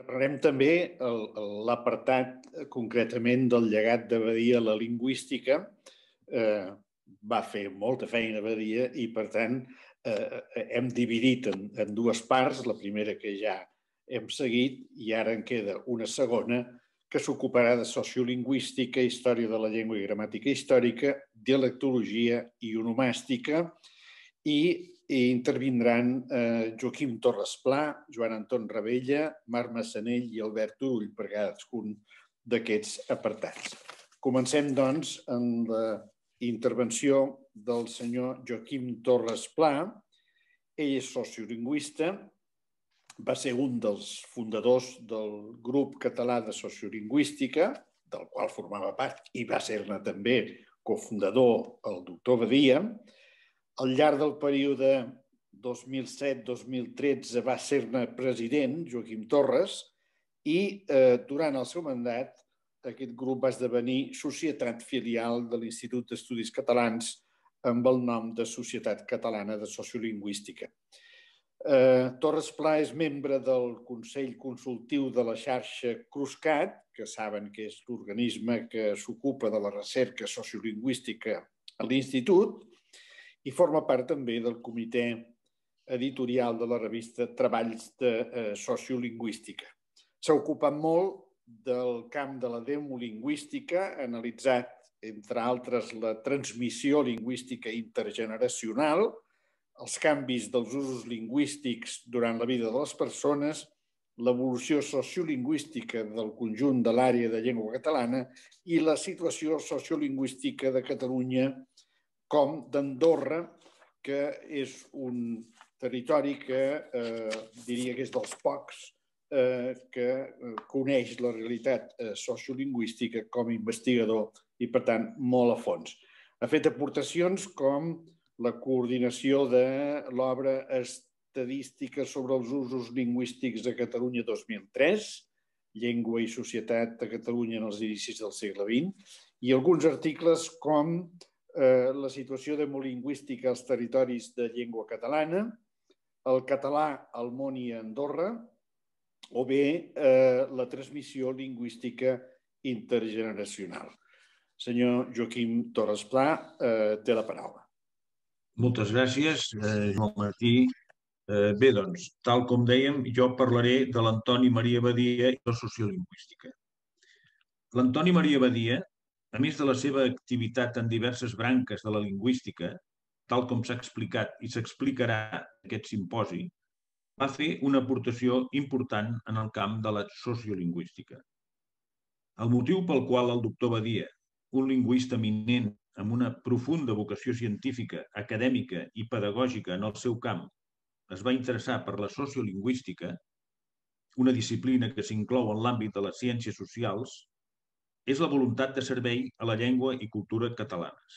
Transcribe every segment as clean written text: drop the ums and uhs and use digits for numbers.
Parlarem també l'apartat concretament del llegat de Badia a la lingüística. Va fer molta feina Badia i, per tant, hem dividit en dues parts. La primera que ja hem seguit i ara en queda una segona que s'ocuparà de sociolingüística, història de la llengua i gramàtica històrica, dialectologia i onomàstica, i intervindran Joaquim Torres Pla, Joan Anton Ravella, Marc Massanell i Albert Turull per cadascun d'aquests apartats. Comencem, doncs, amb la intervenció del senyor Joaquim Torres Pla. Ell és sociolingüista, va ser un dels fundadors del grup català de sociolingüística, del qual formava part, i va ser-ne també cofundador el doctor Badia. Al llarg del període 2007-2013 va ser-ne president, Joaquim Torres, i durant el seu mandat aquest grup va esdevenir societat filial de l'Institut d'Estudis Catalans amb el nom de Societat Catalana de Sociolingüística. Torres Pla és membre del Consell Consultiu de la xarxa CRUSCAT, que saben que és l'organisme que s'ocupa de la recerca sociolingüística a l'Institut, i forma part també del comitè editorial de la revista Treballs de Sociolingüística. S'ha ocupat molt del camp de la demolingüística, ha analitzat, entre altres, la transmissió lingüística intergeneracional, els canvis dels usos lingüístics durant la vida de les persones, l'evolució sociolingüística del conjunt de l'àrea de llengua catalana i la situació sociolingüística de Catalunya com d'Andorra, que és un territori que diria que és dels pocs que coneix la realitat sociolingüística com a investigador i, per tant, molt a fons. Ha fet aportacions com la coordinació de l'obra Estadística sobre els usos lingüístics a Catalunya 2003, Llengua i societat de Catalunya en els inicis del segle XX, i alguns articles com la situació demolingüística als territoris de llengua catalana, el català al món i a Andorra, o bé la transmissió lingüística intergeneracional. Senyor Joaquim Torres Pla, té la paraula. Moltes gràcies, Joan Martí. Bé, doncs, tal com dèiem, jo parlaré de l'Antoni Maria Badia i la sociolingüística. L'Antoni Maria Badia, a més de la seva activitat en diverses branques de la lingüística, tal com s'ha explicat i s'explicarà en aquest simposi, va fer una aportació important en el camp de la sociolingüística. El motiu pel qual el doctor Badia, un lingüista eminent amb una profunda vocació científica, acadèmica i pedagògica en el seu camp, es va interessar per la sociolingüística, una disciplina que s'inclou en l'àmbit de les ciències socials, és la voluntat de servei a la llengua i cultura catalanes.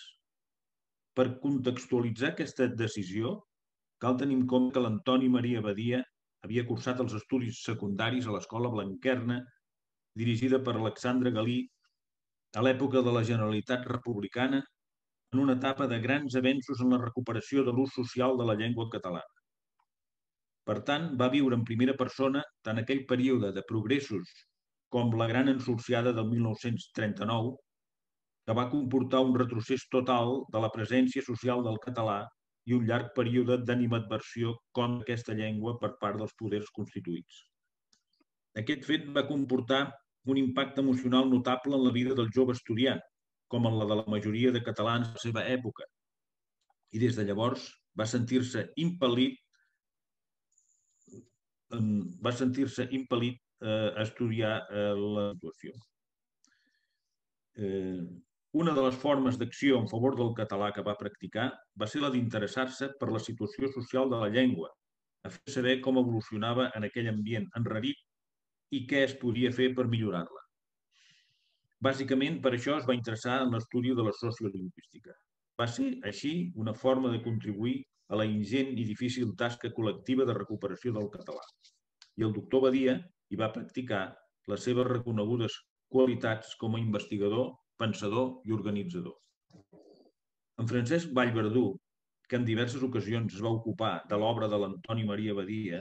Per contextualitzar aquesta decisió, cal tenir en compte que l'Antoni Maria Badia havia cursat els estudis secundaris a l'Escola Blanquerna, dirigida per Alexandre Galí, a l'època de la Generalitat Republicana, en una etapa de grans avenços en la recuperació de l'ús social de la llengua catalana. Per tant, va viure en primera persona tant aquell període de progressos com la gran ensolsiada del 1939, que va comportar un retrocés total de la presència social del català i un llarg període d'animadversió contra aquesta llengua per part dels poders constituïts. Aquest fet va comportar un impacte emocional notable en la vida del jove estudiant, com en la de la majoria de catalans de la seva època, i des de llavors va sentir-se impel·lit a estudiar la situació. Una de les formes d'acció en favor del català que va practicar va ser la d'interessar-se per la situació social de la llengua, a fer saber com evolucionava en aquell ambient enrarit i què es podia fer per millorar-la. Bàsicament, per això es va interessar en l'estudi de la sociolingüística. Va ser, així, una forma de contribuir a la ingent i difícil tasca col·lectiva de recuperació del català. I el doctor Badia hi va practicar les seves reconegudes qualitats com a investigador, pensador i organitzador. En Francesc Vallverdú, que en diverses ocasions es va ocupar de l'obra de l'Antoni Maria Badia,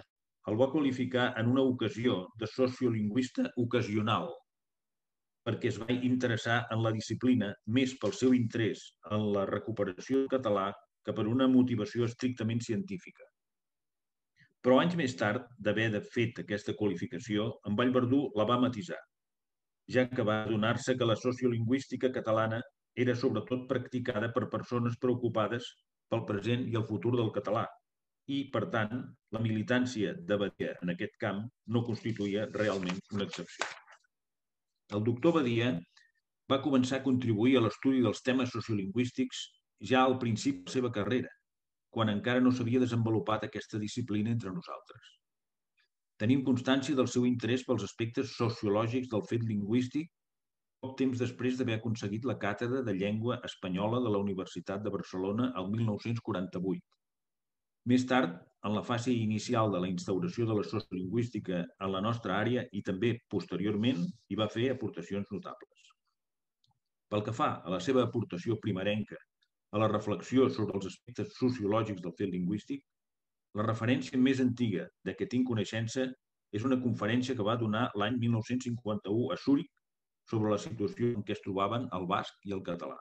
el va qualificar en una ocasió de sociolingüista ocasional, perquè es va interessar en la disciplina més pel seu interès en la recuperació del català que per una motivació estrictament científica. Però anys més tard d'haver fet aquesta qualificació, en Vallverdú la va matisar, ja que va adonar-se que la sociolingüística catalana era sobretot practicada per persones preocupades pel present i el futur del català i, per tant, la militància de Badia en aquest camp no constituïa realment una excepció. El doctor Badia va començar a contribuir a l'estudi dels temes sociolingüístics ja al principi de la seva carrera, quan encara no s'havia desenvolupat aquesta disciplina entre nosaltres. Tenim constància del seu interès pels aspectes sociològics del fet lingüístic poc temps després d'haver aconseguit la càtedra de llengua espanyola de la Universitat de Barcelona el 1948. Més tard, en la fase inicial de la instauració de la sociolingüística en la nostra àrea i també posteriorment hi va fer aportacions notables. Pel que fa a la seva aportació primerenca a la reflexió sobre els aspectes sociològics del fet lingüístic, la referència més antiga de què tinc coneixença és una conferència que va donar l'any 1951 a Zúrich sobre la situació en què es trobaven el basc i el català.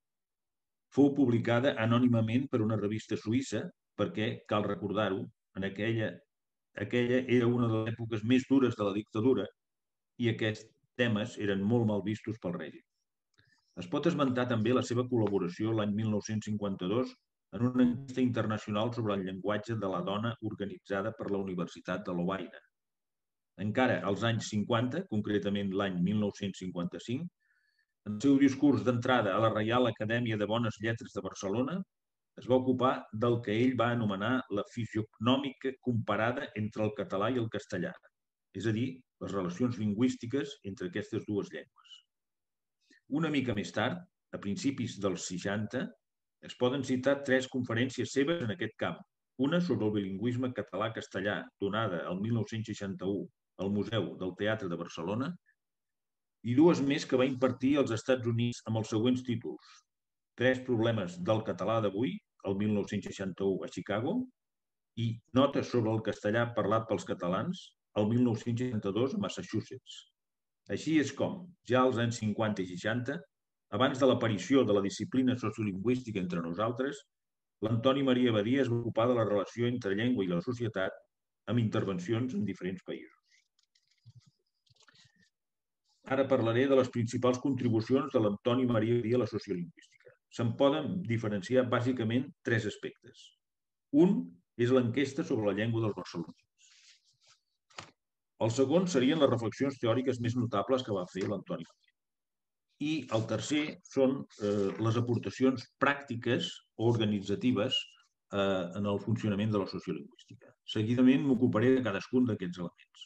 Fou publicada anònimament per una revista suïssa perquè, cal recordar-ho, aquella era una de les èpoques més dures de la dictadura i aquests temes eren molt mal vistos pel règim. Es pot esmentar també la seva col·laboració l'any 1952 en una enquesta internacional sobre el llenguatge de la dona organitzada per la Universitat de Lovaina. Encara als anys 50, concretament l'any 1955, en el seu discurs d'entrada a la Reial Acadèmia de Bones Lletres de Barcelona, es va ocupar del que ell va anomenar la fisiognòmica comparada entre el català i el castellà, és a dir, les relacions lingüístiques entre aquestes dues llengües. Una mica més tard, a principis dels 60, es poden citar 3 conferències seves en aquest camp, una sobre el bilingüisme català-castellà, donada el 1961 al Museu del Teatre de Barcelona, i 2 més que va impartir als Estats Units amb els següents títols: 3 problemes del català d'avui, el 1961 a Chicago, i Notes sobre el castellà parlat pels catalans, el 1962 a Massachusetts. Així és com, ja als anys 50 i 60, abans de l'aparició de la disciplina sociolingüística entre nosaltres, l'Antoni Maria Badia es va ocupar de la relació entre llengua i la societat amb intervencions en diferents països. Ara parlaré de les principals contribucions de l'Antoni Maria Badia a la sociolingüística. Se'n poden diferenciar bàsicament 3 aspectes. Un és l'enquesta sobre la llengua dels barcelonins. El segon serien les reflexions teòriques més notables que va fer l'Antoni Badia. I el tercer són les aportacions pràctiques o organitzatives en el funcionament de la sociolingüística. Seguidament m'ocuparé de cadascun d'aquests elements.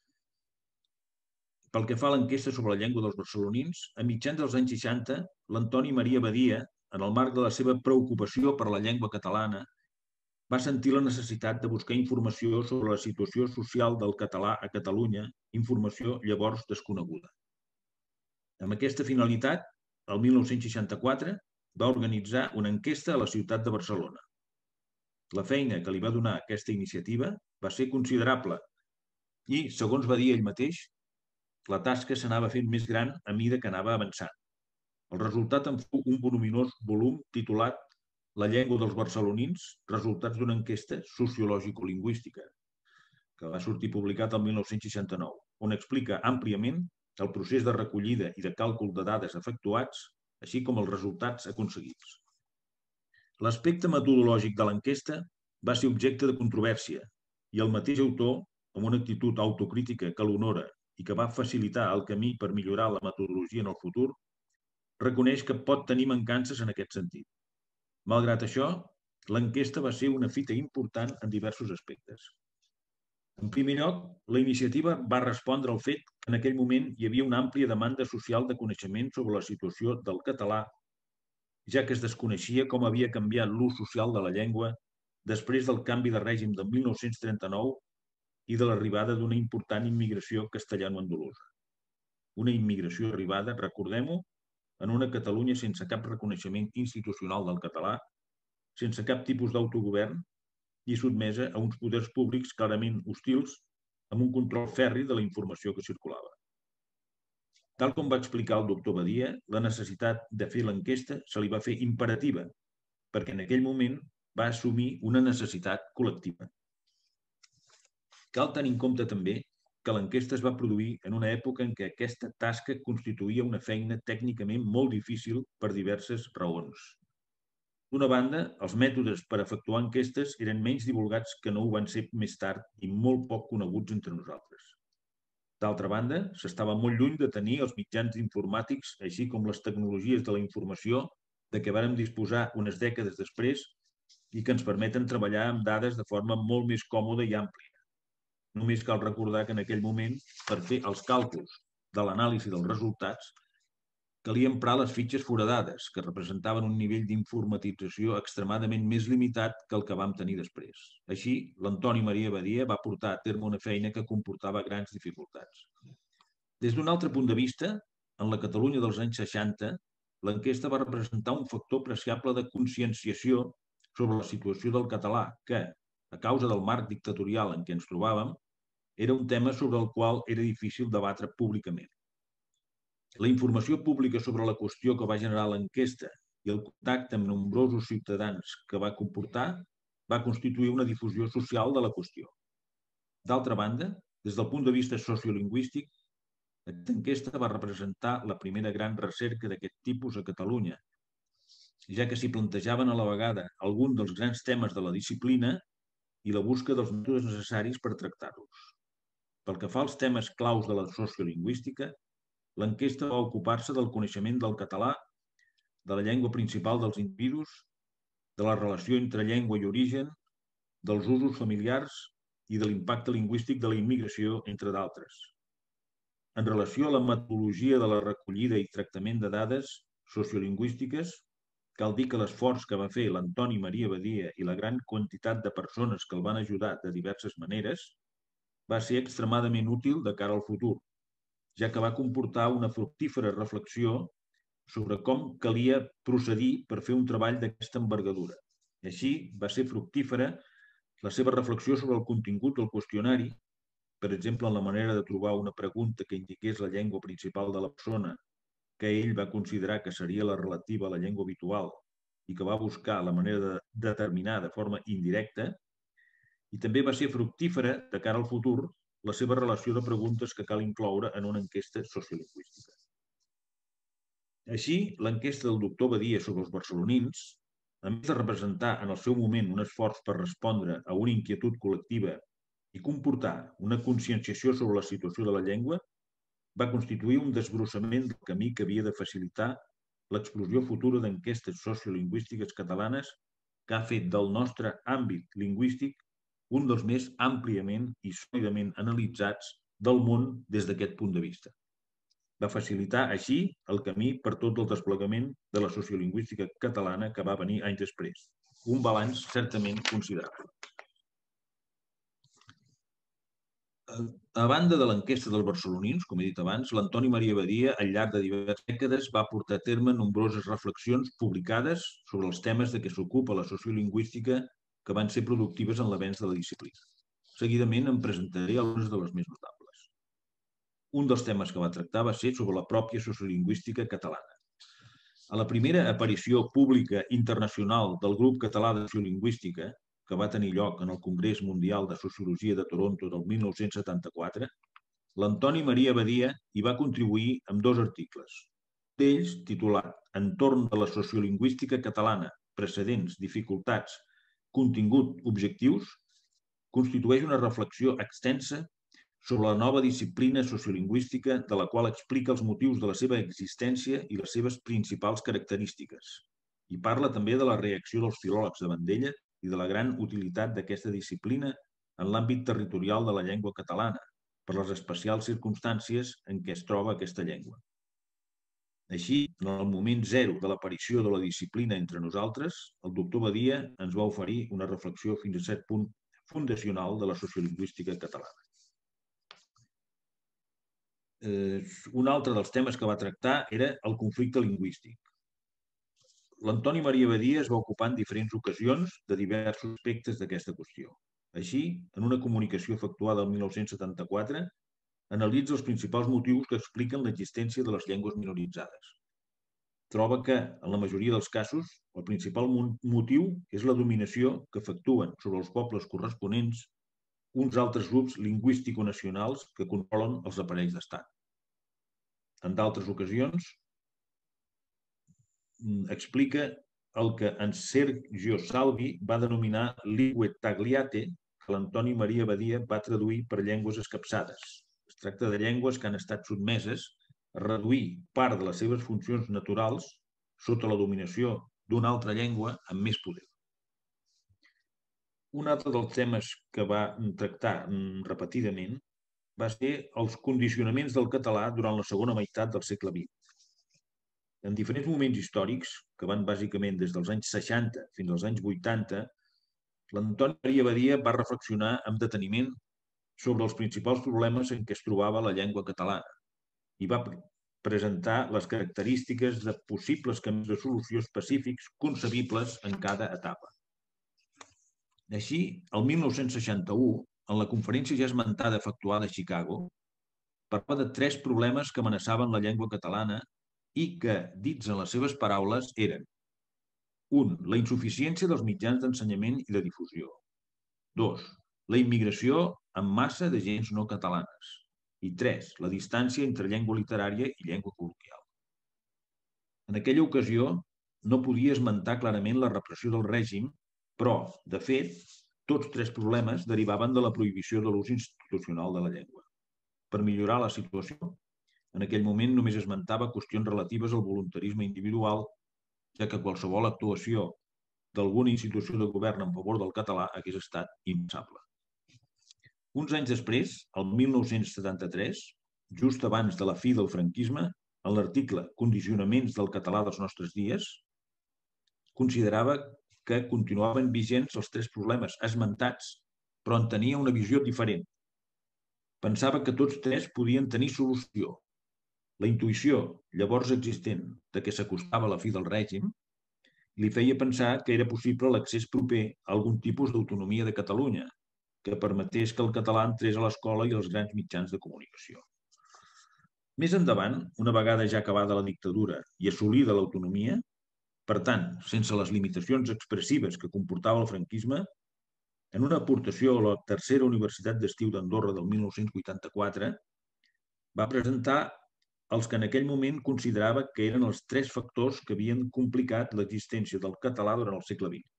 Pel que fa a l'enquesta sobre la llengua dels barcelonins, a mitjans dels anys 60, l'Antoni Maria Badia, en el marc de la seva preocupació per la llengua catalana, va sentir la necessitat de buscar informació sobre la situació social del català a Catalunya, informació llavors desconeguda. Amb aquesta finalitat, el 1964 va organitzar una enquesta a la ciutat de Barcelona. La feina que li va donar aquesta iniciativa va ser considerable i, segons va dir ell mateix, la tasca s'anava fent més gran a mida que anava avançant. El resultat en fou un voluminós volum titulat La llengua dels barcelonins, resultats d'una enquesta sociològico-lingüística, que va sortir publicat el 1969, on explica àmpliament el procés de recollida i de càlcul de dades efectuats, així com els resultats aconseguits. L'aspecte metodològic de l'enquesta va ser objecte de controvèrsia i el mateix autor, amb una actitud autocrítica que l'honora i que va facilitar el camí per millorar la metodologia en el futur, reconeix que pot tenir mancances en aquest sentit. Malgrat això, l'enquesta va ser una fita important en diversos aspectes. En primer lloc, la iniciativa va respondre al fet que en aquell moment hi havia una àmplia demanda social de coneixement sobre la situació del català, ja que es desconeixia com havia canviat l'ús social de la llengua després del canvi de règim del 1939 i de l'arribada d'una important immigració castellano-andalusa. Una immigració arribada, recordem-ho, en una Catalunya sense cap reconeixement institucional del català, sense cap tipus d'autogovern i sotmesa a uns poders públics clarament hostils amb un control ferri de la informació que circulava. Tal com va explicar el doctor Badia, la necessitat de fer l'enquesta se li va fer imperativa, perquè en aquell moment va assumir una necessitat col·lectiva. Cal tenir en compte també que l'enquesta es va produir en una època en què aquesta tasca constituïa una feina tècnicament molt difícil per diverses raons. D'una banda, els mètodes per efectuar enquestes eren menys divulgats que no ho van ser més tard i molt poc coneguts entre nosaltres. D'altra banda, s'estava molt lluny de tenir els mitjans informàtics, així com les tecnologies de la informació de què vàrem disposar unes dècades després i que ens permeten treballar amb dades de forma molt més còmoda i àmplia. Només cal recordar que en aquell moment, per fer els càlculs de l'anàlisi dels resultats, calia emprar les fitxes foradades, que representaven un nivell d'informatització extremadament més limitat que el que vam tenir després. Així, l'Antoni Maria Badia va portar a terme una feina que comportava grans dificultats. Des d'un altre punt de vista, en la Catalunya dels anys 60, l'enquesta va representar un factor apreciable de conscienciació sobre la situació del català, que, a causa del marc dictatorial en què ens trobàvem, era un tema sobre el qual era difícil debatre públicament. La informació pública sobre la qüestió que va generar l'enquesta i el contacte amb nombrosos ciutadans que va comportar va constituir una difusió social de la qüestió. D'altra banda, des del punt de vista sociolingüístic, aquesta enquesta va representar la primera gran recerca d'aquest tipus a Catalunya, ja que s'hi plantejaven a la vegada alguns dels grans temes de la disciplina i la busca dels mètodes necessaris per tractar-los. Pel que fa als temes claus de la sociolingüística, l'enquesta va ocupar-se del coneixement del català, de la llengua principal dels individus, de la relació entre llengua i origen, dels usos familiars i de l'impacte lingüístic de la immigració, entre d'altres. En relació a la metodologia de la recollida i tractament de dades sociolingüístiques, cal dir que l'esforç que va fer l'Antoni Maria Badia i la gran quantitat de persones que el van ajudar de diverses maneres va ser extremadament útil de cara al futur, ja que va comportar una fructífera reflexió sobre com calia procedir per fer un treball d'aquesta envergadura. Així, va ser fructífera la seva reflexió sobre el contingut del qüestionari, per exemple, en la manera de trobar una pregunta que indiqués la llengua principal de la persona, que ell va considerar que seria la relativa a la llengua habitual i que va buscar la manera de determinar de forma indirecta, i també va ser fructífera, de cara al futur, la seva relació de preguntes que cal incloure en una enquesta sociolingüística. Així, l'enquesta del doctor Badia sobre els barcelonins, a més de representar en el seu moment un esforç per respondre a una inquietud col·lectiva i comportar una conscienciació sobre la situació de la llengua, va constituir un desbrossament del camí que havia de facilitar l'explosió futura d'enquestes sociolingüístiques catalanes que ha fet del nostre àmbit lingüístic un dels més àmpliament i sòlidament analitzats del món des d'aquest punt de vista. Va facilitar, així, el camí per tot el desplegament de la sociolingüística catalana que va venir anys després. Un balanç certament considerable. A banda de l'enquesta dels barcelonins, com he dit abans, l'Antoni Maria Badia, al llarg de diverses dècades, va portar a terme nombroses reflexions publicades sobre els temes de què s'ocupa la sociolingüística que van ser productives en l'avenç de la disciplina. Seguidament en presentaré algunes de les més notables. Un dels temes que va tractar va ser sobre la pròpia sociolingüística catalana. A la primera aparició pública internacional del Grup Català de Sociolingüística, que va tenir lloc en el Congrés Mundial de Sociologia de Toronto del 1974, l'Antoni Maria Badia hi va contribuir amb 2 articles. Un d'ells, titulat Entorn de la sociolingüística catalana, precedents, dificultats, contingut, objectius, constitueix una reflexió extensa sobre la nova disciplina sociolingüística de la qual explica els motius de la seva existència i les seves principals característiques. I parla també de la reacció dels filòlegs davant d'ella i de la gran utilitat d'aquesta disciplina en l'àmbit territorial de la llengua catalana, per les especials circumstàncies en què es troba aquesta llengua. Així, en el moment zero de l'aparició de la disciplina entre nosaltres, el doctor Badia ens va oferir una reflexió fins a cert punt fundacional de la sociolingüística catalana. Un altre dels temes que va tractar era el conflicte lingüístic. L'Antoni Maria Badia es va ocupar en diferents ocasions de diversos aspectes d'aquesta qüestió. Així, en una comunicació efectuada el 1974, analitza els principals motius que expliquen l'existència de les llengües minoritzades. Troba que, en la majoria dels casos, el principal motiu és la dominació que efectuen sobre els pobles corresponents uns altres grups lingüístico-nacionals que controlen els aparells d'estat. En d'altres ocasions, explica el que en Sergio Salvi va denominar lingue tagliate, que l'Antoni Maria Badia va traduir per llengües escapçades. Es tracta de llengües que han estat sotmeses a reduir part de les seves funcions naturals sota la dominació d'una altra llengua amb més poder. Un altre dels temes que va tractar repetidament va ser els condicionaments del català durant la segona meitat del segle XX. En diferents moments històrics, que van bàsicament des dels anys 60 fins als anys 80, l'Antoni Maria Badia va reflexionar amb deteniment sobre els principals problemes en què es trobava la llengua catalana i va presentar les característiques de possibles camins de solució específics concebibles en cada etapa. Així, el 1961, en la conferència ja esmentada efectuada a Chicago, parlava de 3 problemes que amenaçaven la llengua catalana i que, dits en les seves paraules, eren: 1. La insuficiència dels mitjans d'ensenyament i de difusió. 2. La immigració en massa de gents no catalanes. I 3. La distància entre llengua literària i llengua col·loquial. En aquella ocasió no podia esmentar clarament la repressió del règim, però, de fet, tots 3 problemes derivaven de la prohibició de l'ús institucional de la llengua. Per millorar la situació, en aquell moment només esmentava qüestions relatives al voluntarisme individual, ja que qualsevol actuació d'alguna institució de govern en favor del català hagués estat impensable. Uns anys després, el 1973, just abans de la fi del franquisme, en l'article Condicionaments del català dels nostres dies, considerava que continuaven vigents els 3 problemes esmentats, però en tenia una visió diferent. Pensava que tots 3 podien tenir solució. La intuïció, llavors existent, de què s'acostava la fi del règim, li feia pensar que era possible l'accés proper a algun tipus d'autonomia de Catalunya, que permetés que el català entrés a l'escola i als grans mitjans de comunicació. Més endavant, una vegada ja acabada la dictadura i assolida l'autonomia, per tant, sense les limitacions expressives que comportava el franquisme, en una aportació a la Tercera Universitat d'Estiu d'Andorra del 1984, va presentar els que en aquell moment considerava que eren els 3 factors que havien complicat l'existència del català durant el segle XX.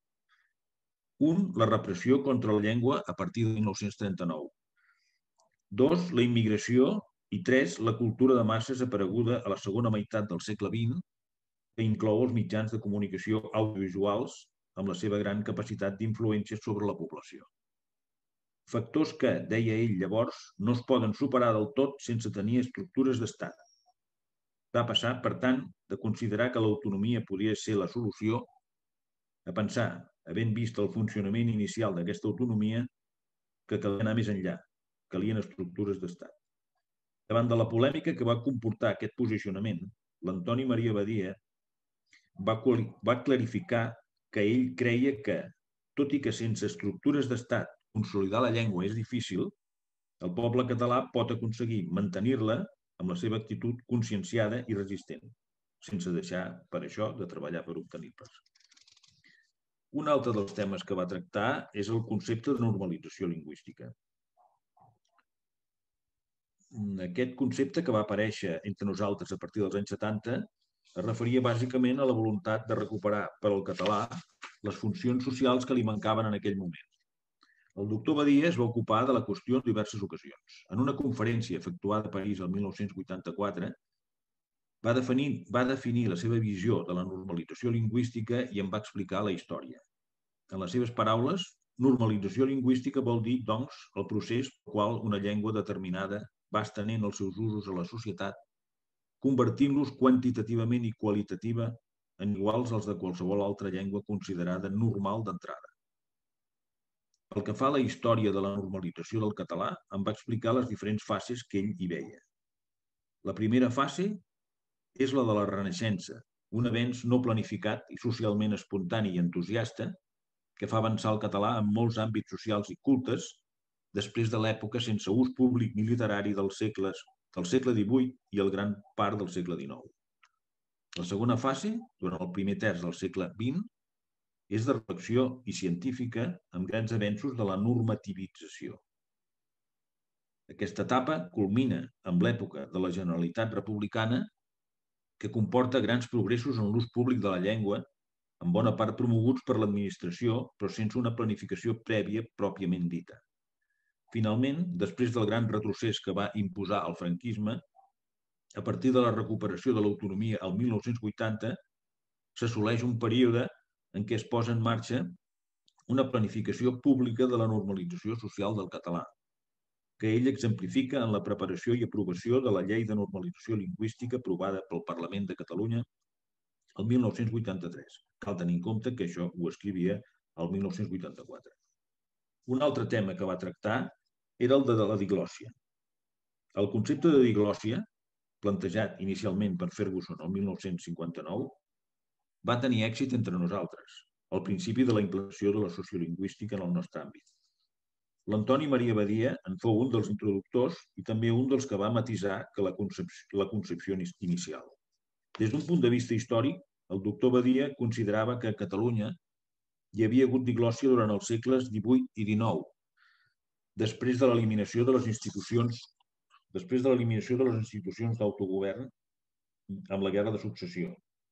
1. La repressió contra la llengua a partir de 1939. 2. La immigració. I 3. La cultura de masses apareguda a la segona meitat del segle XX, que inclou els mitjans de comunicació audiovisuals amb la seva gran capacitat d'influència sobre la població. Factors que, deia ell llavors, no es poden superar del tot sense tenir estructures d'estat. Va passar, per tant, de considerar que l'autonomia podia ser la solució a pensar, havent vist el funcionament inicial d'aquesta autonomia, que calia anar més enllà, calien estructures d'estat. Davant de la polèmica que va comportar aquest posicionament, l'Antoni Maria Badia va clarificar que ell creia que, tot i que sense estructures d'estat consolidar la llengua és difícil, el poble català pot aconseguir mantenir-la amb la seva actitud conscienciada i resistent, sense deixar, per això, de treballar per obtenir-les. Un altre dels temes que va tractar és el concepte de normalització lingüística. Aquest concepte, que va aparèixer entre nosaltres a partir dels anys 70, es referia bàsicament a la voluntat de recuperar per al català les funcions socials que li mancaven en aquell moment. El doctor Badia es va ocupar de la qüestió en diverses ocasions. En una conferència efectuada a París el 1984, va definir la seva visió de la normalització lingüística i en va explicar la història. En les seves paraules, normalització lingüística vol dir, doncs, el procés pel qual una llengua determinada va estenent els seus usos a la societat, convertint-los quantitativament i qualitativa en iguals als de qualsevol altra llengua considerada normal d'entrada. Pel que fa a la història de la normalització del català, em va explicar les diferents fases que ell hi veia. La primera fase és la de la Renaixença, un avenç no planificat i socialment espontani i entusiasta que fa avançar el català en molts àmbits socials i cultes després de l'època sense ús públic ni literari del segle XVIII i el gran part del segle XIX. La segona fase, durant el primer terç del segle XX, és de reflexió i científica amb grans avenços de la normativització. Aquesta etapa culmina amb l'època de la Generalitat republicana, que comporta grans progressos en l'ús públic de la llengua, en bona part promoguts per l'administració, però sense una planificació prèvia pròpiament dita. Finalment, després del gran retrocés que va imposar el franquisme, a partir de la recuperació de l'autonomia al 1980, s'assoleix un període en què es posa en marxa una planificació pública de la normalització social del català, que ell exemplifica en la preparació i aprovació de la Llei de Normalització Lingüística aprovada pel Parlament de Catalunya el 1983. Cal tenir en compte que això ho escrivia el 1984. Un altre tema que va tractar era el de la diglòssia. El concepte de diglòssia, plantejat inicialment per Ferguson el 1959, va tenir èxit entre nosaltres, al principi de la implantació de la sociolingüística en el nostre àmbit. L'Antoni Maria Badia en fou un dels introductors i també un dels que va matisar que la concepció inicial. Des d'un punt de vista històric, el doctor Badia considerava que a Catalunya hi havia hagut diglòssia durant els segles XVIII i XIX, després de l'eliminació de les institucions d'autogovern amb la Guerra de Successió,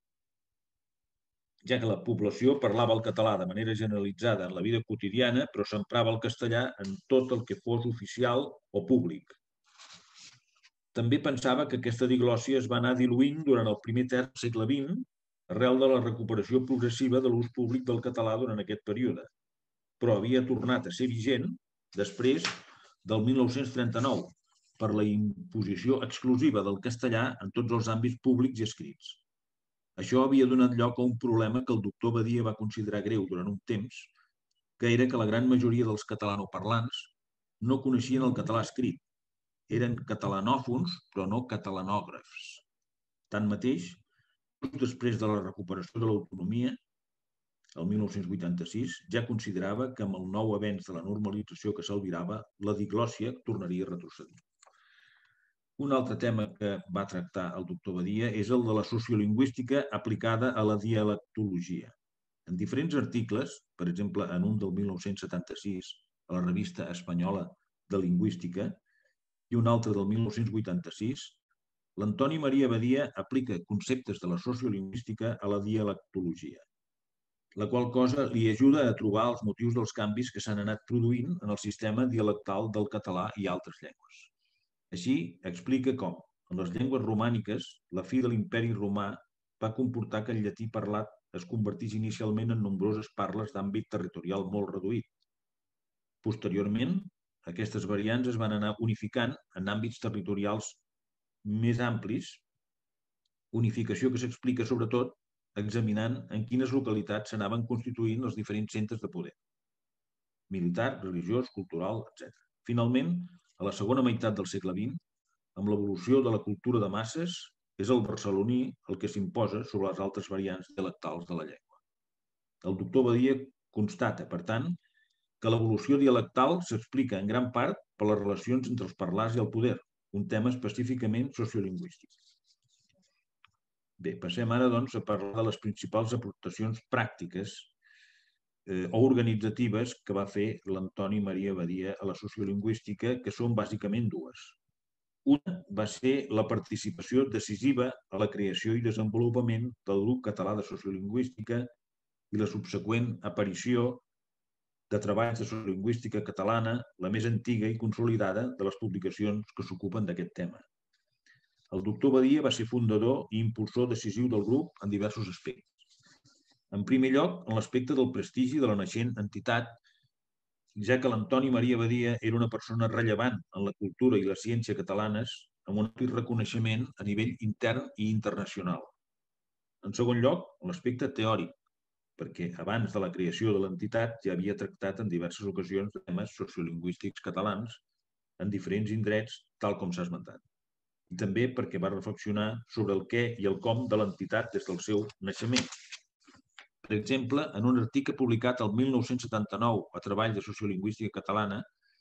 ja que la població parlava el català de manera generalitzada en la vida quotidiana, però s'emprava el castellà en tot el que fos oficial o públic. També pensava que aquesta diglòssia es va anar diluint durant el primer terç del segle XX, arrel de la recuperació progressiva de l'ús públic del català durant aquest període, però havia tornat a ser vigent després del 1939 per la imposició exclusiva del castellà en tots els àmbits públics i escrits. Això havia donat lloc a un problema que el doctor Badia va considerar greu durant un temps, que era que la gran majoria dels catalanoparlants no coneixien el català escrit. Eren catalanòfons, però no catalanògrafs. Tanmateix, just després de la recuperació de l'autonomia, el 1986, ja considerava que amb el nou avenç de la normalització que s'albirava, la diglòssia tornaria a retrocedir. Un altre tema que va tractar el doctor Badia és el de la sociolingüística aplicada a la dialectologia. En diferents articles, per exemple, en un del 1976, a la Revista Espanyola de Lingüística, i un altre del 1986, l'Antoni Maria Badia aplica conceptes de la sociolingüística a la dialectologia, la qual cosa li ajuda a trobar els motius dels canvis que s'han anat produint en el sistema dialectal del català i altres llengües. Així, explica com, en les llengües romàniques, la fi de l'imperi romà va comportar que el llatí parlat es convertís inicialment en nombroses parles d'àmbit territorial molt reduït. Posteriorment, aquestes variants es van anar unificant en àmbits territorials més amplis, unificació que s'explica sobretot examinant en quines localitats s'anaven constituint els diferents centres de poder, militar, religiós, cultural, etc. Finalment, a la segona meitat del segle XX, amb l'evolució de la cultura de masses, és el barceloní el que s'imposa sobre les altres variants dialectals de la llengua. El doctor Badia constata, per tant, que l'evolució dialectal s'explica en gran part per les relacions entre els parlars i el poder, un tema específicament sociolingüístic. Bé, passem ara doncs, a parlar de les principals aportacions pràctiques o organitzatives que va fer l'Antoni Maria Badia a la sociolingüística, que són bàsicament dues. Una va ser la participació decisiva a la creació i desenvolupament del grup català de sociolingüística i la subseqüent aparició de treballs de sociolingüística catalana, la més antiga i consolidada de les publicacions que s'ocupen d'aquest tema. El doctor Badia va ser fundador i impulsor decisiu del grup en diversos aspectes. En primer lloc, en l'aspecte del prestigi de la naixent entitat, ja que l'Antoni Maria Badia era una persona rellevant en la cultura i la ciència catalanes, amb un ampli reconeixement a nivell intern i internacional. En segon lloc, en l'aspecte teòric, perquè abans de la creació de l'entitat ja havia tractat en diverses ocasions temes sociolingüístics catalans en diferents indrets, tal com s'ha esmentat. i també perquè va reflexionar sobre el què i el com de l'entitat des del seu naixement. Per exemple, en un article publicat el 1979 a Treball de Sociolingüística Catalana,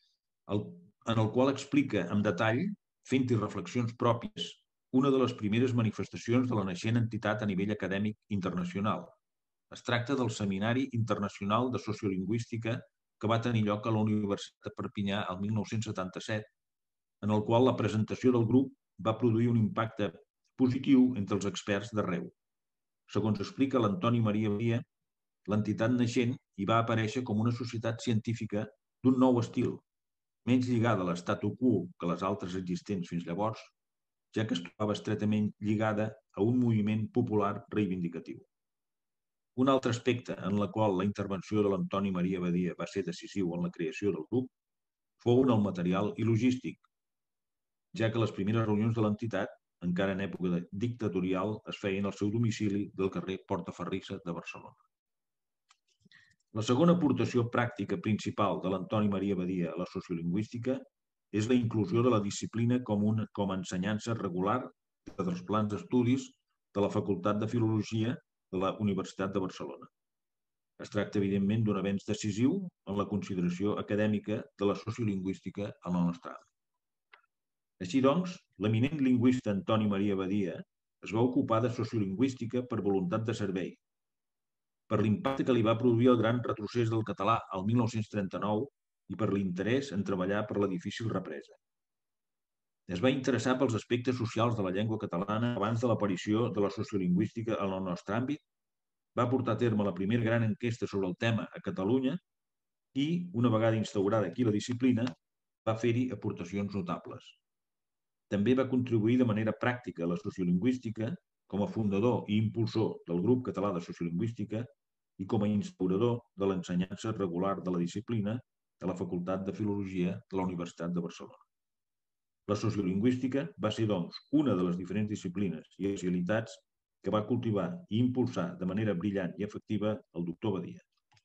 en el qual explica amb detall, fent-hi reflexions pròpies, una de les primeres manifestacions de la naixent entitat a nivell acadèmic internacional. Es tracta del Seminari Internacional de Sociolingüística que va tenir lloc a la Universitat de Perpinyà el 1977, en el qual la presentació del grup va produir un impacte positiu entre els experts d'arreu. Segons explica l'Antoni Maria Badia, l'entitat naixent hi va aparèixer com una societat científica d'un nou estil, menys lligada a l'statu quo que les altres existents fins llavors, ja que es trobava estretament lligada a un moviment popular reivindicatiu. Un altre aspecte en el qual la intervenció de l'Antoni Maria Badia va ser decisiu en la creació del grup fou en el material i logístic, ja que les primeres reunions de l'entitat, encara en època dictatorial, es feien al seu domicili del carrer Portaferrissa de Barcelona. La segona aportació pràctica principal de l'Antoni Maria Badia a la sociolingüística és la inclusió de la disciplina com a ensenyança regular dels plans d'estudis de la Facultat de Filologia de la Universitat de Barcelona. Es tracta, evidentment, d'un avenç decisiu en la consideració acadèmica de la sociolingüística a la nostra àrea. Així doncs, l'eminent lingüista Antoni Maria Badia es va ocupar de sociolingüística per voluntat de servei, per l'impacte que li va produir el gran retrocés del català al 1939 i per l'interès en treballar per la difícil represa. Es va interessar pels aspectes socials de la llengua catalana abans de l'aparició de la sociolingüística en el nostre àmbit, va portar a terme la primera gran enquesta sobre el tema a Catalunya i, una vegada instaurada aquí la disciplina, va fer-hi aportacions notables. També va contribuir de manera pràctica a la sociolingüística com a fundador i impulsor del Grup Català de Sociolingüística i com a instaurador de l'ensenyança regular de la disciplina de la Facultat de Filologia de la Universitat de Barcelona. La sociolingüística va ser, doncs, una de les diferents disciplines i especialitats que va cultivar i impulsar de manera brillant i efectiva el doctor Badia.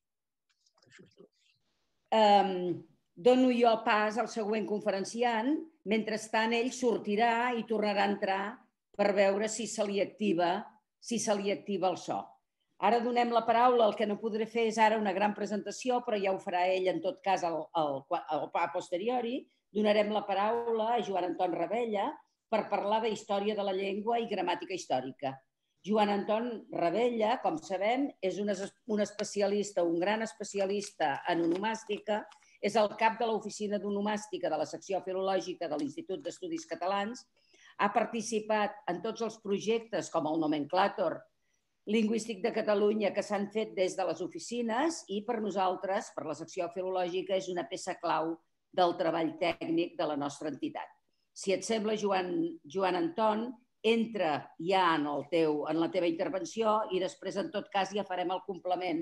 Dono jo pas al següent conferenciant. Mentrestant, ell sortirà i tornarà a entrar per veure si se li activa el so. Ara donem la paraula. El que no podré fer és ara una gran presentació, però ja ho farà ell en tot cas a posteriori. Donarem la paraula a Joan Anton Ravella per parlar de història de la llengua i gramàtica històrica. Joan Anton Ravella, com sabem, és un especialista, un gran especialista en onomàstica. És el cap de l'oficina d'onomàstica de la secció filològica de l'Institut d'Estudis Catalans. Ha participat en tots els projectes com el Nomenclàtor Lingüístic de Catalunya que s'han fet des de les oficines i per nosaltres, per la secció filològica, és una peça clau del treball tècnic de la nostra entitat. Si et sembla, Joan Anton, entra ja en la teva intervenció i després, en tot cas, ja farem el complement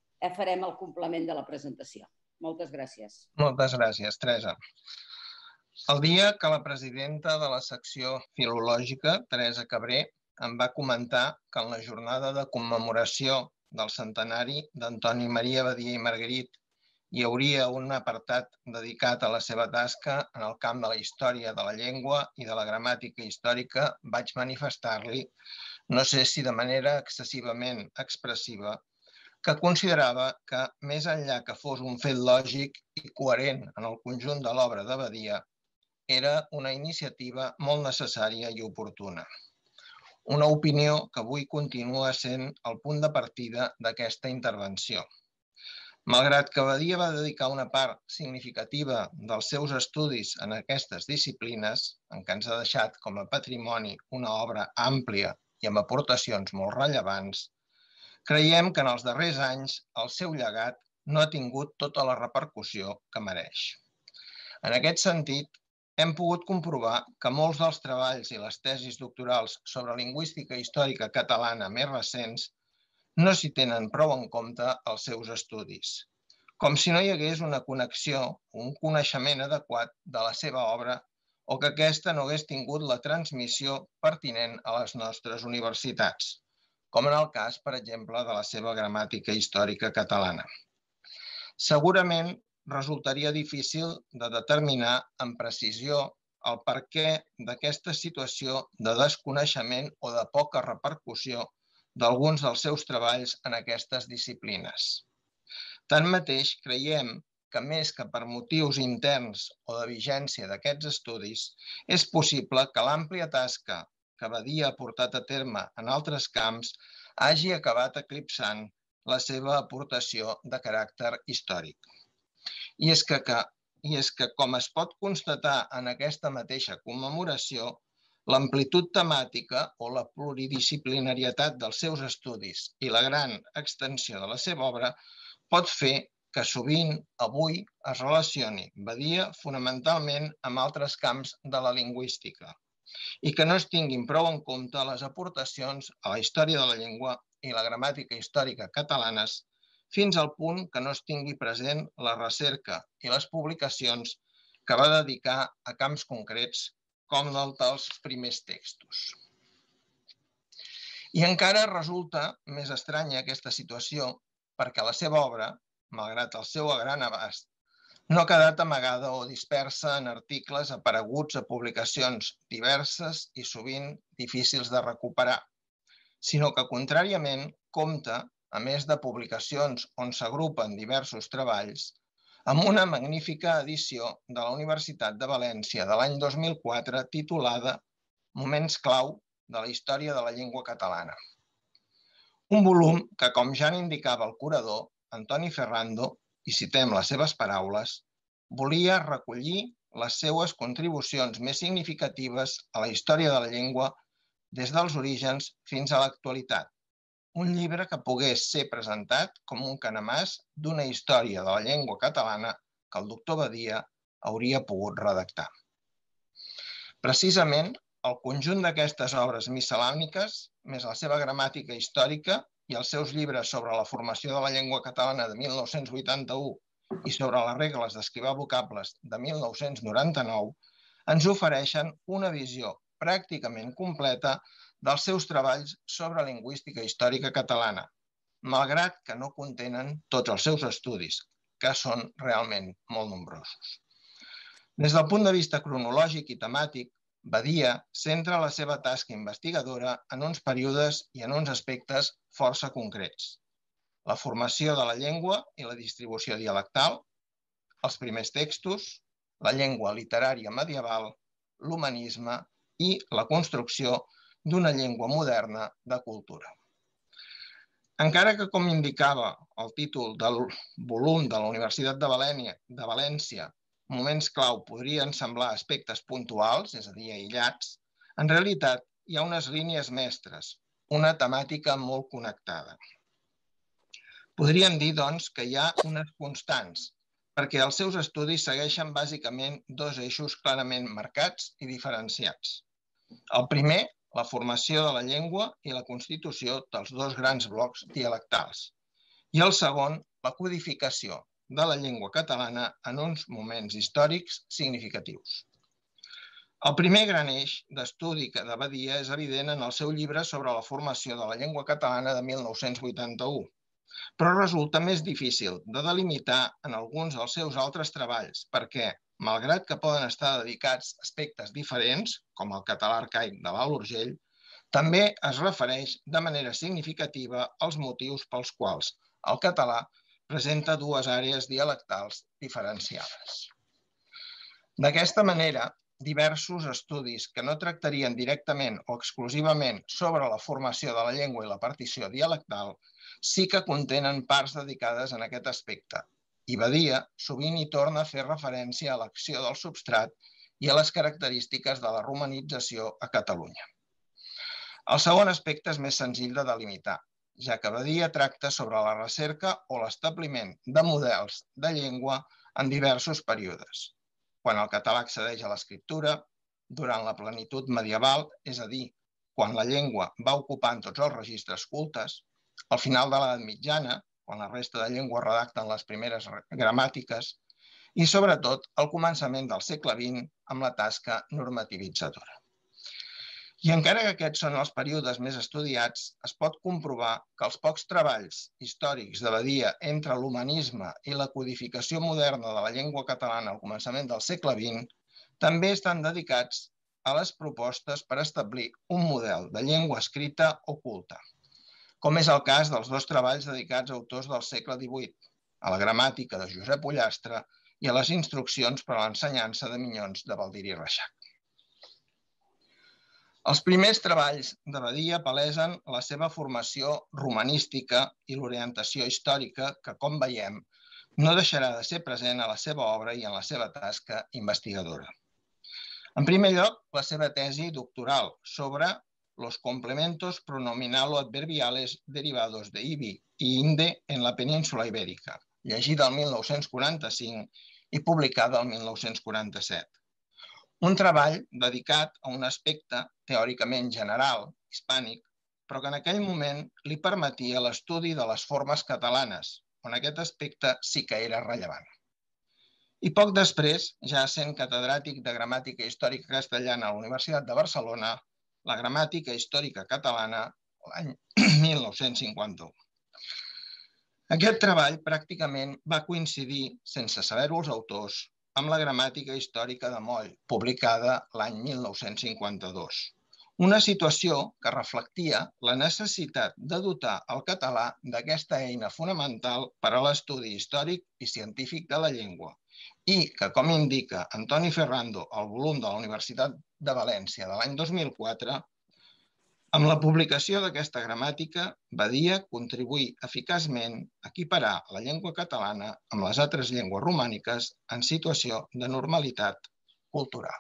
de la presentació. Moltes gràcies. Moltes gràcies, Teresa. El dia que la presidenta de la secció filològica, Teresa Cabré, em va comentar que en la jornada de commemoració del centenari d'Antoni Maria Badia i Margarit hi hauria un apartat dedicat a la seva tasca en el camp de la història de la llengua i de la gramàtica històrica, vaig manifestar-li, no sé si de manera excessivament expressiva, que considerava que, més enllà que fos un fet lògic i coherent en el conjunt de l'obra de Badia, era una iniciativa molt necessària i oportuna. Una opinió que avui continua sent el punt de partida d'aquesta intervenció. Malgrat que Badia va dedicar una part significativa dels seus estudis en aquestes disciplines, en què ens ha deixat com a patrimoni una obra àmplia i amb aportacions molt rellevants, creiem que en els darrers anys el seu llegat no ha tingut tota la repercussió que mereix. En aquest sentit, hem pogut comprovar que molts dels treballs i les tesis doctorals sobre lingüística històrica catalana més recents no s'hi tenen prou en compte els seus estudis, com si no hi hagués una connexió o un coneixement adequat de la seva obra o que aquesta no hagués tingut la transmissió pertinent a les nostres universitats, com en el cas, per exemple, de la seva gramàtica històrica catalana. Segurament resultaria difícil de determinar amb precisió el perquè d'aquesta situació de desconeixement o de poca repercussió d'alguns dels seus treballs en aquestes disciplines. Tanmateix, creiem que més que per motius interns o de vigència d'aquests estudis, és possible que l'àmplia tasca que Badia ha portat a terme en altres camps hagi acabat eclipsant la seva aportació de caràcter històric. I és que, com es pot constatar en aquesta mateixa commemoració, l'amplitud temàtica o la pluridisciplinarietat dels seus estudis i la gran extensió de la seva obra pot fer que sovint avui es relacioni Badia fonamentalment amb altres camps de la lingüística i que no es tinguin prou en compte les aportacions a la història de la llengua i la gramàtica històrica catalanes fins al punt que no es tingui present la recerca i les publicacions que va dedicar a camps concrets com el dels primers textos. I encara resulta més estranya aquesta situació perquè la seva obra, malgrat el seu gran abast, no ha quedat amagada o dispersa en articles apareguts a publicacions diverses i sovint difícils de recuperar, sinó que, contràriament, compta, a més de publicacions on s'agrupen diversos treballs, amb una magnífica edició de la Universitat de València de l'any 2004 titulada Moments clau de la història de la llengua catalana. Un volum que, com ja n'indicava el curador, Antoni Ferrando, i citem les seves paraules, volia recollir les seues contribucions més significatives a la història de la llengua des dels orígens fins a l'actualitat. Un llibre que pogués ser presentat com un canemàs d'una història de la llengua catalana que el doctor Badia hauria pogut redactar. Precisament, el conjunt d'aquestes obres miscel·làniques, més la seva gramàtica històrica i els seus llibres sobre la formació de la llengua catalana de 1981 i sobre les regles d'esquivar vocables de 1999, ens ofereixen una visió pràcticament completa dels seus treballs sobre lingüística històrica catalana, malgrat que no contenen tots els seus estudis, que són realment molt nombrosos. Des del punt de vista cronològic i temàtic, Badia centra la seva tasca investigadora en uns períodes i en uns aspectes força concrets. La formació de la llengua i la distribució dialectal, els primers textos, la llengua literària medieval, l'humanisme i la construcció d'una llengua moderna de cultura. Encara que, com indicava el títol del volum de la Universitat de València, moments clau podrien semblar aspectes puntuals, és a dir, aïllats, en realitat hi ha unes línies mestres, una temàtica molt connectada. Podríem dir, doncs, que hi ha unes constants, perquè els seus estudis segueixen bàsicament dos eixos clarament marcats i diferenciats. El primer, la formació de la llengua i la constitució dels dos grans blocs dialectals. I el segon, la codificació de la llengua catalana en uns moments històrics significatius. El primer gran eix d'estudi de Badia és evident en el seu llibre sobre la formació de la llengua catalana de 1981, però resulta més difícil de delimitar en alguns dels seus altres treballs perquè, malgrat que poden estar dedicats a aspectes diferents, com el català arcaic de l'Alt Urgell, també es refereix de manera significativa als motius pels quals el català presenta dues àrees dialectals diferenciades. D'aquesta manera, diversos estudis que no tractarien directament o exclusivament sobre la formació de la llengua i la partició dialectal sí que contenen parts dedicades en aquest aspecte, i Badia sovint hi torna a fer referència a l'acció del substrat i a les característiques de la romanització a Catalunya. El segon aspecte és més senzill de delimitar, ja que Badia tracta sobre la recerca o l'establiment de models de llengua en diversos períodes. Quan el català accedeix a l'escriptura, durant la plenitud medieval, és a dir, quan la llengua va ocupant tots els registres cultes, al final de l'edat mitjana, quan la resta de llengües redacten les primeres gramàtiques, i sobretot al començament del segle XX amb la tasca normativitzadora. I encara que aquests són els períodes més estudiats, es pot comprovar que els pocs treballs històrics de Badia entre l'humanisme i la codificació moderna de la llengua catalana al començament del segle XX també estan dedicats a les propostes per establir un model de llengua escrita o culta, com és el cas dels dos treballs dedicats a autors del segle XVIII, a la gramàtica de Josep Ullastre i a les instruccions per a l'ensenyança de Minyons de Baldiri Reixac. Els primers treballs de Badia palesen la seva formació romanística i l'orientació històrica que, com veiem, no deixarà de ser present a la seva obra i en la seva tasca investigadora. En primer lloc, la seva tesi doctoral sobre los complementos pronominalo-adverbiales derivados de ibi i inde en la península ibèrica, llegida el 1945 i publicada el 1947. Un treball dedicat a un aspecte teòricament general, hispànic, però que en aquell moment li permetia l'estudi de les formes catalanes, on aquest aspecte sí que era rellevant. I poc després, ja sent catedràtic de Gramàtica Històrica Castellana a la Universitat de Barcelona, la Gramàtica Històrica Catalana l'any 1951. Aquest treball pràcticament va coincidir, sense saber-ho els autors, amb la Gramàtica Històrica de Moll, publicada l'any 1952. Una situació que reflectia la necessitat de dotar el català d'aquesta eina fonamental per a l'estudi històric i científic de la llengua i que, com indica Antoni Ferrando al volum de la Universitat de València de l'any 2004, amb la publicació d'aquesta gramàtica, Badia contribuí eficaçment a equiparar la llengua catalana amb les altres llengües romàniques en situació de normalitat cultural.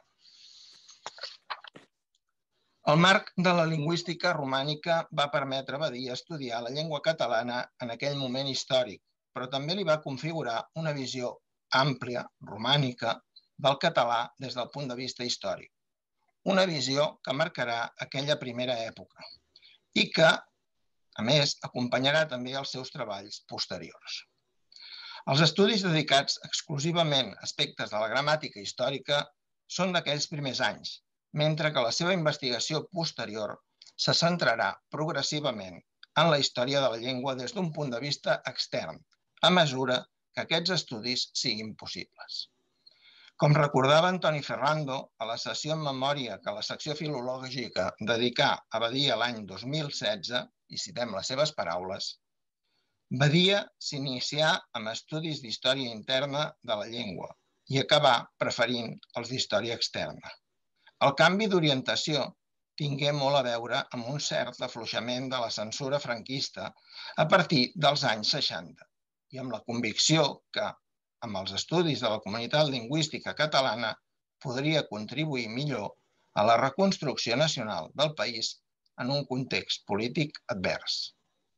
El marc de la lingüística romànica va permetre a Badia estudiar la llengua catalana en aquell moment històric, però també li va configurar una visió àmplia, romànica, del català des del punt de vista històric. Una visió que marcarà aquella primera època i que, a més, acompanyarà també els seus treballs posteriors. Els estudis dedicats exclusivament a aspectes de la gramàtica històrica són d'aquells primers anys, mentre que la seva investigació posterior se centrarà progressivament en la història de la llengua des d'un punt de vista extern, a mesura que aquests estudis siguin possibles. Com recordava Antoni Ferrando a la sessió en memòria que la secció filològica dedicà a Badia l'any 2016, i citem les seves paraules, Badia s'inicià amb estudis d'història interna de la llengua i acabà preferint els d'història externa. El canvi d'orientació tingué molt a veure amb un cert afluixament de la censura franquista a partir dels anys 60 i amb la convicció que, amb els estudis de la comunitat lingüística catalana, podria contribuir millor a la reconstrucció nacional del país en un context polític advers.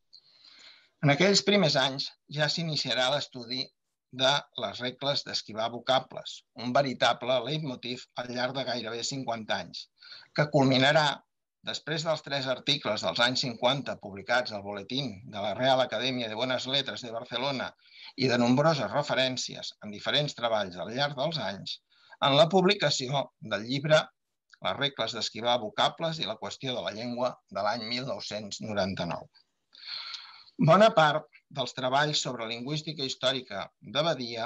En aquells primers anys ja s'iniciarà l'estudi de les regles d'esquivar vocables, un veritable leitmotiv al llarg de gairebé 50 anys, que culminarà, després dels 3 articles dels anys 50 publicats al Boletín de la Real Academia de Buenas Letras de Barcelona i de nombroses referències en diferents treballs al llarg dels anys, en la publicació del llibre Les regles d'esquivar vocables i la qüestió de la llengua de l'any 1999. Bona part dels treballs sobre lingüística històrica de Badia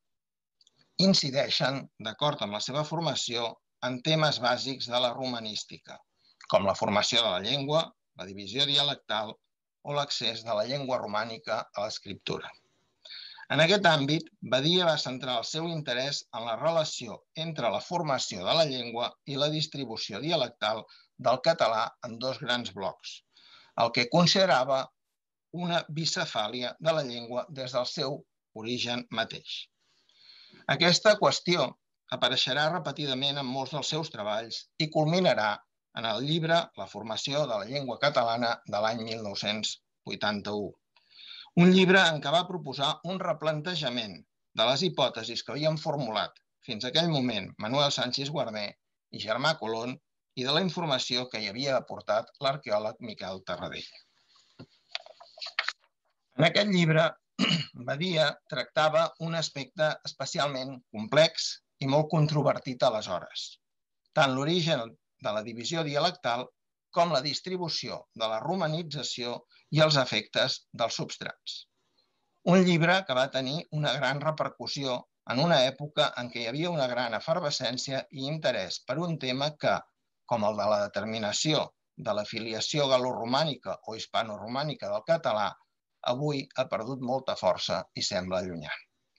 incideixen, d'acord amb la seva formació, en temes bàsics de la romanística, com la formació de la llengua, la divisió dialectal o l'accés de la llengua romànica a l'escriptura. En aquest àmbit, Badia va centrar el seu interès en la relació entre la formació de la llengua i la distribució dialectal del català en 2 grans blocs, el que considerava una bicefàlia de la llengua des del seu origen mateix. Aquesta qüestió apareixerà repetidament en molts dels seus treballs i culminarà en el llibre La formació de la llengua catalana de l'any 1981. Un llibre en què va proposar un replantejament de les hipòtesis que havien formulat fins a aquell moment Manuel Sanchis Guarner i Germà Colón i de la informació que hi havia aportat l'arqueòleg Miquel Tarradell. En aquest llibre, Badia tractava un aspecte especialment complex i molt controvertit aleshores, tant l'origen de la divisió dialectal com la distribució de la romanització i els efectes dels substrats. Un llibre que va tenir una gran repercussió en una època en què hi havia una gran efervescència i interès per un tema que, com el de la determinació de la filiació gal·loromànica o hispanoromànica del català, avui ha perdut molta força i sembla llunyà.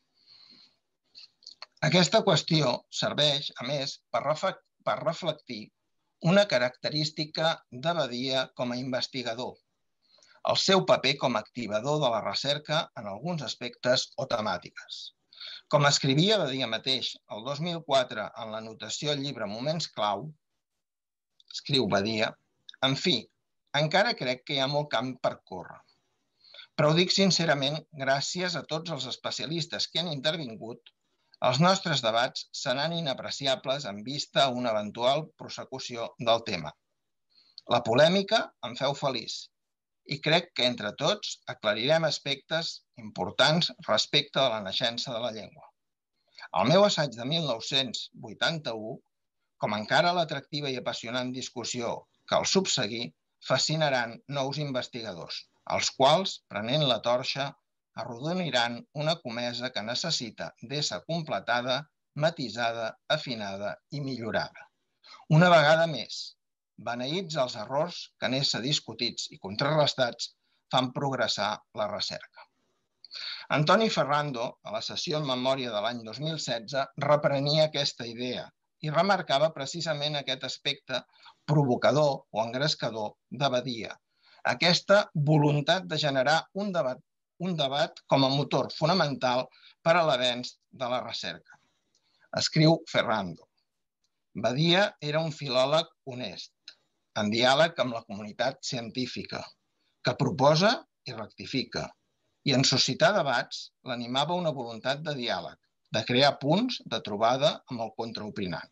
Aquesta qüestió serveix, a més, per reflectir una característica de Badia com a investigador, el seu paper com a activador de la recerca en alguns aspectes o temàtiques. Com escrivia Badia mateix el 2004 en l'anotació al llibre Moments Clau, escriu Badia, en fi, encara crec que hi ha molt camp per córrer. Però ho dic sincerament, gràcies a tots els especialistes que han intervingut, els nostres debats seran inapreciables en vista a una eventual prosecució del tema. La polèmica em feu feliç i crec que entre tots aclarirem aspectes importants respecte a la naixença de la llengua. El meu assaig de 1981, com encara l'atractiva i apassionant discussió que el subseguí, fascinaran nous investigadors, els quals, prenent la torxa, arrodoniran una comesa que necessita d'ésser completada, matisada, afinada i millorada. Una vegada més, beneïts els errors que en ésser discutits i contrarrestats fan progressar la recerca. Antoni Ferrando, a la sessió en memòria de l'any 2016, reprenia aquesta idea i remarcava precisament aquest aspecte provocador o engrescador de Badia, aquesta voluntat de generar un debat com a motor fonamental per a l'avenç de la recerca. Escriu Ferrando. Badia era un filòleg honest, en diàleg amb la comunitat científica, que proposa i rectifica, i en suscitar debats l'animava una voluntat de diàleg, de crear punts de trobada amb el contraopinant.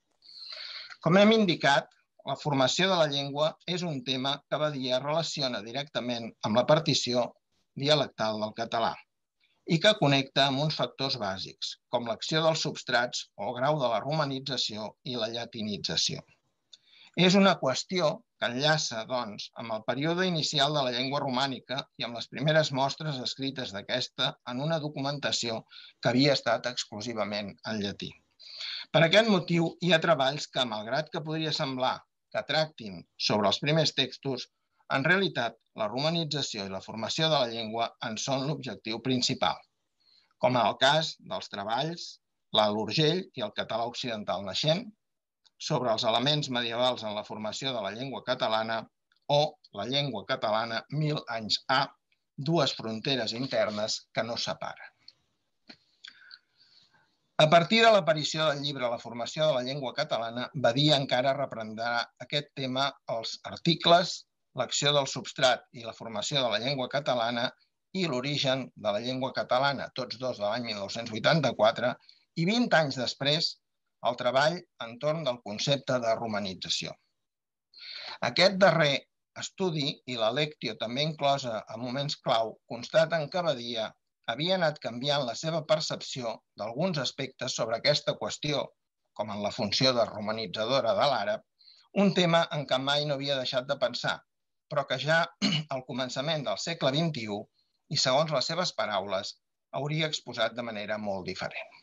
Com hem indicat, la formació de la llengua és un tema que Badia relaciona directament amb la partició dialectal del català i que connecta amb uns factors bàsics, com l'acció dels substrats o el grau de la romanització i la llatinització. És una qüestió que enllaça, doncs, amb el període inicial de la llengua romànica i amb les primeres mostres escrites d'aquesta en una documentació que havia estat exclusivament en llatí. Per aquest motiu, hi ha treballs que, malgrat que podria semblar que tractin sobre els primers textos, en realitat, la romanització i la formació de la llengua en són l'objectiu principal, com en el cas dels treballs L'Alt Urgell i el català occidental naixent, sobre els elements medievals en la formació de la llengua catalana o la llengua catalana 1000 anys ha, dues fronteres internes que no separen. A partir de l'aparició del llibre La formació de la llengua catalana, Badia encara reprendrà aquest tema als articles L'acció del substrat i la formació de la llengua catalana i L'origen de la llengua catalana, tots dos de l'any 1984, i 20 anys després, el treball entorn del concepte de romanització. Aquest darrer estudi i la lectio també inclosa a Moments Clau constaten que Badia havia anat canviant la seva percepció d'alguns aspectes sobre aquesta qüestió, com en la funció de romanitzadora de l'àrab, un tema en què mai no havia deixat de pensar, però que ja al començament del segle XXI, i segons les seves paraules, hauria exposat de manera molt diferent.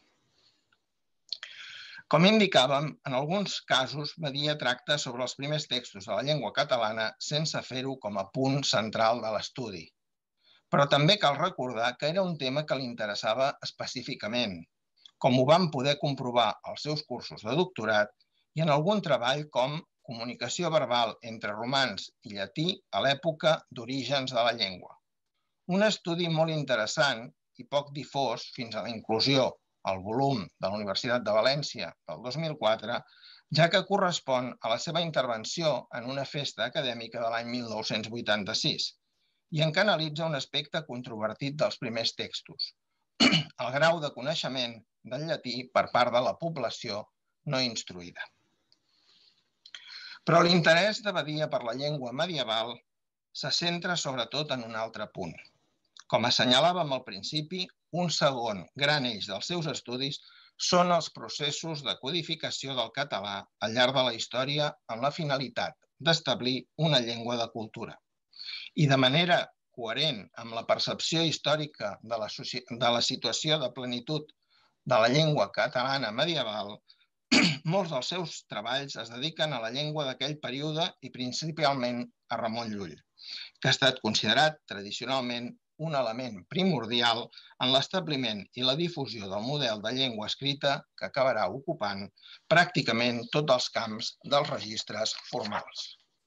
Com indicàvem, en alguns casos Badia tracta sobre els primers textos de la llengua catalana sense fer-ho com a punt central de l'estudi. Però també cal recordar que era un tema que li interessava específicament, com ho vam poder comprovar als seus cursos de doctorat i en algun treball com Comunicació verbal entre romans i llatí a l'època d'orígens de la llengua. Un estudi molt interessant i poc difós fins a la inclusió al volum de la Universitat de València del 2004, ja que correspon a la seva intervenció en una festa acadèmica de l'any 1986 i en què analitza un aspecte controvertit dels primers textos, el grau de coneixement del llatí per part de la població no instruïda. Però l'interès de Badia per la llengua medieval se centra sobretot en un altre punt. Com assenyalàvem al principi, un segon gran eix dels seus estudis són els processos de codificació del català al llarg de la història amb la finalitat d'establir una llengua de cultura. I de manera coherent amb la percepció històrica de la situació de plenitud de la llengua catalana medieval, molts dels seus treballs es dediquen a la llengua d'aquell període i principalment a Ramon Llull, que ha estat considerat tradicionalment un element primordial en l'establiment i la difusió del model de llengua escrita que acabarà ocupant pràcticament tots els camps dels registres formals.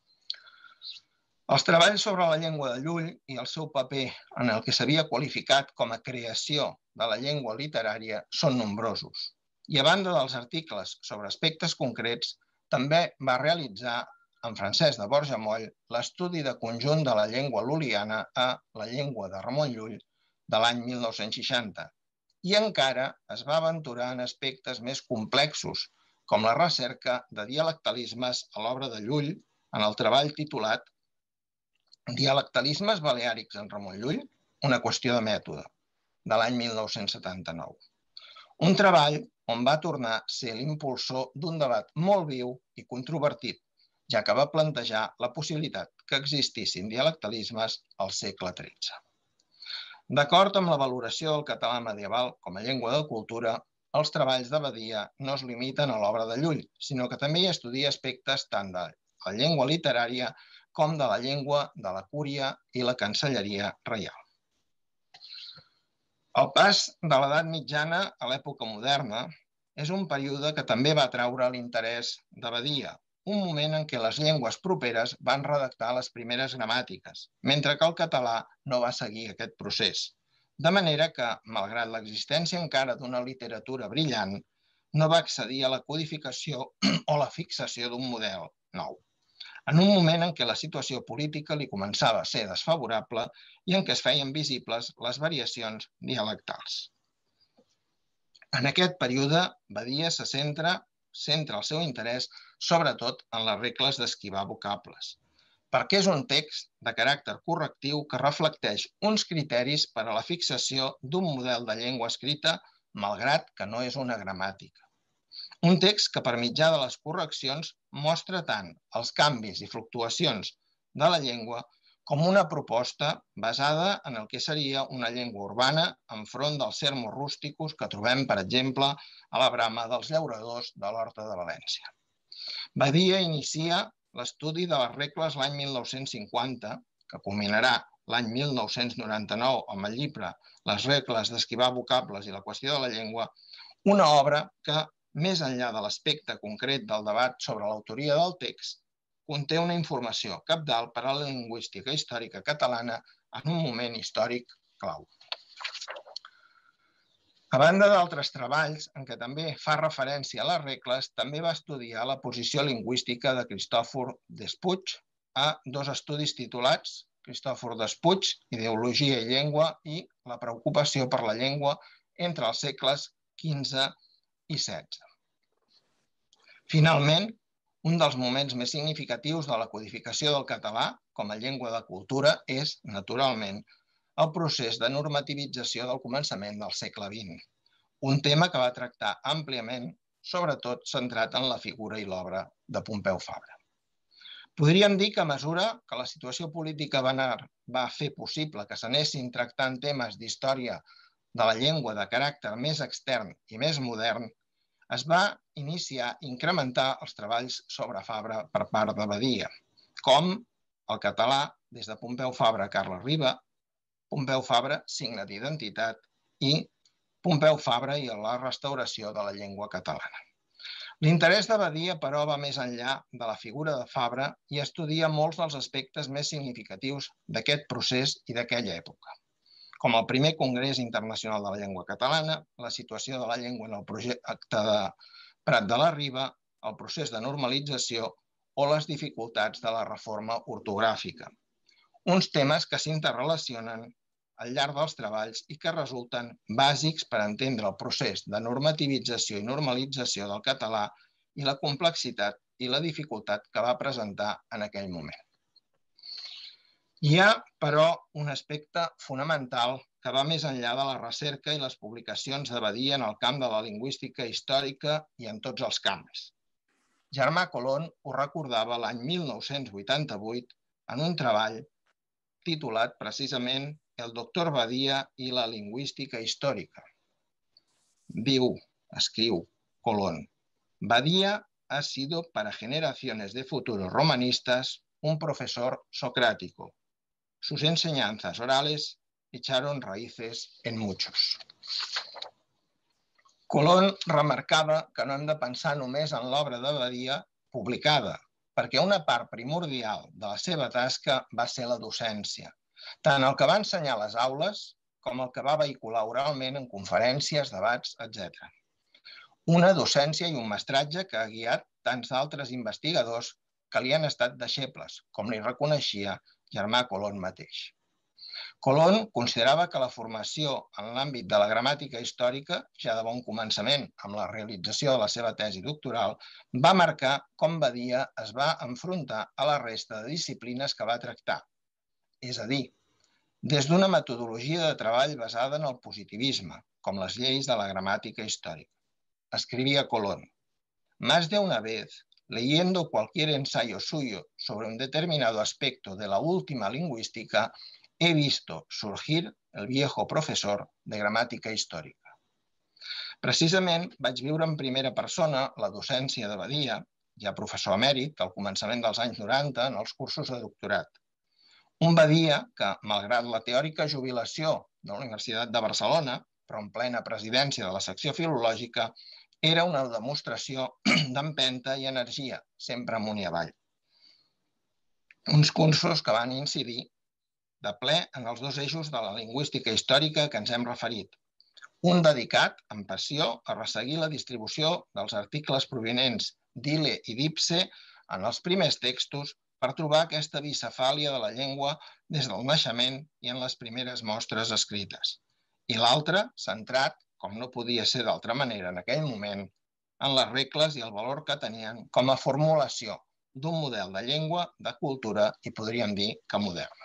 Els treballs sobre la llengua de Llull i el seu paper en el que s'havia qualificat com a creació de la llengua literària són nombrosos. I a banda dels articles sobre aspectes concrets, també va realitzar en Francesc de Borja Moll l'estudi de conjunt de la llengua lul·liana a La llengua de Ramon Llull de l'any 1960 i encara es va aventurar en aspectes més complexos, com la recerca de dialectalismes a l'obra de Llull en el treball titulat Dialectalismes baleàrics en Ramon Llull, una qüestió de mètode, de l'any 1979. Un treball on va tornar a ser l'impulsor d'un debat molt viu i controvertit, ja que va plantejar la possibilitat que existissin dialectalismes al segle XIII. D'acord amb la valoració del català medieval com a llengua de cultura, els treballs de Badia no es limiten a l'obra de Llull, sinó que també hi estudia aspectes tant de la llengua literària com de la llengua de la cúria i la cancelleria reial. El pas de l'edat mitjana a l'època moderna és un període que també va atraure l'interès de Badia, un moment en què les llengües properes van redactar les primeres gramàtiques, mentre que el català no va seguir aquest procés. De manera que, malgrat l'existència encara d'una literatura brillant, no va accedir a la codificació o la fixació d'un model nou, en un moment en què la situació política li començava a ser desfavorable i en què es feien visibles les variacions dialectals. En aquest període, Badia se centra el seu interès sobretot en les regles d'esquivar vocables, perquè és un text de caràcter correctiu que reflecteix uns criteris per a la fixació d'un model de llengua escrita, malgrat que no és una gramàtica. Un text que per mitjà de les correccions mostra tant els canvis i fluctuacions de la llengua com una proposta basada en el que seria una llengua urbana enfront dels sermos rústicos que trobem, per exemple, a la brama dels llauradors de l'Horta de València. Badia inicia l'estudi de les regles l'any 1950, que culminarà l'any 1999 amb el llibre Les regles d'esquivar vocables i la qüestió de la llengua, una obra que, més enllà de l'aspecte concret del debat sobre l'autoria del text, conté una informació cabdal per a la lingüística històrica catalana en un moment històric clau. A banda d'altres treballs en què també fa referència a les regles, també va estudiar la posició lingüística de Cristòfor Despuig a dos estudis titulats Cristòfor Despuig, Ideologia i llengua i la preocupació per la llengua entre els segles XV i XVI. Finalment, un dels moments més significatius de la codificació del català com a llengua de cultura és, naturalment, el procés de normativització del començament del segle XX, un tema que va tractar àmpliament, sobretot centrat en la figura i l'obra de Pompeu Fabra. Podríem dir que a mesura que la situació política va fer possible que s'anessin tractant temes d'història de la llengua de caràcter més extern i més modern, es va iniciar i incrementar els treballs sobre Fabra per part de Badia, com el català des de Pompeu Fabra a Carles Riba, Pompeu Fabra, signe d'identitat, i Pompeu Fabra i la restauració de la llengua catalana. L'interès de Badia, però, va més enllà de la figura de Fabra i estudia molts dels aspectes més significatius d'aquest procés i d'aquella època, com el primer Congrés Internacional de la Llengua Catalana, la situació de la llengua en el projecte de Prat de la Riba, el procés de normalització o les dificultats de la reforma ortogràfica. Uns temes que s'interrelacionen al llarg dels treballs i que resulten bàsics per entendre el procés de normativització i normalització del català i la complexitat i la dificultat que va presentar en aquell moment. Hi ha, però, un aspecte fonamental que va més enllà de la recerca i les publicacions de Badia en el camp de la lingüística històrica i en tots els camps. Germà Colón ho recordava l'any 1988 en un treball titulat precisament El doctor Badia i la lingüística històrica. Viu, escriu Colón. Badía ha sido para generaciones de futuros romanistas un profesor socrático. Sus enseñanzas orales echaron raíces en muchos. Colón remarcava que no hem de pensar només en l'obra de Badia publicada, perquè una part primordial de la seva tasca va ser la docència, tant el que va ensenyar a les aules com el que va vehicular oralment en conferències, debats, etc. Una docència i un mestratge que ha guiat tants d'altres investigadors que li han estat deixebles, com li reconeixia Germà Colón mateix. Colón considerava que la formació en l'àmbit de la gramàtica històrica, ja de bon començament amb la realització de la seva tesi doctoral, va marcar com Badia es va enfrontar a la resta de disciplines que va tractar. És a dir, des d'una metodologia de treball basada en el positivisme, com les lleis de la gramàtica històrica. Escrivia Colón: «Más de una vez, leyendo cualquier ensayo suyo sobre un determinado aspecto de la última lingüística, he visto surgir el viejo profesor de gramàtica històrica». Precisament vaig viure en primera persona la docència de Badia, ja professor emèrit, al començament dels anys 90, en els cursos de doctorat. Un Badia que, malgrat la teòrica jubilació de la Universitat de Barcelona, però en plena presidència de la secció filològica, era una demostració d'empenta i energia, sempre amunt i avall. Uns cursos que van incidir de ple en els dos eixos de la lingüística històrica que ens hem referit. Un dedicat, amb passió, a resseguir la distribució dels articles provinents d'Ile i d'Ipse en els primers textos per trobar aquesta bicefàlia de la llengua des del naixement i en les primeres mostres escrites. I l'altre, centrat, com no podia ser d'altra manera en aquell moment, en les regles i el valor que tenien com a formulació d'un model de llengua, de cultura i podríem dir que moderna.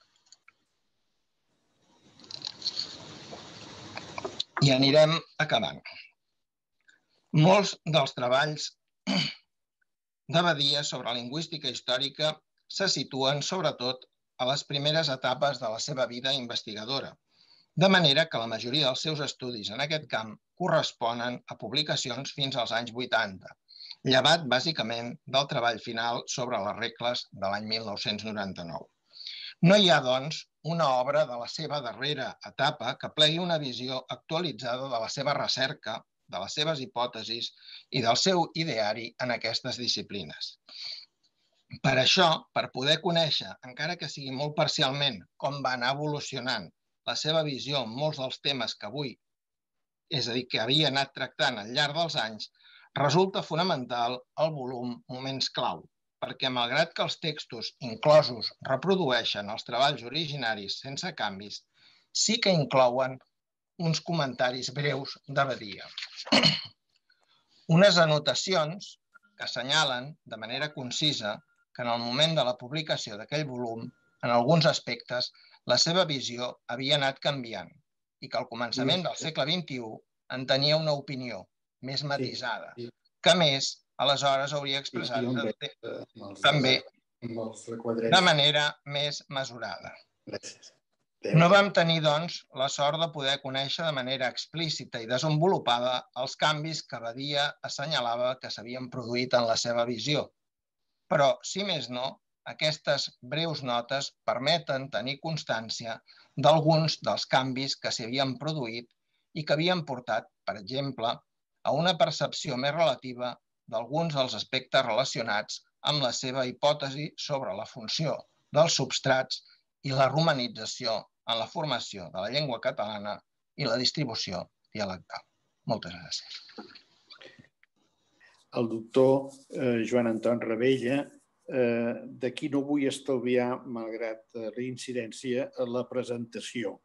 I anirem acabant. Molts dels treballs de Badia sobre lingüística històrica se situen, sobretot, a les primeres etapes de la seva vida investigadora, de manera que la majoria dels seus estudis en aquest camp corresponen a publicacions fins als anys 80, llevat bàsicament del treball final sobre les regles de l'any 1999. No hi ha, doncs, una obra de la seva darrera etapa que plegui una visió actualitzada de la seva recerca, de les seves hipòtesis i del seu ideari en aquestes disciplines. Per això, per poder conèixer, encara que sigui molt parcialment, com va anar evolucionant la seva visió en molts dels temes que avui, és a dir, que havia anat tractant al llarg dels anys, resulta fonamental el volum Moments clau, perquè malgrat que els textos inclosos reprodueixen els treballs originaris sense canvis, sí que inclouen uns comentaris breus de Badia. Unes anotacions que assenyalen de manera concisa que en el moment de la publicació d'aquell volum, en alguns aspectes, la seva visió havia anat canviant i que al començament del segle XXI en tenia una opinió més matisada, que a més, aleshores hauria expressat també de manera més mesurada. No vam tenir, doncs, la sort de poder conèixer de manera explícita i desenvolupada els canvis que Badia assenyalava que s'havien produït en la seva visió. Però, si més no, aquestes breus notes permeten tenir constància d'alguns dels canvis que s'hi havien produït i que havien portat, per exemple, a una percepció més relativa d'alguns dels aspectes relacionats amb la seva hipòtesi sobre la funció dels substrats i la romanització en la formació de la llengua catalana i la distribució dialectal. Moltes gràcies. El doctor Joan Anton Ravella, d'aquí no vull estalviar, malgrat la incidència, la presentació.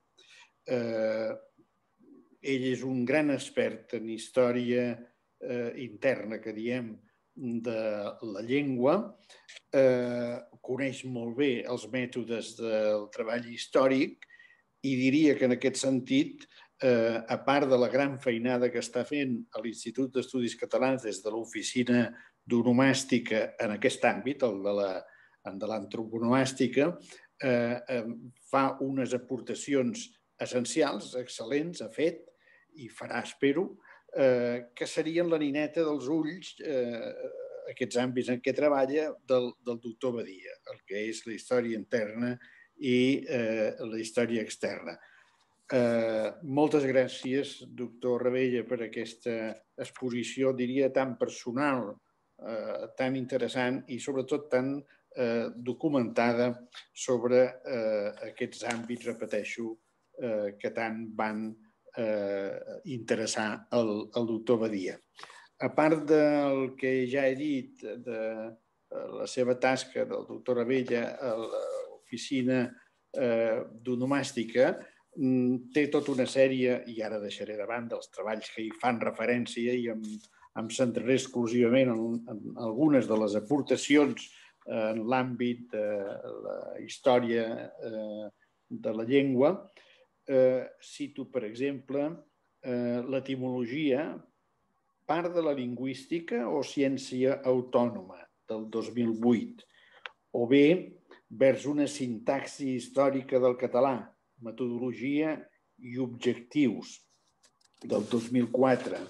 Ell és un gran expert en història interna, que diem, de la llengua, coneix molt bé els mètodes del treball històric i diria que en aquest sentit, a part de la gran feinada que està fent a l'Institut d'Estudis Catalans des de l'oficina d'onomàstica en aquest àmbit, el de l'antroponomàstica, fa unes aportacions essencials, excel·lents, ha fet i farà, espero, que serien la nineta dels ulls, aquests àmbits en què treballa, del doctor Badia, el que és la història interna i la història externa. Moltes gràcies, doctor Ravella, per aquesta exposició, diria, tan personal, tan interessant i sobretot tan documentada sobre aquests àmbits, repeteixo, que tant van interessar el doctor Badia. A part del que ja he dit de la seva tasca del doctor Ravella a l'oficina d'onomàstica, té tota una sèrie, i ara deixaré de banda els treballs que hi fan referència i em centraré exclusivament en algunes de les aportacions en l'àmbit de la història de la llengua. Cito, per exemple, l'etimologia, part de la lingüística o ciència autònoma, del 2008, o bé vers una sintaxi històrica del català, metodologia i objectius, del 2004.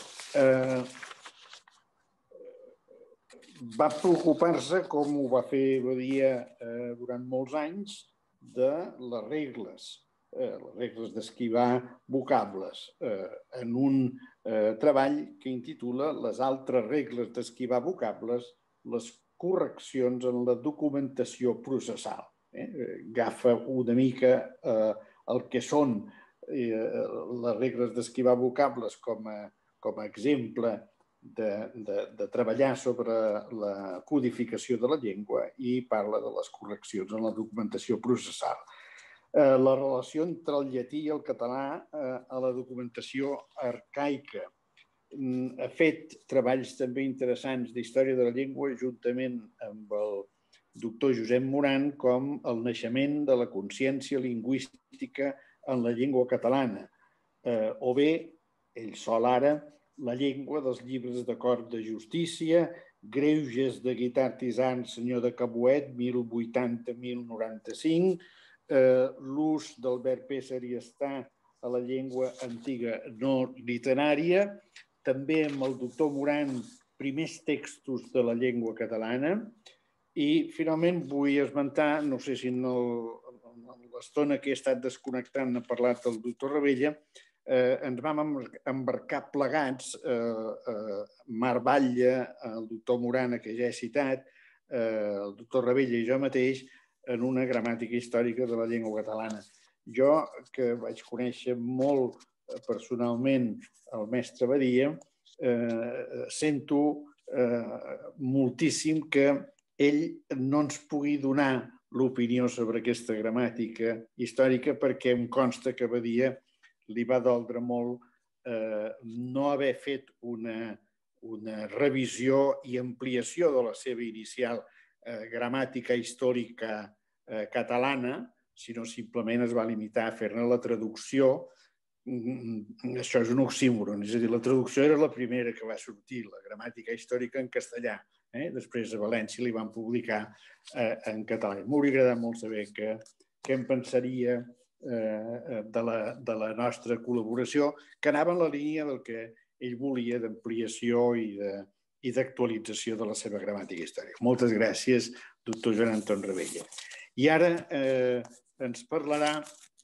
Va preocupar-se, com ho va fer Badia durant molts anys, de les regles d'esquivar vocables, en un treball que intitula Les altres regles d'esquivar vocables, les correccions en la documentació processal. Agafa una mica el que són les regles d'esquivar vocables com a exemple de treballar sobre la codificació de la llengua i parla de les correccions en la documentació processal. La relació entre el llatí i el català a la documentació arcaica. Ha fet treballs també interessants d'història de la llengua juntament amb el doctor Josep Moran, com el naixement de la consciència lingüística en la llengua catalana, o bé, ell sol ara, la llengua dels llibres de cor de justícia, Greuges de Guitart Tisant, senyor de Cabuet, 1080-1095, l'ús del verb ésser i estar a la llengua antiga no literària, també amb el doctor Moran, primers textos de la llengua catalana, i finalment vull esmentar, no sé si en l'estona que he estat desconnectant ha parlat el doctor Ravella, ens vam embarcar plegats, Marc Batlle, el doctor Morana, que ja he citat, el doctor Ravella i jo mateix, en una gramàtica històrica de la llengua catalana. Jo, que vaig conèixer molt personalment el mestre Badia, sento moltíssim que ell no ens pugui donar l'opinió sobre aquesta gramàtica històrica, perquè em consta que Badia li va doldre molt no haver fet una revisió i ampliació de la seva inicial gramàtica històrica catalana, sinó simplement es va limitar a fer-ne la traducció. Això és un oxímoron, és a dir, la traducció era la primera que va sortir, la gramàtica històrica en castellà. Després a València li van publicar en català. M'hauria agradat molt saber què em pensaria de la nostra col·laboració, que anava en la línia del que ell volia d'ampliació i d'actualització de la seva gramàtica històrica. Moltes gràcies, doctor Joan Anton Ravella. I ara ens parlarà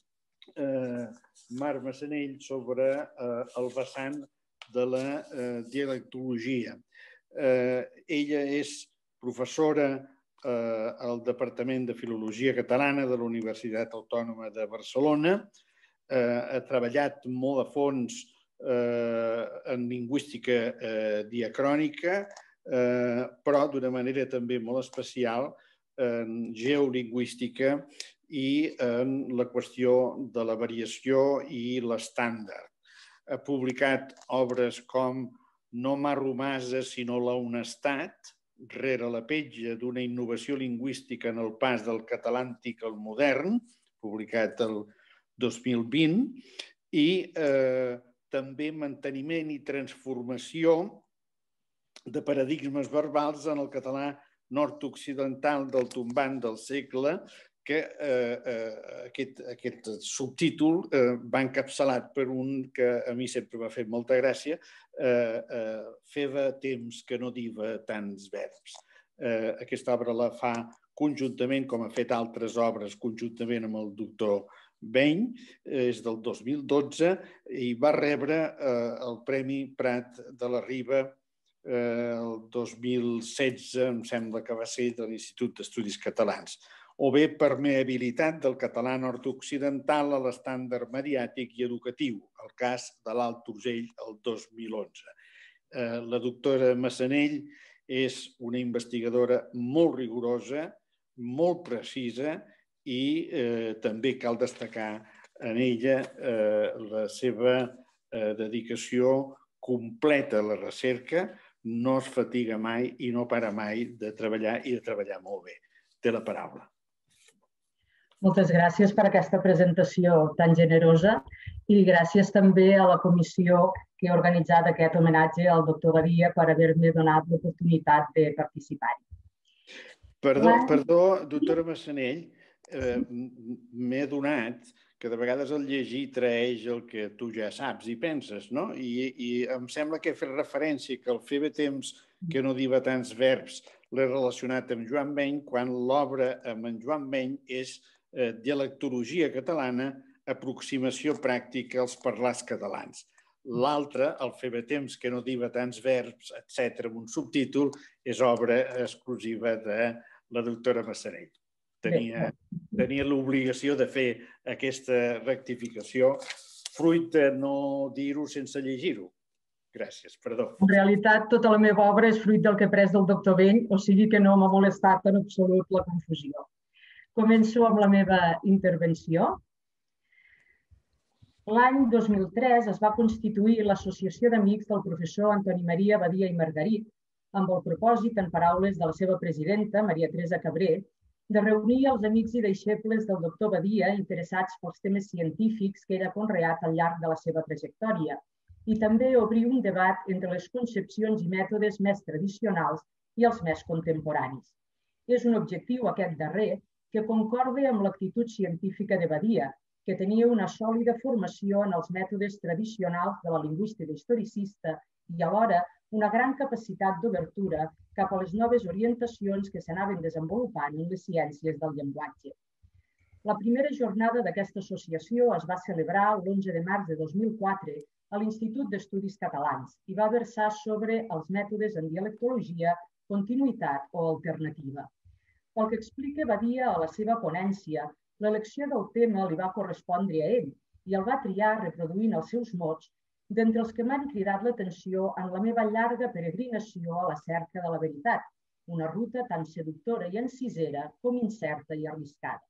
Marc Massanell sobre el vessant de la dialectologia. Ella és professora al Departament de Filologia Catalana de la Universitat Autònoma de Barcelona. Ha treballat molt a fons en lingüística diacrònica, però d'una manera també molt especial en geolingüística i en la qüestió de la variació i l'estàndard. Ha publicat obres com No m'ha romasa sinó la honestat, rere la petja d'una innovació lingüística en el pas del català antic al modern, publicat el 2020, i també manteniment i transformació de paradigmes verbals en el català nord-occidental del tombant del segle que aquest subtítol va encapçalat per un que a mi sempre m'ha fet molta gràcia, feva temps que no diva tants verbs. Aquesta obra la fa conjuntament, com ha fet altres obres, conjuntament amb el doctor Bain, és del 2012, i va rebre el Premi Prat de la Riba el 2016, em sembla que va ser, de l'Institut d'Estudis Catalans, o bé permeabilitat del català nord-occidental a l'estàndard mediàtic i educatiu, el cas de l'Alt Urgell el 2011. La doctora Massanell és una investigadora molt rigorosa, molt precisa i també cal destacar en ella la seva dedicació completa a la recerca, no es fatiga mai i no para mai de treballar i de treballar molt bé. Té la paraula. Moltes gràcies per aquesta presentació tan generosa i gràcies també a la comissió que ha organitzat aquest homenatge al doctor Badia per haver-me donat l'oportunitat de participar-hi. Perdó, doctora Massanell, m'he adonat que de vegades el llegir traeix el que tu ja saps i penses, no? I em sembla que he fet referència que el fer bé temps que no diva tants verbs l'he relacionat amb Joan Bain, quan l'obra amb en Joan Bain és Dialectologia catalana, aproximació pràctica als parlars catalans. L'altre, el fer bé temps que no diva tants verbs, etc., amb un subtítol, és obra exclusiva de la doctora Massanell. Tenia l'obligació de fer aquesta rectificació, fruit de no dir-ho sense llegir-ho. Gràcies, perdó. En realitat, tota la meva obra és fruit del que he pres del doctor Bain, o sigui que no m'ha molestat en absolut la confusió. Començo amb la meva intervenció. L'any 2003 es va constituir l'Associació d'Amics del professor Antoni Maria Badia i Margarit, amb el propòsit, en paraules de la seva presidenta, Maria Teresa Cabré, de reunir els amics i deixebles del doctor Badia interessats pels temes científics que era conreat al llarg de la seva trajectòria i també obrir un debat entre les concepcions i mètodes més tradicionals i els més contemporanis. És un objectiu, aquest darrer, que concorda amb l'actitud científica de Badia, que tenia una sòlida formació en els mètodes tradicionals de la lingüística historicista i alhora una gran capacitat d'obertura cap a les noves orientacions que s'anaven desenvolupant en les ciències del llenguatge. La primera jornada d'aquesta associació es va celebrar l'11 de març de 2004 a l'Institut d'Estudis Catalans i va versar sobre els mètodes en dialectologia, continuïtat o alternativa. Pel que explica Badia a la seva ponència, l'elecció del tema li va correspondre a ell i el va triar reproduint els seus mots d'entre els que m'han cridat l'atenció en la meva llarga peregrinació a la cerca de la veritat, una ruta tan seductora i encisera com incerta i arriscada.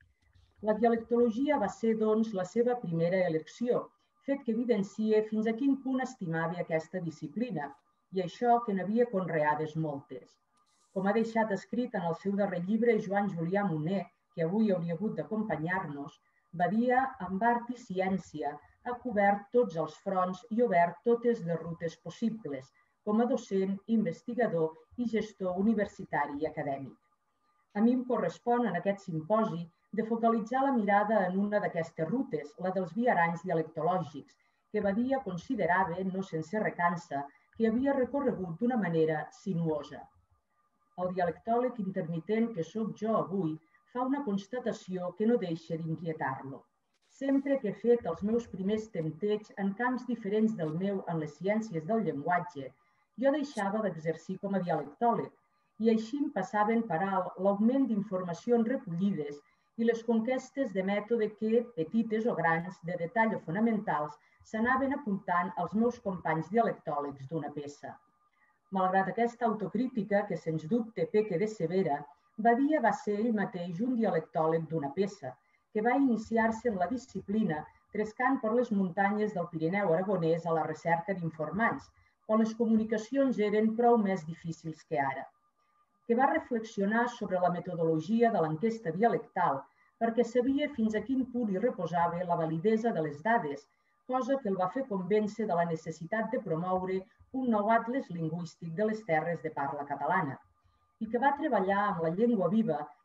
La dialectologia va ser, doncs, la seva primera elecció, fet que evidencia fins a quin punt estimava aquesta disciplina, i això que n'havia conreades moltes. Com ha deixat escrit en el seu darrer llibre Joan Julià Moner, que avui hauria hagut d'acompanyar-nos, Badia, amb art i ciència, ha cobert tots els fronts i obert totes les rutes possibles, com a docent, investigador i gestor universitari i acadèmic. A mi em correspon en aquest simposi de focalitzar la mirada en una d'aquestes rutes, la dels viaranys dialectològics, que Badia considerava, no sense recança, que havia recorregut d'una manera sinuosa. El dialectòleg intermitent que sóc jo avui fa una constatació que no deixa d'inquietar-lo. Sempre que he fet els meus primers tempteig en camps diferents del meu en les ciències del llenguatge, jo deixava d'exercir com a dialectòleg i així em passaven per alt l'augment d'informacions recollides i les conquestes de mètode que, petites o grans, de detall o fonamentals, s'anaven apuntant als meus companys dialectòlegs d'una peça. Malgrat aquesta autocrítica, que sens dubte peca de severa, Badia va ser ell mateix un dialectòleg d'una peça, que va iniciar-se en la disciplina trescant per les muntanyes del Pirineu aragonès a la recerca d'informants, on les comunicacions eren prou més difícils que ara. Que va reflexionar sobre la metodologia de l'enquesta dialectal perquè sabia fins a quin punt hi reposava la validesa de les dades, cosa que el va fer convèncer de la necessitat de promoure un nou atles lingüístic de les terres de parla catalana, i que va treballar amb la llengua viva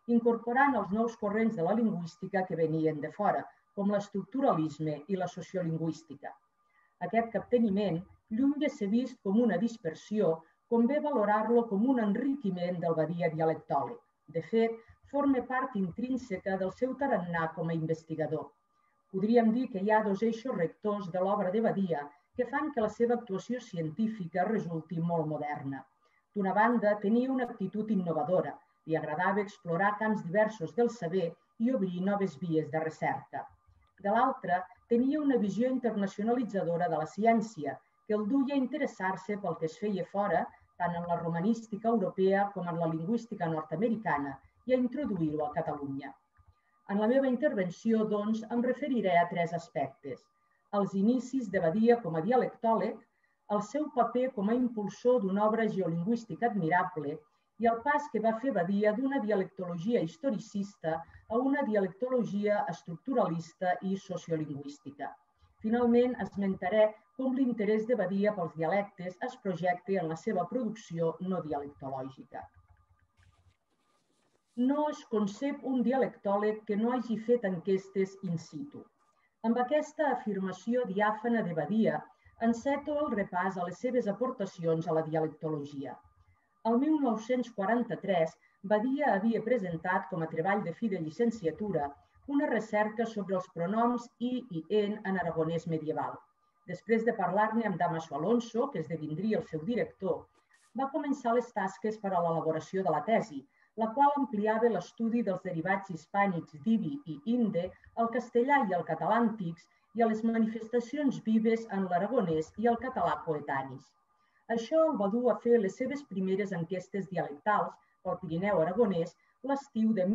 incorporant els nous corrents de la lingüística que venien de fora, com l'estructuralisme i la sociolingüística. Aquest capteniment, lluny de ser vist com una dispersió, convé valorar-lo com un enriquiment del Badia dialectòleg. De fet, forma part intrínseca del seu tarannà com a investigador. Podríem dir que hi ha dos eixos rectors de l'obra de Badia que fan que la seva actuació científica resulti molt moderna. D'una banda, tenia una actitud innovadora, li agradava explorar camps diversos del saber i obrir noves vies de recerca. De l'altra, tenia una visió internacionalitzadora de la ciència, que el duia a interessar-se pel que es feia fora, tant en la romanística europea com en la lingüística nord-americana, i a introduir-ho a Catalunya. En la meva intervenció, doncs, em referiré a tres aspectes: els inicis de Badia com a dialectòleg, el seu paper com a impulsor d'una obra geolingüística admirable i el pas que va fer Badia d'una dialectologia historicista a una dialectologia estructuralista i sociolingüística. Finalment, esmentaré com l'interès de Badia pels dialectes es projecta en la seva producció no dialectològica. No es concep un dialectòleg que no hagi fet enquestes in situ. Amb aquesta afirmació diàfana de Badia, enceto el repàs a les seves aportacions a la dialectologia. El 1943, Badia havia presentat com a treball de fi de llicenciatura una recerca sobre els pronoms i en aragonès medieval. Després de parlar-ne amb Damaso Alonso, que esdevindria el seu director, va començar les tasques per a l'elaboració de la tesi, la qual ampliava l'estudi dels derivats hispànics d'ibi i inde al castellà i al català antics i a les manifestacions vives en l'aragonès i el català coetanis. Això el va dur a fer les seves primeres enquestes dialectals pel Pirineu aragonès l'estiu de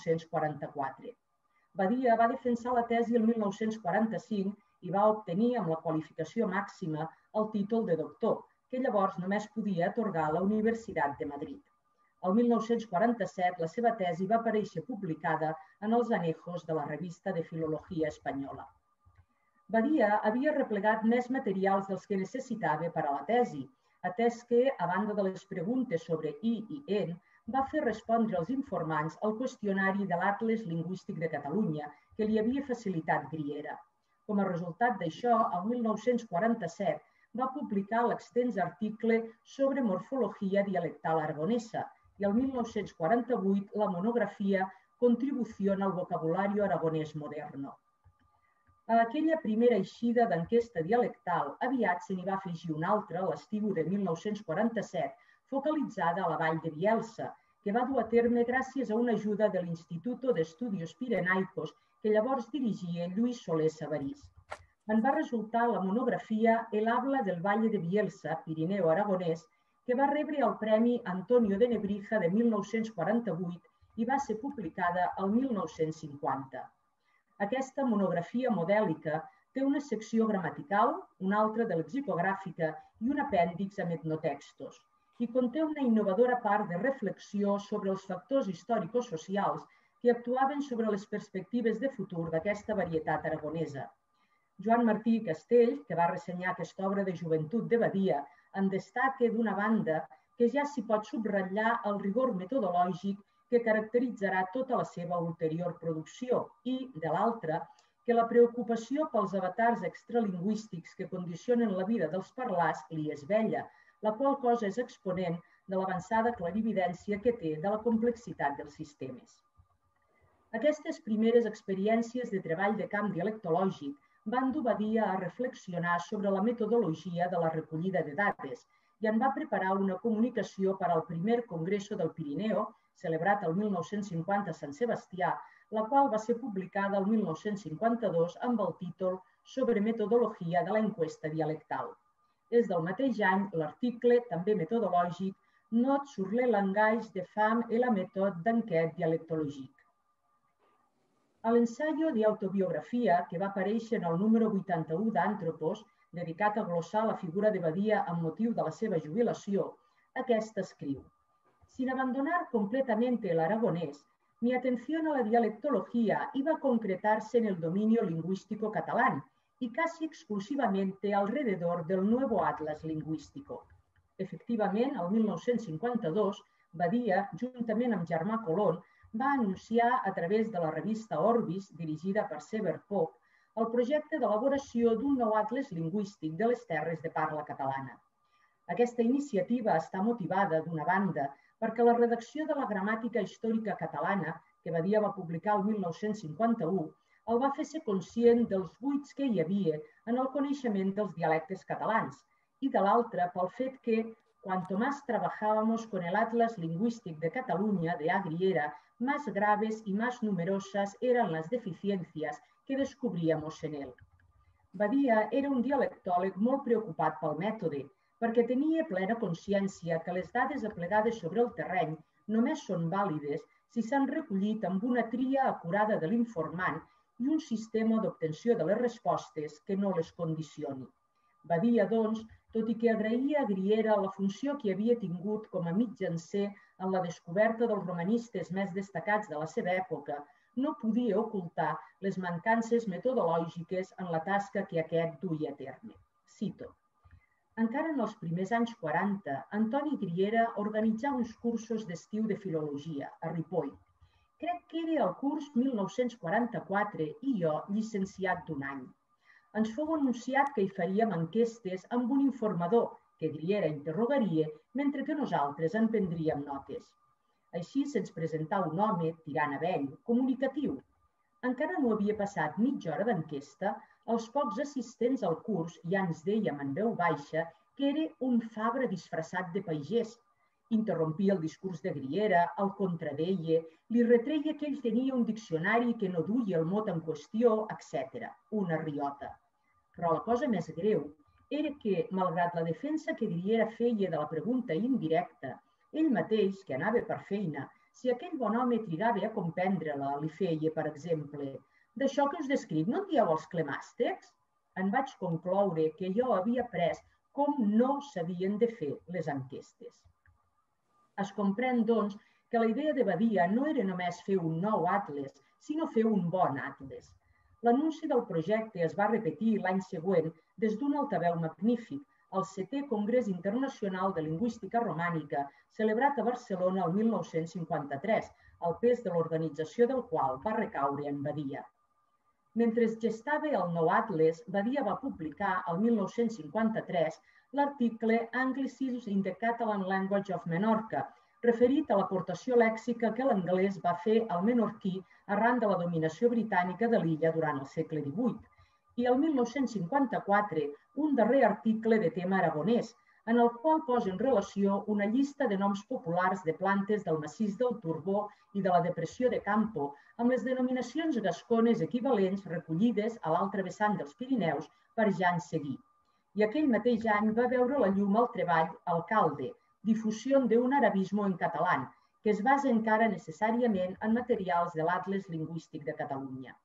1944. Badia va defensar la tesi el 1945 i va obtenir amb la qualificació màxima el títol de doctor, que llavors només podia atorgar la Universitat de Madrid. El 1947 la seva tesi va aparèixer publicada en els anejos de la Revista de Filologia Espanyola. Badia havia replegat més materials dels que necessitava per a la tesi, atès que, a banda de les preguntes sobre i en, va fer respondre als informants al qüestionari de l'Atles Lingüístic de Catalunya, que li havia facilitat Griera. Com a resultat d'això, el 1947 va publicar l'extens article sobre morfologia dialectal aragonesa i el 1948 la monografia Contribución al vocabulario aragonès moderno. A aquella primera eixida d'enquesta dialectal, aviat se n'hi va afegir una altra, l'estiu de 1947, focalitzada a la vall de Bielsa, que va dur a terme gràcies a una ajuda de l'Instituto de Estudios Pirenaicos que llavors dirigia Lluís Soler Sabarís. En va resultar la monografia El habla del Valle de Bielsa, Pirineu aragonès, que va rebre el Premi Antonio de Nebrija de 1948 i va ser publicada el 1950. Aquesta monografia modèlica té una secció gramatical, una altra de lexicogràfica i un apèndix amb etnotextos, i conté una innovadora part de reflexió sobre els factors històrico-socials que actuaven sobre les perspectives de futur d'aquesta varietat aragonesa. Joan Martí i Castell, que va ressenyar aquesta obra de joventut de Badia, en destaca d'una banda que ja s'hi pot subratllar el rigor metodològic que caracteritzarà tota la seva ulterior producció i, de l'altra, que la preocupació pels avatars extralingüístics que condicionen la vida dels parlars li és vella, la qual cosa és exponent de l'avançada clarividència que té de la complexitat dels sistemes. Aquestes primeres experiències de treball de camp dialectològic van dur Badia a reflexionar sobre la metodologia de la recollida de dates i en va preparar una comunicació per al primer Congreso del Pirineo, celebrat el 1950 a Sant Sebastià, la qual va ser publicada el 1952 amb el títol Sobre metodologia de la encuesta dialectal. És del mateix any l'article, també metodològic, Notes sur le langage de femmes et la méthode d'enquête dialectologique. A l'ensaio d'autobiografia, que va aparèixer en el número 81 d'Anthropos, dedicat a glossar la figura de Badia amb motiu de la seva jubilació, aquest escriu: Sin abandonar completamente el aragonés, mi atención a la dialectología iba a concretarse en el dominio lingüístico catalán y casi exclusivamente alrededor del nuevo atlas lingüístico. Efectivament, el 1952, Badia, juntament amb Germà Colón, va anunciar a través de la revista Orbis, dirigida per Sever Poc, el projecte d'elaboració d'un nou atles lingüístic de les terres de parla catalana. Aquesta iniciativa està motivada, d'una banda, perquè la redacció de la Gramàtica Històrica Catalana, que Badia va publicar el 1951, el va fer ser conscient dels buits que hi havia en el coneixement dels dialectes catalans, i de l'altra pel fet que, cuanto más trabajábamos con el Atlas Lingüístic de Cataluña de A. Griera, más graves y más numerosas eran las deficiencias que descubríamos en él. Badia era un dialectòleg molt preocupat pel mètode, perquè tenia plena consciència que les dades aplegades sobre el terreny només són vàlides si s'han recollit amb una tria acurada de l'informant i un sistema d'obtenció de les respostes que no les condicioni. Badia, doncs, tot i que agraïa a Griera la funció que havia tingut com a mitjancer en la descoberta dels romanistes més destacats de la seva època, no podia ocultar les mancances metodològiques en la tasca que aquest duia a terme. Cito: encara en els primers anys 40, Antoni Griera organitzà uns cursos d'estiu de filologia a Ripoll. Crec que era el curs 1944 i jo llicenciat d'un any. Ens fou anunciat que hi faríem enquestes amb un informador que Griera interrogaria mentre que nosaltres en prendríem notes. Així se'ns presentà un home, tirant a vell, comunicatiu. Encara no havia passat mitja hora d'enquesta, els pocs assistents al curs ja ens dèiem en veu baixa que era un Fabra disfressat de pagès. Interrompia el discurs de Griera, el contradeia, li retreia que ell tenia un diccionari que no duia el mot en qüestió, etc. Una riota. Però la cosa més greu era que, malgrat la defensa que Griera feia de la pregunta indirecta, ell mateix, que anava per feina, si aquell bon home trigava a comprendre-la, li feia, per exemple, d'això que us descric, no en dieu els clemàstecs? En vaig concloure que jo havia après com no s'havien de fer les enquestes. Es comprèn, doncs, que la idea de Badia no era només fer un nou atles, sinó fer un bon atles. L'anunci del projecte es va repetir l'any següent des d'un altaveu magnífic, el 7è Congrés Internacional de Lingüística Romànica, celebrat a Barcelona el 1953, el pes de l'organització del qual va recaure en Badia. Mentre es gestava el nou atles, Badia va publicar, el 1953, l'article Anglicisms in the Catalan Language of Menorca, referit a l'aportació lèxica que l'anglès va fer al menorquí arran de la dominació britànica de l'illa durant el segle XVIII, i el 1954 un darrer article de tema aragonès, en el qual posa en relació una llista de noms populars de plantes del massís del Turbó i de la depressió de Campo, amb les denominacions gascones equivalents recollides a l'altre vessant dels Pirineus per Jan Seguí. I aquell mateix any va veure la llum el treball Alcalde, difusió d'un arabismo en català, que es basa encara necessàriament en materials de l'Atles Lingüístic de Catalunya.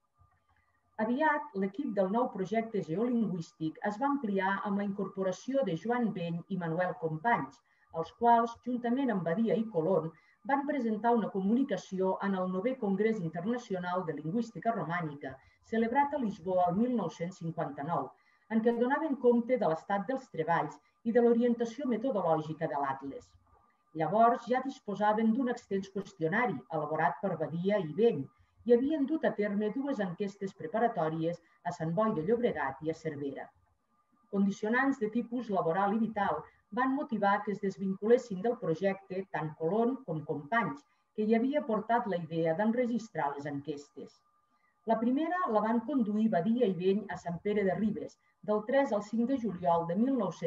Aviat, l'equip del nou projecte geolingüístic es va ampliar amb la incorporació de Joan Beny i Manuel Companys, els quals, juntament amb Badia i Colón, van presentar una comunicació en el 9è Congrés Internacional de Lingüística Romànica, celebrat a Lisboa el 1959, en què donaven compte de l'estat dels treballs i de l'orientació metodològica de l'Atles. Llavors ja disposaven d'un extens qüestionari, elaborat per Badia i Beny, i havien dut a terme 2 enquestes preparatòries a Sant Boi de Llobregat i a Cervera. Condicionants de tipus laboral i vital van motivar que es desvinculessin del projecte tant Colón com Companys, que hi havia portat la idea d'enregistrar les enquestes. La primera la van conduir Badia i Beny a Sant Pere de Ribes, del 3 al 5 de juliol de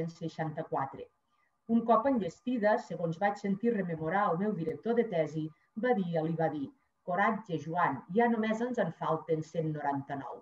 1964. Un cop enllestida, segons vaig sentir rememorar el meu director de tesi, Badia li va dir: «Coratge, Joan, ja només ens en falten 199».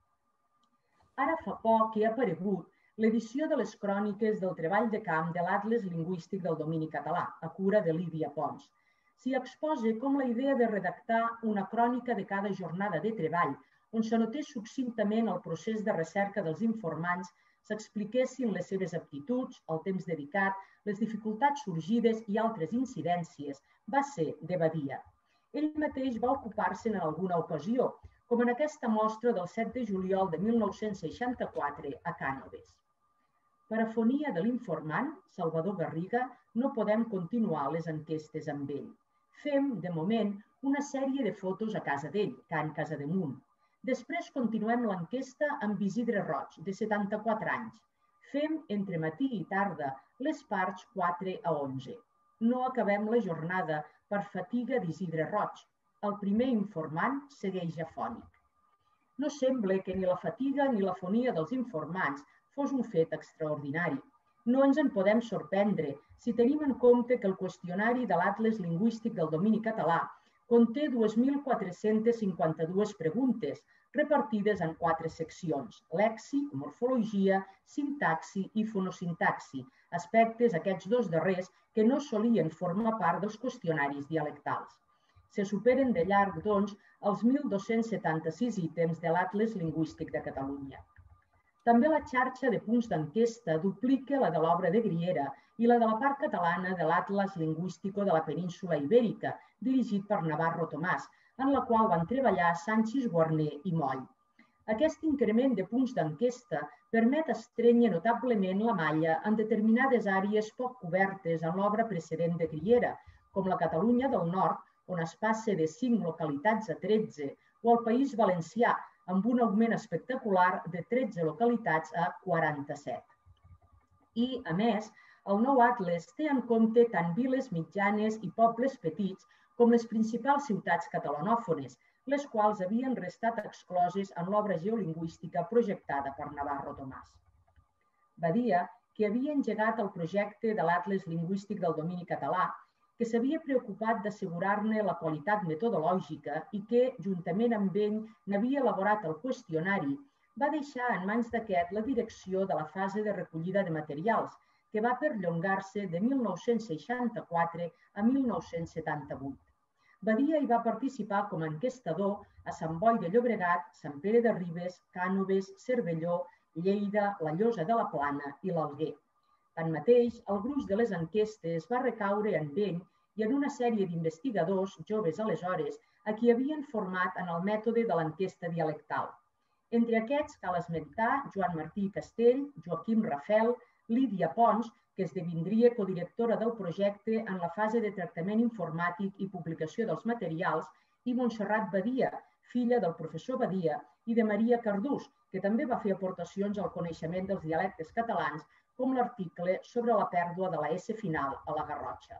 Ara fa poc que ha aparegut l'edició de les cròniques del treball de camp de l'Atles Lingüístic del domini català, a cura de Lídia Pons. S'hi exposa com la idea de redactar una crònica de cada jornada de treball, on s'anotés succintament el procés de recerca dels informants, s'expliquessin les seves aptituds, el temps dedicat, les dificultats sorgides i altres incidències, va ser de Badia. Ell mateix va ocupar-se'n en alguna ocasió, com en aquesta mostra del 7 de juliol de 1964 a Cànoves. Per afonia de l'informant, Salvador Garriga, no podem continuar les enquestes amb ell. Fem, de moment, una sèrie de fotos a casa d'ell, Can Casademunt. Després continuem l'enquesta amb Isidre Roig, de 74 anys. Fem, entre matí i tarda, les parts 4 a 11. No acabem la jornada per fatiga d'Isidre Roig. El primer informant segueix afònic. No sembla que ni la fatiga ni l'afonia dels informants fos un fet extraordinari. No ens en podem sorprendre si tenim en compte que el qüestionari de l'Atles Lingüístic del Domini Català conté 2.452 preguntes repartides en 4 seccions: lèxic, morfologia, sintaxi i fonosintaxi, aspectes aquests dos darrers que no solien formar part dels qüestionaris dialectals. Se superen de llarg, doncs, els 1.276 ítems de l'Atles Lingüístic de Catalunya. També la xarxa de punts d'enquesta duplica la de l'obra de Griera i la de la part catalana de l'Atlas Lingüístico de la península Ibèrica, dirigit per Navarro Tomàs, en la qual van treballar Sanchis Guarner i Moll. Aquest increment de punts d'enquesta permet estrènyer notablement la malla en determinades àrees poc cobertes en l'obra precedent de Griera, com la Catalunya del Nord, on es passa de 5 localitats a 13, o el País Valencià, amb un augment espectacular de 13 localitats a 47. I, a més, el nou atles té en compte tant viles mitjanes i pobles petits com les principals ciutats catalanòfones, les quals havien restat excloses en l'obra geolingüística projectada per Navarro Tomàs. Badia, que havia engegat el projecte de l'Atles Lingüístic del Domini Català, que s'havia preocupat d'assegurar-ne la qualitat metodològica i que, juntament amb ell, n'havia elaborat el qüestionari, va deixar en mans d'aquest la direcció de la fase de recollida de materials, que va perllongar-se de 1964 a 1978. Badia hi va participar com a enquestador a Sant Boi de Llobregat, Sant Pere de Ribes, Cànoves, Cervelló, Lleida, la Llosa de la Plana i l'Alguer. Tanmateix, el gruix de les enquestes va recaure en ell i en una sèrie d'investigadors, joves aleshores, a qui havien format en el mètode de l'enquesta dialectal. Entre aquests cal esmentar Joan Martí Castell, Joaquim Rafel, Lídia Pons, que esdevindria codirectora del projecte en la fase de tractament informàtic i publicació dels materials, i Montserrat Badia, filla del professor Badia, i de Maria Cardús, que també va fer aportacions al coneixement dels dialectes catalans, com l'article sobre la pèrdua de la S final a la Garrotxa.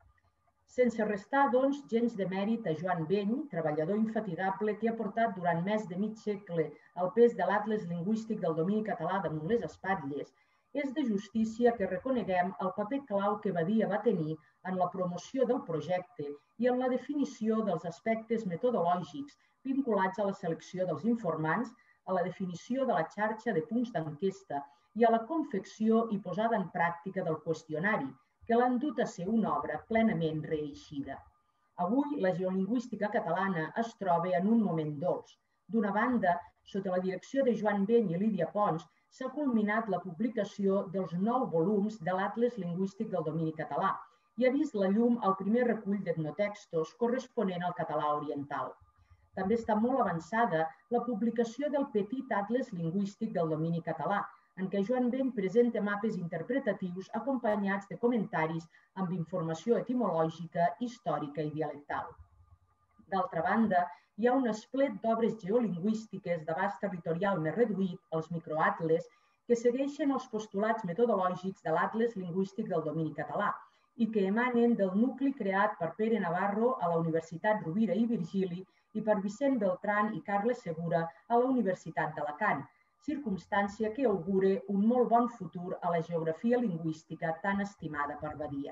Sense restar, doncs, gens de mèrit a Joan Beny, treballador infatigable que ha portat durant més de mig segle el pes de l'Atles Lingüístic del Domini Català damunt les espatlles, és de justícia que reconeguem el paper clau que Badia va tenir en la promoció del projecte i en la definició dels aspectes metodològics vinculats a la selecció dels informants, a la definició de la xarxa de punts d'enquesta i a la confecció i posada en pràctica del qüestionari, que l'han dut a ser una obra plenament reeixida. Avui, la geolingüística catalana es troba en un moment dolç. D'una banda, sota la direcció de Joan Beny i Lídia Pons, s'ha culminat la publicació dels 9 volums de l'Atles Lingüístic del Domini Català i ha vist la llum el primer recull d'etnotextos corresponent al català oriental. També està molt avançada la publicació del Petit Atles Lingüístic del Domini Català, en què Joan Beny presenta mapes interpretatius acompanyats de comentaris amb informació etimològica, històrica i dialectal. D'altra banda, hi ha un esplet d'obres geolingüístiques d'abast territorial més reduït, els microatles, que segueixen els postulats metodològics de l'Atles Lingüístic del Domini Català i que emanen del nucli creat per Pere Navarro a la Universitat Rovira i Virgili i per Vicent Beltran i Carles Segura a la Universitat d'Alacant, circumstància que augura un molt bon futur a la geografia lingüística tan estimada per Badia.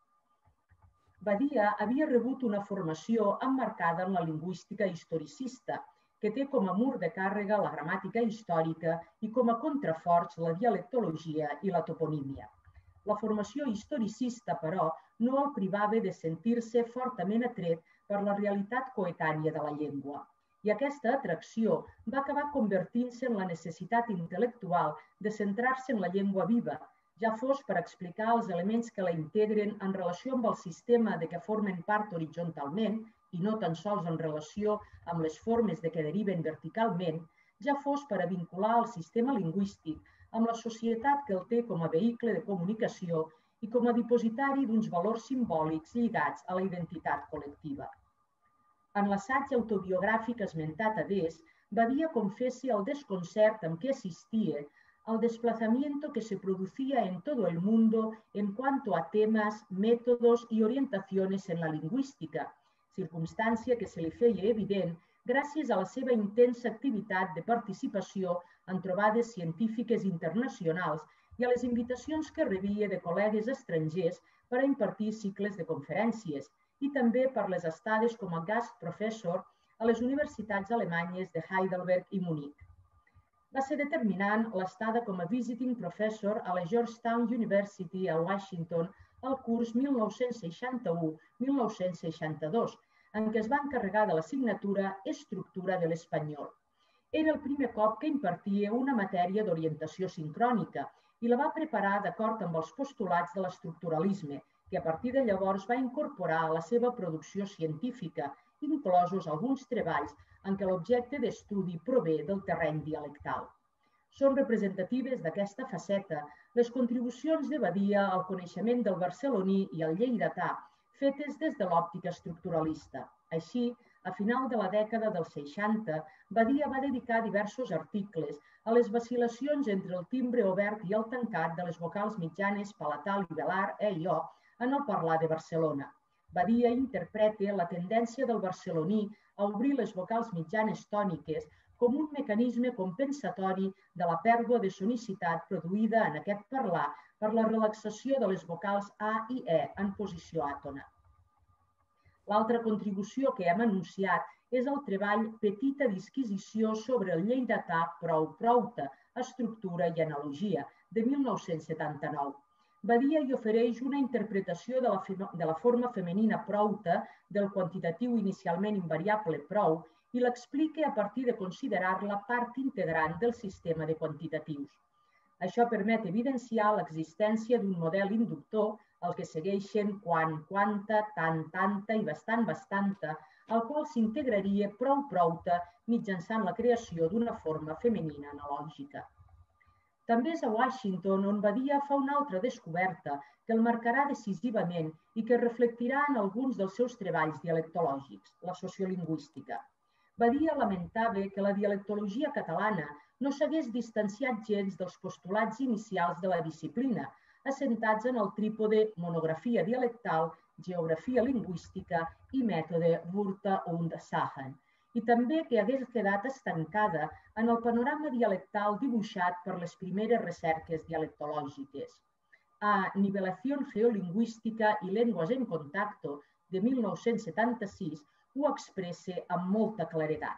Badia havia rebut una formació emmarcada en la lingüística historicista, que té com a mur de càrrega la gramàtica històrica i com a contraforts la dialectologia i la toponímia. La formació historicista, però, no el privava de sentir-se fortament atret per la realitat coetània de la llengua. I aquesta atracció va acabar convertint-se en la necessitat intel·lectual de centrar-se en la llengua viva, ja fos per explicar els elements que la integren en relació amb el sistema de què formen part horitzontalment, i no tan sols en relació amb les formes de què deriven verticalment, ja fos per a vincular el sistema lingüístic amb la societat que el té com a vehicle de comunicació i com a dipositari d'uns valors simbòlics lligats a la identitat col·lectiva. En l'assaig autobiogràfic esmentat adés, Badia confessa el desconcert amb què assistia al desplazamiento que se producía en todo el mundo en cuanto a temas, métodos y orientaciones en la lingüística, circumstància que se li feia evident gràcies a la seva intensa activitat de participació en trobades científiques internacionals i a les invitacions que rebia de col·legues estrangers per a impartir cicles de conferències i també per les estades com a guest professor a les universitats alemanyes de Heidelberg i Munic. Va ser determinant l'estada com a visiting professor a la Georgetown University a Washington al curs 1961-1962, en què es va encarregar de l'assignatura Estructura de l'Espanyol. Era el primer cop que impartia una matèria d'orientació sincrònica i la va preparar d'acord amb els postulats de l'estructuralisme, que a partir de llavors va incorporar a la seva producció científica, inclosos alguns treballs en què l'objecte d'estudi prové del terreny dialectal. Són representatives d'aquesta faceta les contribucions de Badia al coneixement del barceloní i el lleidatà, fetes des de l'òptica estructuralista. Així, a final de la dècada dels 60, Badia va dedicar diversos articles a les vacil·lacions entre el timbre obert i el tancat de les vocals mitjanes palatal i velar, e i o, en el parlar de Barcelona. Badia interpreta la tendència del barceloní a obrir les vocals mitjanes tòniques com un mecanisme compensatori de la pèrdua de sonicitat produïda en aquest parlar per la relaxació de les vocals A i E en posició àtona. L'altra contribució que hem anunciat és el treball Petita disquisició sobre el lleidatà prou-prouta, estructura i analogia, de 1979. Badia hi ofereix una interpretació de la forma femenina prouta del quantitatiu inicialment invariable prou i l'explica a partir de considerar-la part integrant del sistema de quantitatius. Això permet evidenciar l'existència d'un model inductor, el que segueixen quan, quanta, tant, tanta i bastant, bastanta, al qual s'integraria prou-prouta mitjançant la creació d'una forma femenina analògica. També és a Washington on Badia fa una altra descoberta que el marcarà decisivament i que reflectirà en alguns dels seus treballs dialectològics, la sociolingüística. Badia lamentava que la dialectologia catalana no s'hagués distanciat gens dels postulats inicials de la disciplina, assentats en el trípode monografia dialectal, geografia lingüística i mètode Wörter und Sachen, i també que hagués quedat estancada en el panorama dialectal dibuixat per les primeres recerques dialectològiques. A Nivelación geolingüística i lenguas en contacto, de 1976, ho expressa amb molta claredat.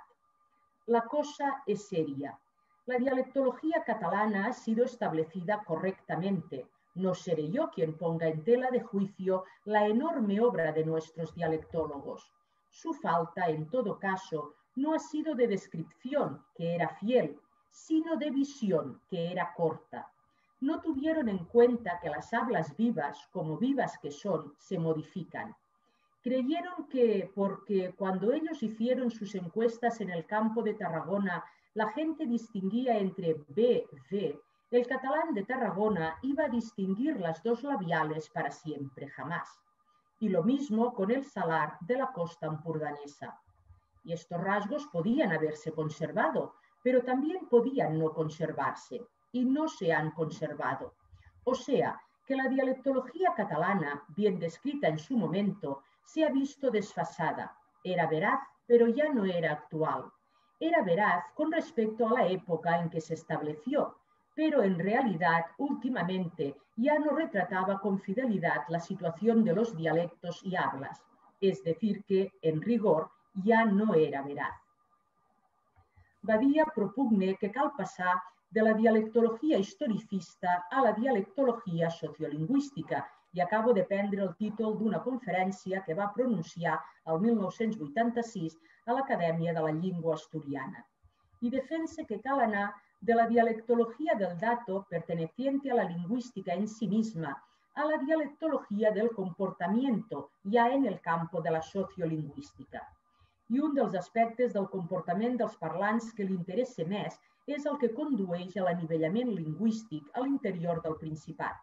La cosa es seria. La dialectología catalana ha sido establecida correctamente. No seré yo quien ponga en tela de juicio la enorme obra de nuestros dialectólogos. Su falta, en todo caso, no ha sido de descripción, que era fiel, sino de visión, que era corta. No tuvieron en cuenta que las hablas vivas, como vivas que son, se modifican. Creyeron que, porque cuando ellos hicieron sus encuestas en el campo de Tarragona, la gente distinguía entre B, V, el catalán de Tarragona iba a distinguir las dos labiales para siempre, jamás. Y lo mismo con el salar de la costa empordanesa. Y estos rasgos podían haberse conservado, pero también podían no conservarse, y no se han conservado. O sea, que la dialectología catalana, bien descrita en su momento, se ha visto desfasada. Era veraz, pero ya no era actual. Era veraz con respecto a la época en que se estableció, pero en realidad, últimamente, ya no retrataba con fidelidad la situación de los dialectos y hablas, es decir que, en rigor, ja no era veraz. Badia propugna que cal passar de la dialectologia historicista a la dialectologia sociolingüística i acabo de prendre el títol d'una conferència que va pronunciar el 1986 a l'Acadèmia de la Llengua Asturiana. Y defensa que cal anar de la dialectología del dato perteneciente a la lingüística en sí misma a la dialectología del comportamiento ya en el campo de la sociolingüística. I un dels aspectes del comportament dels parlants que li interessa més és el que condueix a l'anivellament lingüístic a l'interior del Principat.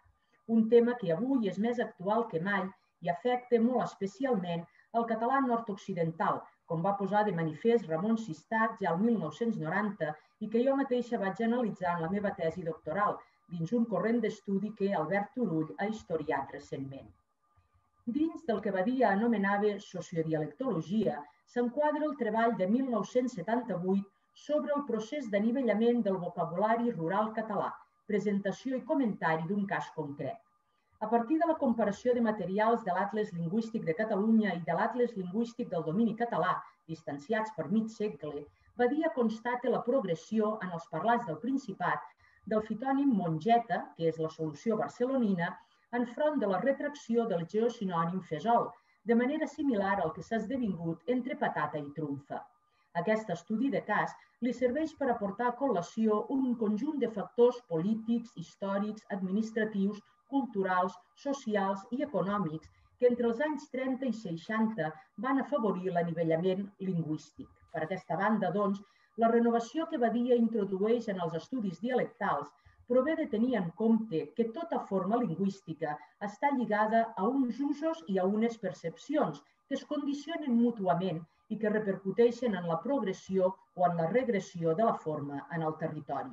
un tema que avui és més actual que mai i afecta molt especialment el català nord-occidental, com va posar de manifest Ramon Sistach ja el 1990 i que jo mateixa vaig analitzar en la meva tesi doctoral, dins un corrent d'estudi que Albert Turull ha historiat recentment. Dins del que Badia anomenava sociodialectologia, s'enquadra el treball de 1978 sobre el procés d'anivellament del vocabulari rural català, presentació i comentari d'un cas concret. A partir de la comparació de materials de l'Atles Lingüístic de Catalunya i de l'Atles Lingüístic del domini català, distanciats per mig segle, Badia constata la progressió en els parlats del Principat del fitònim mongeta, que és la solució barcelonina, enfront de la retracció del geosinònim fesol, de manera similar al que s'ha esdevingut entre patata i trumfa. Aquest estudi de cas li serveix per aportar a col·lació un conjunt de factors polítics, històrics, administratius, culturals, socials i econòmics que entre els anys 30 i 60 van afavorir l'anivellament lingüístic. Per aquesta banda, doncs, la renovació que Badia introdueix en els estudis dialectals prové de tenir en compte que tota forma lingüística està lligada a uns usos i a unes percepcions que es condicionen mútuament i que repercuteixen en la progressió o en la regressió de la forma en el territori.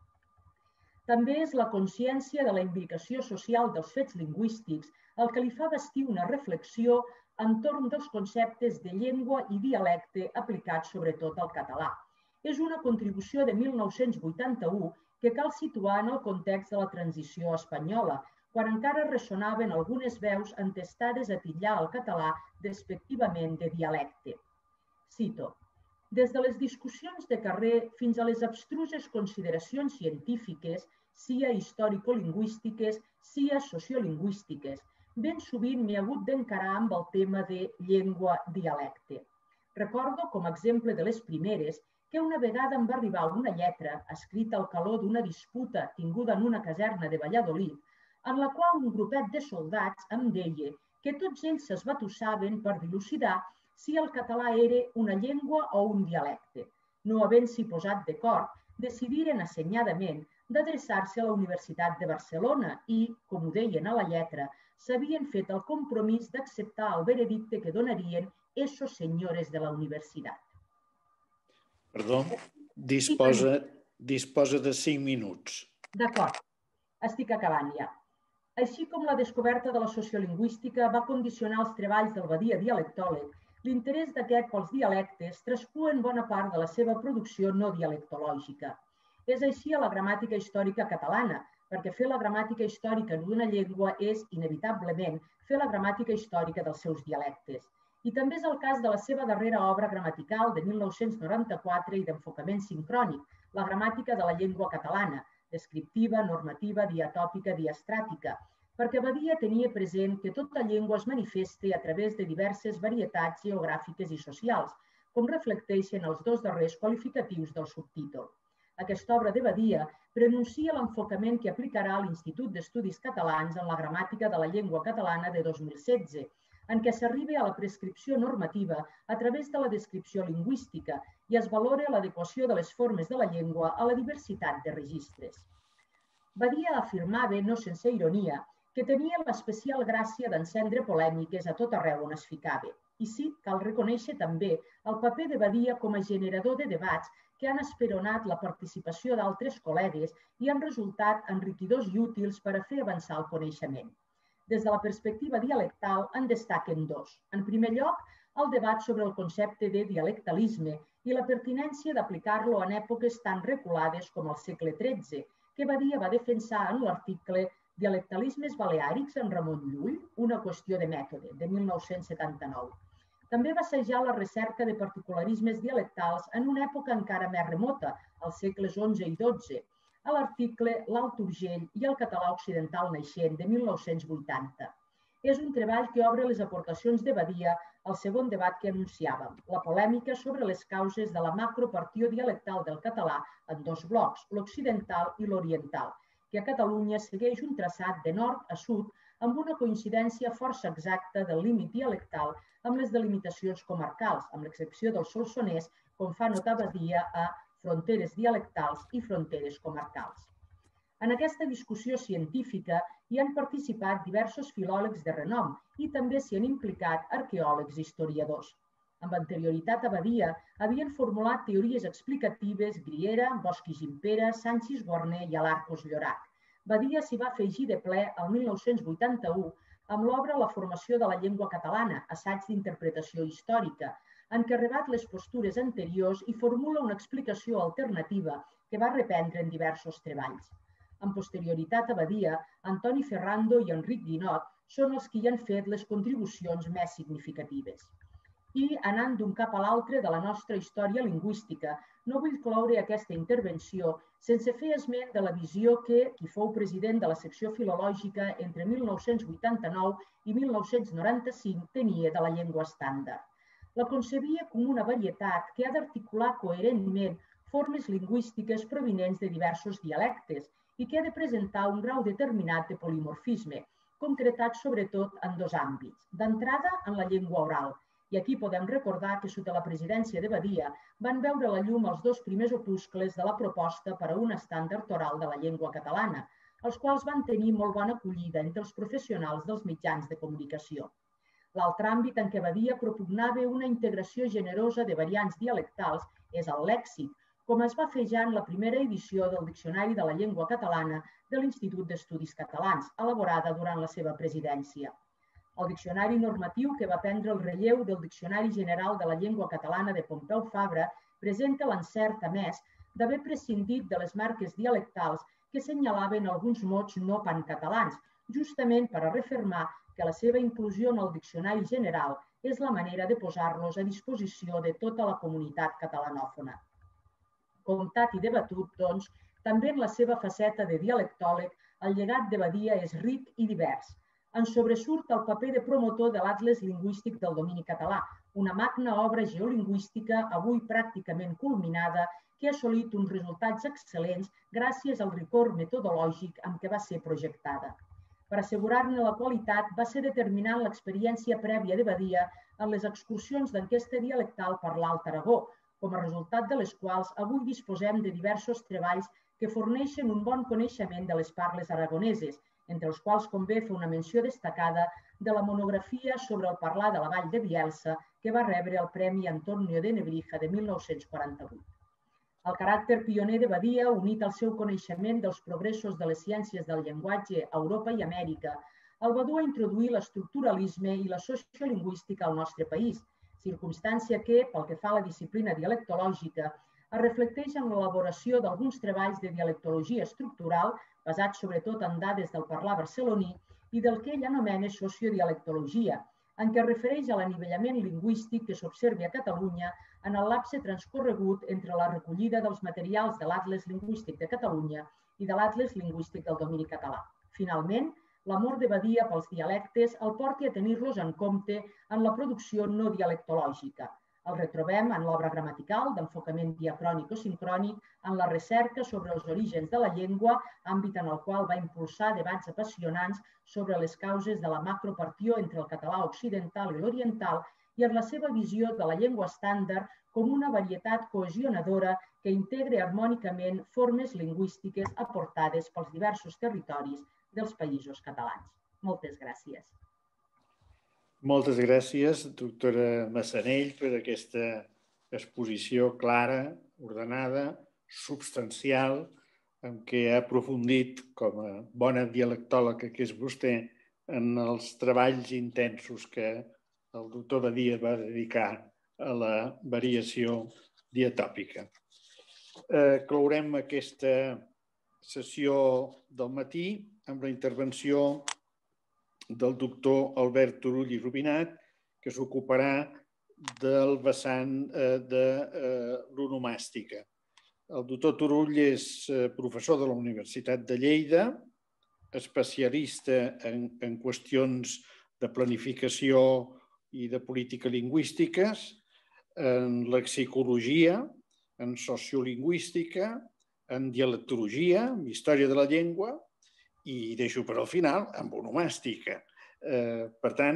També és la consciència de la imbricació social dels fets lingüístics el que li fa vestir una reflexió entorn dels conceptes de llengua i dialecte aplicats sobretot al català. És una contribució de 1981 que cal situar en el context de la transició espanyola, quan encara ressonaven algunes veus entestades a titllar el català despectivament de dialecte. Cito: des de les discussions de carrer fins a les abstruses consideracions científiques, sia històrico-lingüístiques, sia sociolingüístiques, ben sovint m'he hagut d'encarar amb el tema de llengua-dialecte. Recordo, com a exemple de les primeres, que una vegada em va arribar una lletra escrita al calor d'una disputa tinguda en una caserna de Valladolid, en la qual un grupet de soldats em deia que tots ells s'esbatussaven per dilucidar si el català era una llengua o un dialecte. No havent-s'hi posat d'acord, decidiren assenyadament d'adreçar-se a la Universitat de Barcelona i, com ho deien a la lletra, s'havien fet el compromís d'acceptar el veredicte que donarien esos senyores de la universitat. Perdó, disposa de 5 minuts. D'acord, estic acabant ja. Així com la descoberta de la sociolingüística va condicionar els treballs del Badia dialectòleg, l'interès d'aquest pels dialectes traspua en bona part de la seva producció no dialectològica. És així a la gramàtica històrica catalana, perquè fer la gramàtica històrica d'una llengua és, inevitablement, fer la gramàtica històrica dels seus dialectes. I també és el cas de la seva darrera obra gramatical de 1994 i d'enfocament sincrònic, la gramàtica de la llengua catalana, descriptiva, normativa, diatòpica, diastràtica, perquè Badia tenia present que tota llengua es manifesta a través de diverses varietats geogràfiques i socials, com reflecteixen els dos darrers qualificatius del subtítol. Aquesta obra de Badia prenuncia l'enfocament que aplicarà l'Institut d'Estudis Catalans en la gramàtica de la llengua catalana de 2016, en què s'arriba a la prescripció normativa a través de la descripció lingüística i es valora l'adequació de les formes de la llengua a la diversitat de registres. Badia afirmava, no sense ironia, que tenia l'especial gràcia d'encendre polèmiques a tot arreu on es ficava. I sí, cal reconèixer també el paper de Badia com a generador de debats que han esperonat la participació d'altres col·legues i han resultat enriquidors i útils per a fer avançar el coneixement. Des de la perspectiva dialectal en destaquen dos. En primer lloc, el debat sobre el concepte de dialectalisme i la pertinència d'aplicar-lo en èpoques tan reculades com el segle XIII, que Badia va defensar en l'article Dialectalismes baleàrics en Ramon Llull, una qüestió de mètode, de 1979. També va assajar la recerca de particularismes dialectals en una època encara més remota, als segles XI i XII, a l'article L'Alt Urgell i el català occidental naixent de 1980. És un treball que obre les aportacions de Badia al segon debat que anunciàvem, la polèmica sobre les causes de la macropartió dialectal del català en dos blocs, l'occidental i l'oriental, que a Catalunya segueix un traçat de nord a sud amb una coincidència força exacta del límit dialectal amb les delimitacions comarcals, amb l'excepció del Solsonès, com fa notar Badia a fronteres dialectals i fronteres comarcals. En aquesta discussió científica hi han participat diversos filòlegs de renom i també s'hi han implicat arqueòlegs i historiadors. Amb anterioritat a Badia havien formulat teories explicatives Griera, Bosch i Gimpera, Sanchis Borner i Alarcos Llorac. Badia s'hi va afegir de ple el 1981 amb l'obra La formació de la llengua catalana, assaig d'interpretació històrica, en què rebat les postures anteriors i formula una explicació alternativa que va reprendre en diversos treballs. Amb posterioritat a Badia, Antoni Ferrando i Enric Guinot són els que hi han fet les contribucions més significatives. I, anant d'un cap a l'altre de la nostra història lingüística, no vull cloure aquesta intervenció sense fer esment de la visió que qui fou president de la secció filològica entre 1989 i 1995 tenia de la llengua estàndard. La concebia com una varietat que ha d'articular coherentment formes lingüístiques provinents de diversos dialectes i que ha de presentar un grau determinat de polimorfisme, concretat sobretot en dos àmbits. D'entrada, en la llengua oral, i aquí podem recordar que sota la presidència de Badia van veure la llum els dos primers opuscles de la proposta per a un estàndard oral de la llengua catalana, els quals van tenir molt bona acollida entre els professionals dels mitjans de comunicació. L'altre àmbit en què Badia propugnava una integració generosa de variants dialectals és el lèxic, com es va fer ja en la primera edició del Diccionari de la Llengua Catalana de l'Institut d'Estudis Catalans, elaborada durant la seva presidència. El diccionari normatiu, que va prendre el relleu del Diccionari General de la Llengua Catalana de Pompeu Fabra, presenta l'encert, a més, d'haver prescindit de les marques dialectals que senyalaven alguns mots no pancatalans, justament per a refermar que la seva inclusió en el Diccionari General és la manera de posar-los a disposició de tota la comunitat catalanòfona. Comptat i debatut, doncs, també en la seva faceta de dialectòleg, el llegat de Badia és ric i divers. En sobresurt el paper de promotor de l'Atles Lingüístic del Domini Català, una magna obra geolingüística avui pràcticament culminada que ha assolit uns resultats excel·lents gràcies al rigor metodològic amb què va ser projectada. Per assegurar-ne la qualitat va ser determinant l'experiència prèvia de Badia en les excursions d'enquesta dialectal per l'Alt Aragó, com a resultat de les quals avui disposem de diversos treballs que forneixen un bon coneixement de les parles aragoneses, entre els quals convé fer una menció destacada de la monografia sobre el parlar de la Vall de Bielsa, que va rebre el Premi Antonio de Nebrija de 1948. El caràcter pioner de Badia, unit al seu coneixement dels progressos de les ciències del llenguatge a Europa i Amèrica, el va dur a introduir l'estructuralisme i la sociolingüística al nostre país, circumstància que, pel que fa a la disciplina dialectològica, es reflecteix en l'elaboració d'alguns treballs de dialectologia estructural, basats sobretot en dades del parlar barceloní, i del que ell anomena sociodialectologia, en què es refereix a l'anivellament lingüístic que s'observa a Catalunya en el lapse transcorregut entre la recollida dels materials de l'Atles Lingüístic de Catalunya i de l'Atles Lingüístic del Domini Català. Finalment, l'amor de Badia pels dialectes el porta a tenir-los en compte en la producció no dialectològica. El retrobem en l'obra gramatical d'enfocament diacrònic o sincrònic, en la recerca sobre els orígens de la llengua, àmbit en el qual va impulsar debats apassionants sobre les causes de la macropartió entre el català occidental i l'oriental i en la seva visió de la llengua estàndard com una varietat cohesionadora que integre harmònicament formes lingüístiques aportades pels diversos territoris dels països catalans. Moltes gràcies. Moltes gràcies, doctora Massanell, per aquesta exposició clara, ordenada, substancial, en què ha aprofundit, com a bona dialectòloga que és vostè, en els treballs intensos que el doctor Badia va dedicar a la variació diatòpica. Clourem aquesta sessió del matí amb la intervenció del doctor Albert Turull i Rubinat, que s'ocuparà del vessant de l'onomàstica. El doctor Turull és professor de la Universitat de Lleida, especialista en qüestions de planificació i de política lingüístiques, en lexicologia, en sociolingüística, en dialectologia, en història de la llengua, i deixo per al final amb onomàstica. Per tant,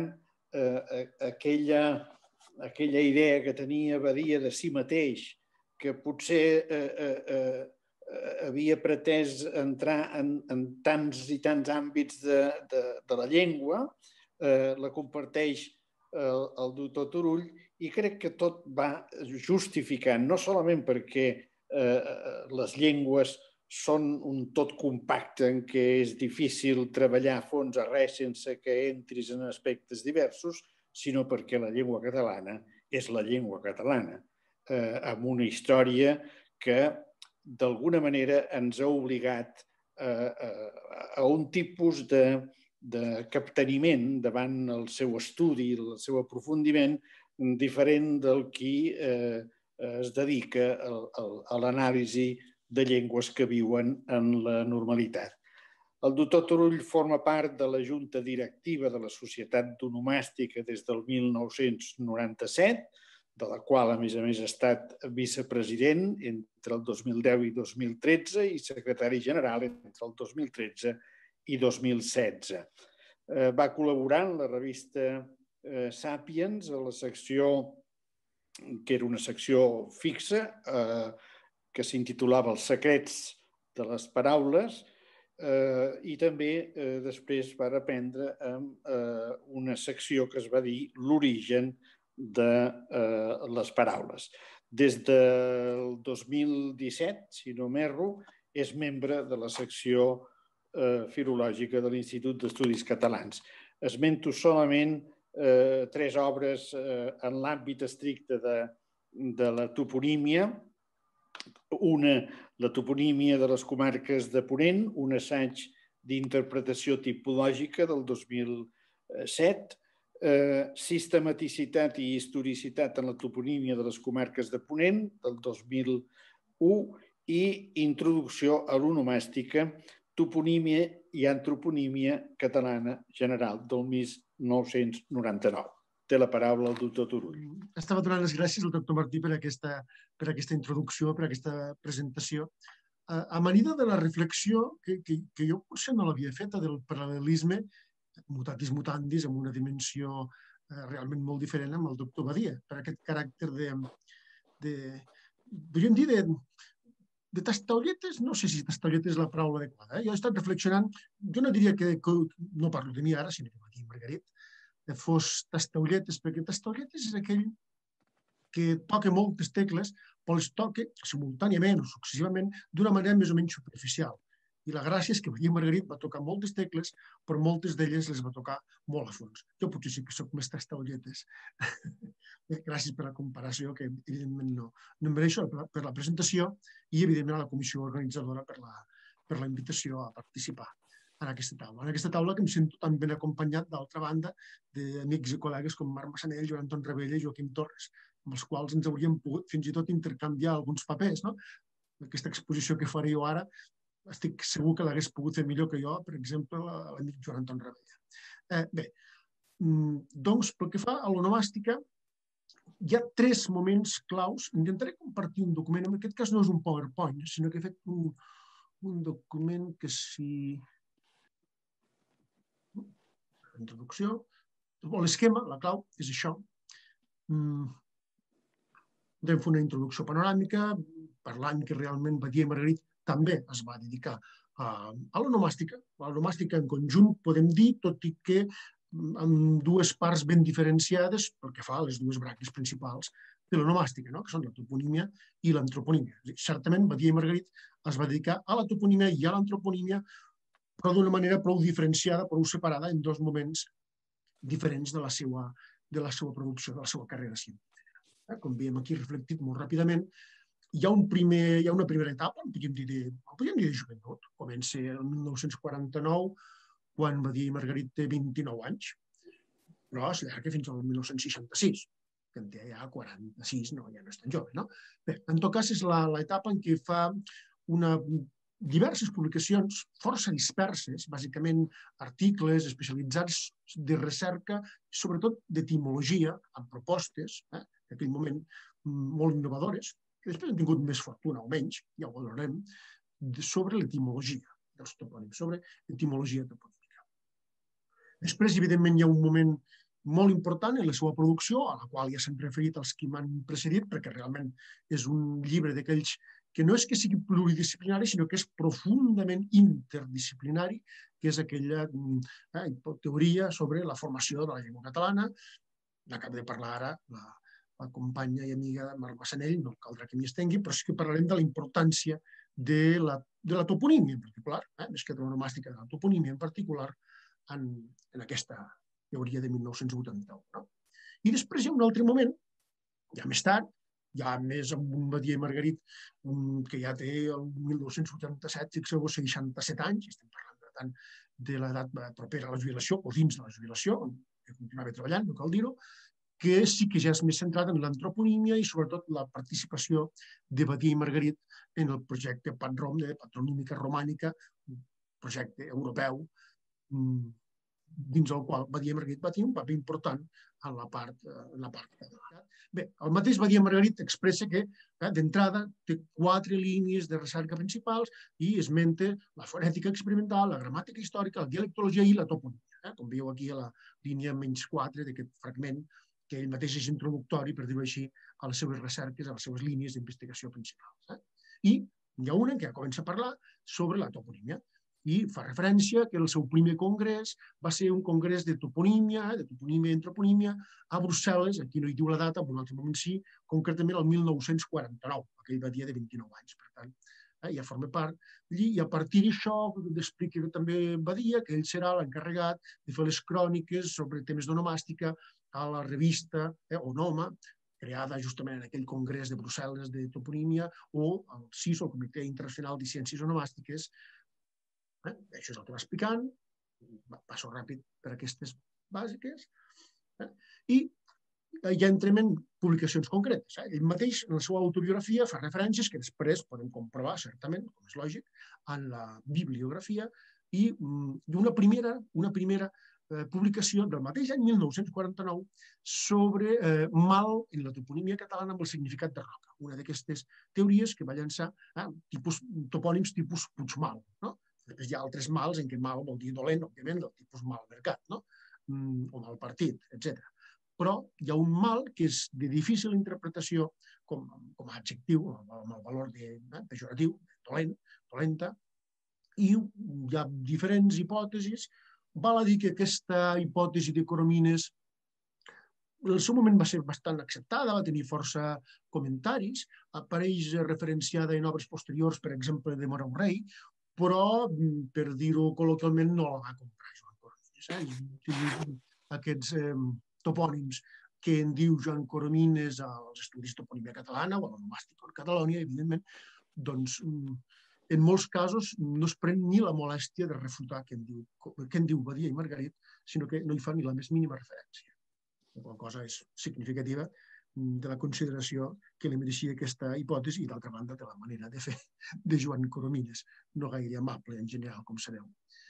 aquella idea que tenia Badia de si mateix, que potser havia pretès entrar en tants i tants àmbits de la llengua, la comparteix el doctor Turull, i crec que tot va justificant, no solament perquè les llengües són un tot compacte en què és difícil treballar a fons a res sense que entris en aspectes diversos, sinó perquè la llengua catalana és la llengua catalana, amb una història que d'alguna manera ens ha obligat a un tipus de capteniment davant el seu estudi, el seu aprofundiment, diferent del qui es dedica a l'anàlisi de llengües que viuen en la normalitat. El doctor Turull forma part de la Junta Directiva de la Societat d'Onomàstica des del 1997, de la qual, a més, ha estat vicepresident entre el 2010 i 2013 i secretari general entre el 2013 i 2016. Va col·laborar en la revista Sàpiens, a la secció, que era una secció fixa, que s'intitulava Els secrets de les paraules, i també després va reprendre amb una secció que es va dir L'origen de les paraules. Des del 2017, si no m'erro, és membre de la secció filològica de l'Institut d'Estudis Catalans. Esmento solament 3 obres en l'àmbit estricte de la toponímia. Una, la toponímia de les comarques de Ponent, un assaig d'interpretació tipològica del 2007, Sistematicitat i historicitat en la toponímia de les comarques de Ponent, del 2001, i Introducció a l'onomàstica, toponímia i antroponímia catalana general, del 1999. Té la paraula el doctor Turull. Estava donant les gràcies al doctor Martí per aquesta introducció, per aquesta presentació. A manera de la reflexió, que jo potser no l'havia feta, del paral·lelisme, mutatis mutandis, amb una dimensió realment molt diferent amb el doctor Badia, per aquest caràcter podríem dir, de tastaolletes. No sé si tastaolletes és la paraula adequada. Jo he estat reflexionant, jo no diria que no parlo de mi ara, sinó que va dir Margarit, fos tastaolletes, perquè tastaolletes és aquell que toca moltes tecles, però les toca simultàniament o successivament d'una manera més o menys superficial. I la gràcia és que Margarit va tocar moltes tecles, però moltes d'elles les va tocar molt a fons. Jo potser sí que soc més tastaolletes. Gràcies per la comparació, que evidentment no em mereixo, per la presentació, i evidentment a la comissió organitzadora per la invitació a participar en aquesta taula. En aquesta taula que em sento tan ben acompanyat, d'altra banda, d'amics i col·legues com Marc Massanell, Joan Anton Rebella i Joaquim Torres, amb els quals ens hauríem pogut fins i tot intercanviar alguns papers. Aquesta exposició que faré jo ara, estic segur que l'hagués pogut fer millor que jo, per exemple, l'amic Joan Anton Rebella. Bé, doncs, pel que fa a l'onomàstica, hi ha 3 moments claus. Intentaré compartir un document. En aquest cas no és un PowerPoint, sinó que he fet un document que si... Introducció. L'esquema, la clau, és això. Vam fer una introducció panoràmica, parlant que realment Badia i Margarit també es va dedicar a l'onomàstica. L'onomàstica en conjunt, podem dir, tot i que amb 2 parts ben diferenciades pel que fa a les 2 branques principals de l'onomàstica, que són la toponímia i l'antroponímia. Certament, Badia i Margarit es va dedicar a la toponímia i a l'antroponímia, però d'una manera prou diferenciada, prou separada, en 2 moments diferents de la seva producció, de la seva carrera científica. Com veiem aquí reflectit molt ràpidament, hi ha una primera etapa, podríem dir de joventut. Comença el 1949, quan Badia i Margarit té 29 anys, però es llarga fins al 1966, que en té ja 46, ja no és tan jove. Bé, en tot cas, és l'etapa en què fa diverses publicacions força disperses, bàsicament articles especialitzats de recerca, sobretot d'etimologia, amb propostes, en aquell moment molt innovadores, que després han tingut més fortuna o menys, ja ho valorarem, sobre l'etimologia dels topònims, sobre etimologia toponímica. Després, evidentment, hi ha un moment molt important en la seva producció, a la qual ja s'han referit els que m'han precedit, perquè realment és un llibre d'aquells que no és que sigui pluridisciplinari, sinó que és profundament interdisciplinari, que és aquella teoria sobre la formació de la llengua catalana. N'acaba de parlar ara la companya i amiga Marc Massanell, no caldrà que m'hi estengui, però sí que parlarem de la importància de la toponímia en particular, més que de l'onomàstica, de la toponímia en particular, en aquesta teoria de 1981. I després hi ha un altre moment, ja més tard, ja més amb un Badia i Margarit, que ja té el 1987, fixeu-vos, 67 anys, estem parlant, per tant, de l'edat propera a la jubilació, o dins de la jubilació, que continuava treballant, no cal dir-ho, que sí que ja és més centrat en l'antroponímia i sobretot la participació de Badia i Margarit en el projecte PATROM, de patronímica romànica, un projecte europeu, dins el qual Badia i Margarit va tenir un paper important en la part. Bé, el mateix Badia i Margarit expressa que, d'entrada, té 4 línies de recerca principals i esmenta la fonètica experimental, la gramàtica històrica, la dialectologia i la toponímia. Com veieu aquí a la línia -4 d'aquest fragment, que ell mateix és introductori, per dir-ho així, a les seves recerques, a les seves línies d'investigació principals. I hi ha una en què comença a parlar sobre la toponímia i fa referència que el seu primer congrés va ser un congrés de toponímia i antroponímia a Brussel·les, aquí no hi diu la data, en un altre moment sí, concretament el 1949, aquell Badia de 29 anys, per tant, ja forma part. I a partir d'això explica també Badia que ell serà l'encarregat de fer les cròniques sobre temes d'onomàstica a la revista Onoma, creada justament en aquell congrés de Brussel·les de toponímia, o el CIS, el Comitè Internacional de Ciències Onomàstiques. Això és el que va explicant, passo ràpid per aquestes bàsiques, i ja entrem en publicacions concretes. Ell mateix, en la seva autobiografia, fa referències que després podem comprovar, certament, com és lògic, en la bibliografia, i una primera publicació del mateix any 1949 sobre mal en la toponímia catalana amb el significat de roca. Una d'aquestes teories que va llançar topònims tipus Puigmal. Després hi ha altres mals en què mal vol dir dolent, òbviament, del tipus mal mercat, o mal partit, etc. Però hi ha un mal que és de difícil interpretació com a adjectiu, amb el valor pejoratiu, dolent, dolenta, i hi ha diferents hipòtesis. Val a dir que aquesta hipòtesi de Coromines en el seu moment va ser bastant acceptada, va tenir força comentaris, apareix referenciada en obres posteriors, per exemple, de Morau Rei, però, per dir-ho col·loquialment, no la va comprar Joan Coromines. Aquests topònims que en diu Joan Coromines als estudis de toponímia catalana o a l'onomàstica en Catalònia, evidentment, doncs, en molts casos no es pren ni la molèstia de refutar què en diu Badia i Margarit, sinó que no hi fa ni la més mínima referència. La qual cosa és significativa de la consideració que li mereixia aquesta hipòtesi i, d'altra banda, de la manera de fer de Joan Coromines, no gaire amable en general, com sabeu.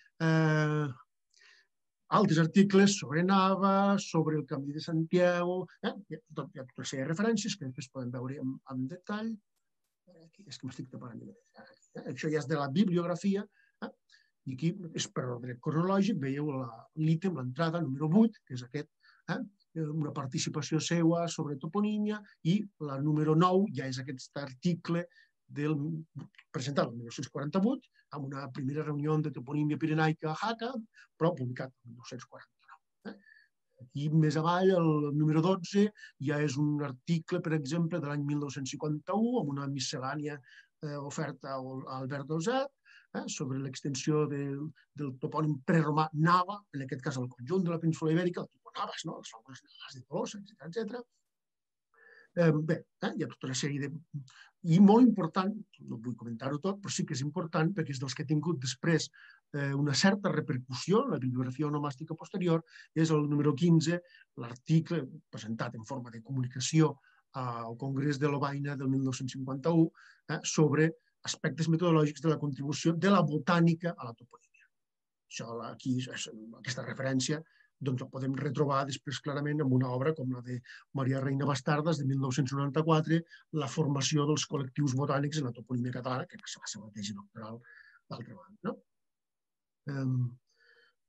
Altres articles sobre Nava, sobre el Camí de Santiago, hi ha tota una sèrie de referències que després podem veure en detall. És que m'estic tapant. Això ja és de la bibliografia, i aquí és per ordre cronològic, veieu l'ítem, l'entrada número 8, que és aquest, una participació seva sobre toponímia, i la número 9 ja és aquest article presentat el 1948 amb una primera reunió de toponímia pirenaica a Jaca, però publicat el 1949. Aquí més avall, el número 12, ja és un article, per exemple, de l'any 1951, amb una miscel·lània oferta a Albert Dosat, sobre l'extensió del topònim preromà Nava, en aquest cas el conjunt de la península ibèrica, el tipus Navas, les famoses Navas de Tolosa, etc. Bé, hi ha tota una sèrie de... I molt important, no vull comentar-ho tot, però sí que és important, perquè és dels que ha tingut després una certa repercussió en la bibliografia onomàstica posterior, és el número 15, l'article presentat en forma de comunicació al Congrés de Lovaina del 1951 sobre aspectes metodològics de la contribució de la botànica a la toponímia. Aquí, aquesta referència, doncs la podem retrobar després clarament en una obra com la de Maria Reina Bastardas, de 1994, la formació dels col·lectius botànics en la toponímia catalana, que va ser la seva tesi doctoral, d'altra banda.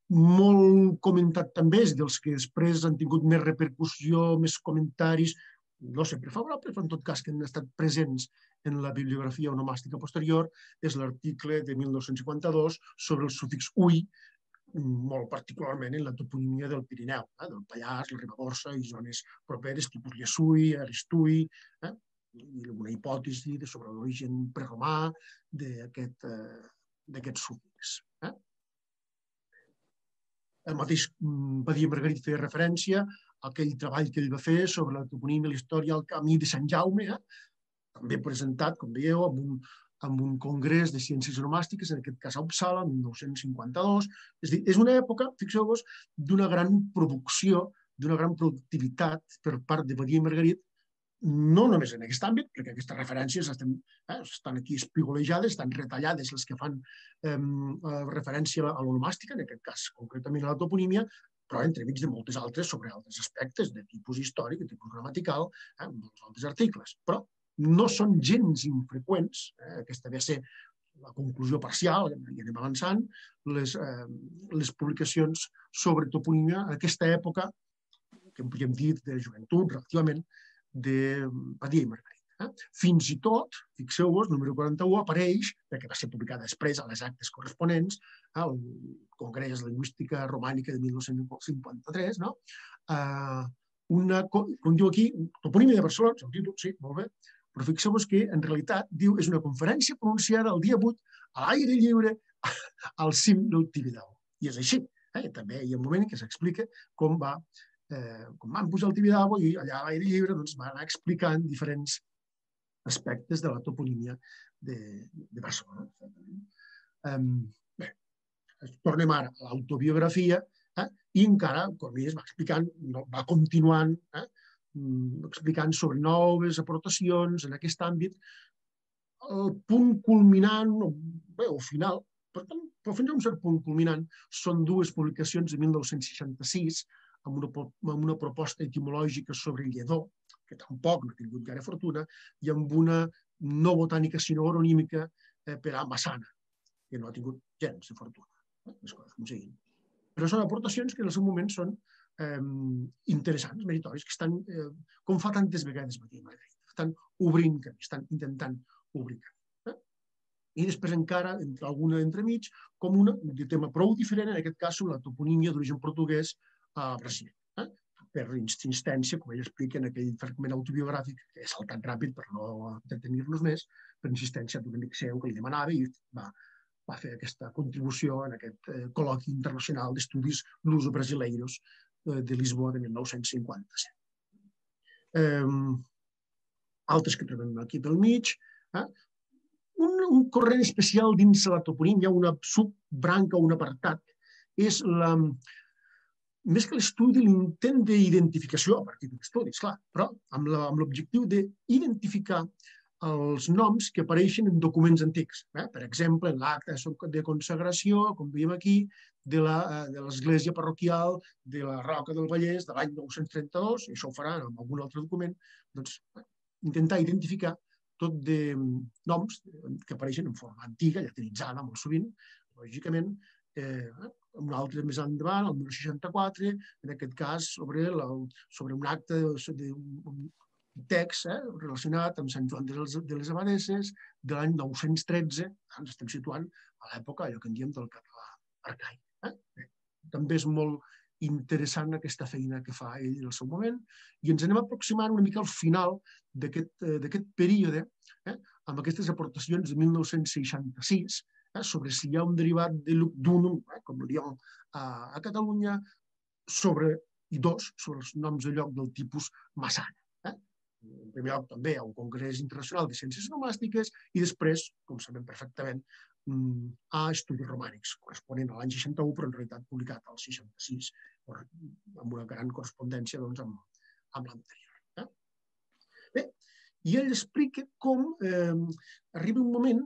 Molt comentat també, és dels que després han tingut més repercussió, més comentaris, no sempre favorables, però en tot cas que han estat presents en la bibliografia onomàstica posterior, és l'article de 1952 sobre el sufix ui, molt particularment en la toponímia del Pirineu, del Pallars, la Ribagorça i zones properes, tipus Llessui, Aristui, i una hipòtesi sobre l'origen preromà d'aquest sufix. El mateix Badia i Margarit feia referència a aquell treball que ell va fer sobre la toponímia i la història al camí de Sant Jaume, també presentat, com veieu, amb un congrés de ciències onomàstiques, en aquest cas a Uppsala, en 1952. És a dir, és una època, fixeu-vos, d'una gran producció, d'una gran productivitat per part de Badia i Margarit, no només en aquest àmbit, perquè aquestes referències estan aquí espigolejades, estan retallades les que fan referència a l'onomàstica, en aquest cas concretament a la toponímia, però entremig de moltes altres sobre altres aspectes de tipus històric, de tipus gramatical, molts altres articles. Però no són gens infreqüents, aquesta ve a ser la conclusió parcial, i anem avançant, les publicacions sobre toponímia en aquesta època, que en podríem dir de joventut, relativament, de Badia i Margarit. Fins i tot, fixeu-vos, número 41 apareix, perquè va ser publicada després a les actes corresponents, al Congrés de Lingüística Romànica de 1953, com diu aquí, toponímia de Barcelona, el títol, sí, molt bé, però fixeu-vos que en realitat diu és una conferència pronunciada el dia 8 a l'aire lliure al cim del Tibidabo. I és així. També hi ha un moment que s'explica com van pujar al Tibidabo i allà a l'aire lliure va anar explicant diferents aspectes de la toponímia de Barcelona. Bé, tornem ara a l'autobiografia i encara, com és, va explicant, va continuant, explicant sobre noves aportacions en aquest àmbit. El punt culminant, o final, però fins a un cert punt culminant, són dues publicacions de 1966 amb una proposta etimològica sobre Lledó, que tampoc no ha tingut gaire fortuna, i amb una no botànica sinó oronímica per a Massana, que no ha tingut gens de fortuna. Les coses com siguin. Però són aportacions que en el seu moment són interessants, meritòries, que estan, com fa tantes vegades Badia i Margarit, estan obrint camí, estan intentant obrir camí. I després encara, alguna entremig, com una de tema prou diferent, en aquest cas, la toponímia d'origen portuguès a Brasil. Per insistència, com ell explica en aquell fragment autobiogràfic, que he saltat ràpid per no entretenir-nos més, per insistència d'un amic seu que li demanava i va fer aquesta contribució en aquest col·loqui internacional d'estudis luso-brasileiros de Lisboa de 1957. Altres que trobem aquí pel mig. Un corrent especial dins la toponímia, una subbranca o un apartat, és més que l'estudi, l'intent d'identificació a partir d'estudis, clar, però amb l'objectiu d'identificar els noms que apareixen en documents antics. Per exemple, en l'acta de consagració, com veiem aquí, de l'església parroquial de la Roca del Vallès de l'any 932, i això ho faran en algun altre document, doncs intentar identificar tot de noms que apareixen en forma antiga, llatinitzada molt sovint, lògicament, un altre més endavant, el 1964, en aquest cas sobre un acte d'un text relacionat amb Sant Joan de les Abadesses de l'any 913, ens estem situant a l'època, allò que en diem del català arcaic. També és molt interessant aquesta feina que fa ell en el seu moment i ens anem aproximant una mica al final d'aquest període amb aquestes aportacions de 1966 sobre si hi ha un derivat de l'Ucdunum, com el diem a Catalunya, sobre els noms de lloc del tipus Massana. En primer lloc també hi ha un congrés internacional de ciències onomàstiques i després, com sabem perfectament, a estudis romànics, corresponent a l'any 61, però en realitat publicat al 66, amb una gran correspondència amb l'anterior. Bé, i ell explica com arriba un moment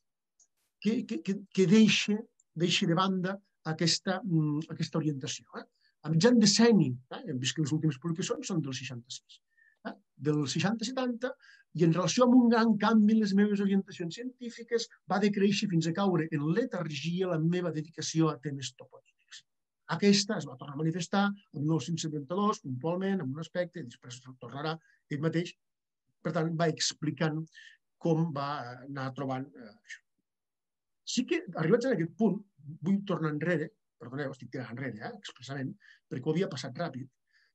que deixa de banda aquesta orientació. A mitjan decenni, hem vist que les últimes publicacions són del 66, del 60-70, i en relació amb un gran canvi en les meves orientacions científiques va decréixer fins a caure en letargia la meva dedicació a temes toponímics. Aquesta es va tornar a manifestar el 1972, puntualment, en un aspecte, i després tornarà ell mateix. Per tant, va explicant com va anar trobant això. Sí que, arribats a aquest punt, vull tornar enrere, perdoneu, estic tirant enrere, expressament, perquè ho havia passat ràpid,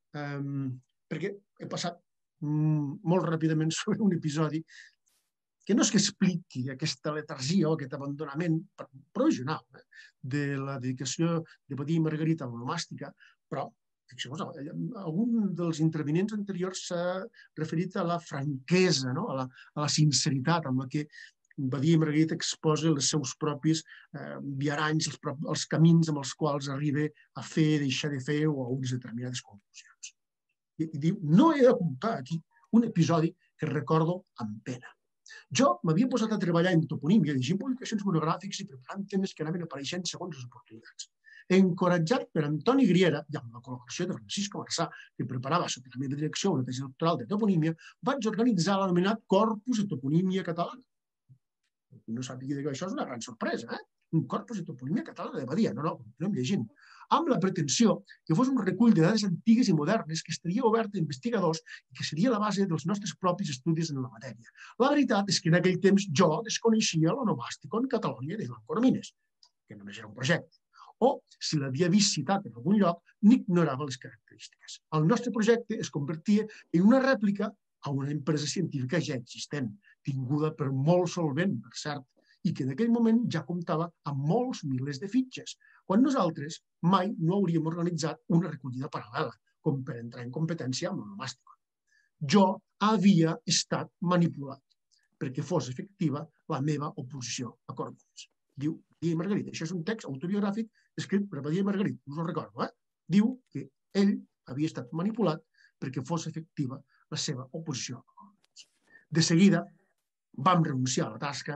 perquè he passat molt ràpidament sobre un episodi que no és que expliqui aquesta letargia o aquest abandonament provisional de la dedicació de Badia i Margarit a l'onomàstica, però fixeu-vos, algun dels intervinents anteriors s'ha referit a la franquesa, a la sinceritat amb la que Badia i Margarit exposa els seus propis viaranys, els camins amb els quals arriba a fer, deixar de fer o a unes determinades conclusions. I diu, no he de comptar aquí un episodi que recordo amb pena. Jo m'havia posat a treballar en toponímia, llegint publicacions monogràfics i preparant temes que anaven apareixent segons les oportunitats. Encoratjat per Antoni Griera i amb la col·laboració de Francisco Marçà, que preparava sota la meva direcció una tesi doctoral de toponímia, vaig organitzar l'anomenat Corpus de Toponímia Catalana. No sàpiga que això és una gran sorpresa, un corpus de toponímia catalana de Badia. No, continuem llegint. Amb la pretensió que fos un recull de dades antigues i modernes que estaria obert a investigadors i que seria la base dels nostres propis estudis en la matèria. La veritat és que en aquell temps jo desconeixia l'onomàstico en Catalunya de Joan Coromines, que només era un projecte. O, si l'havia vist citat en algun lloc, n'ignorava les característiques. El nostre projecte es convertia en una rèplica a una empresa científica ja existent, tinguda per molt solvent, per cert, i que en aquell moment ja comptava amb molts milers de fitxes, quan nosaltres mai no hauríem organitzat una recollida paral·lela, com per entrar en competència amb l'onomàstica. Jo havia estat manipulat perquè fos efectiva la meva oposició a Coromines. Diu Badia i Margarit. Això és un text autobiogràfic escrit per Badia i Margarit, us ho recordo. Diu que ell havia estat manipulat perquè fos efectiva la seva oposició a Coromines. De seguida vam renunciar a la tasca,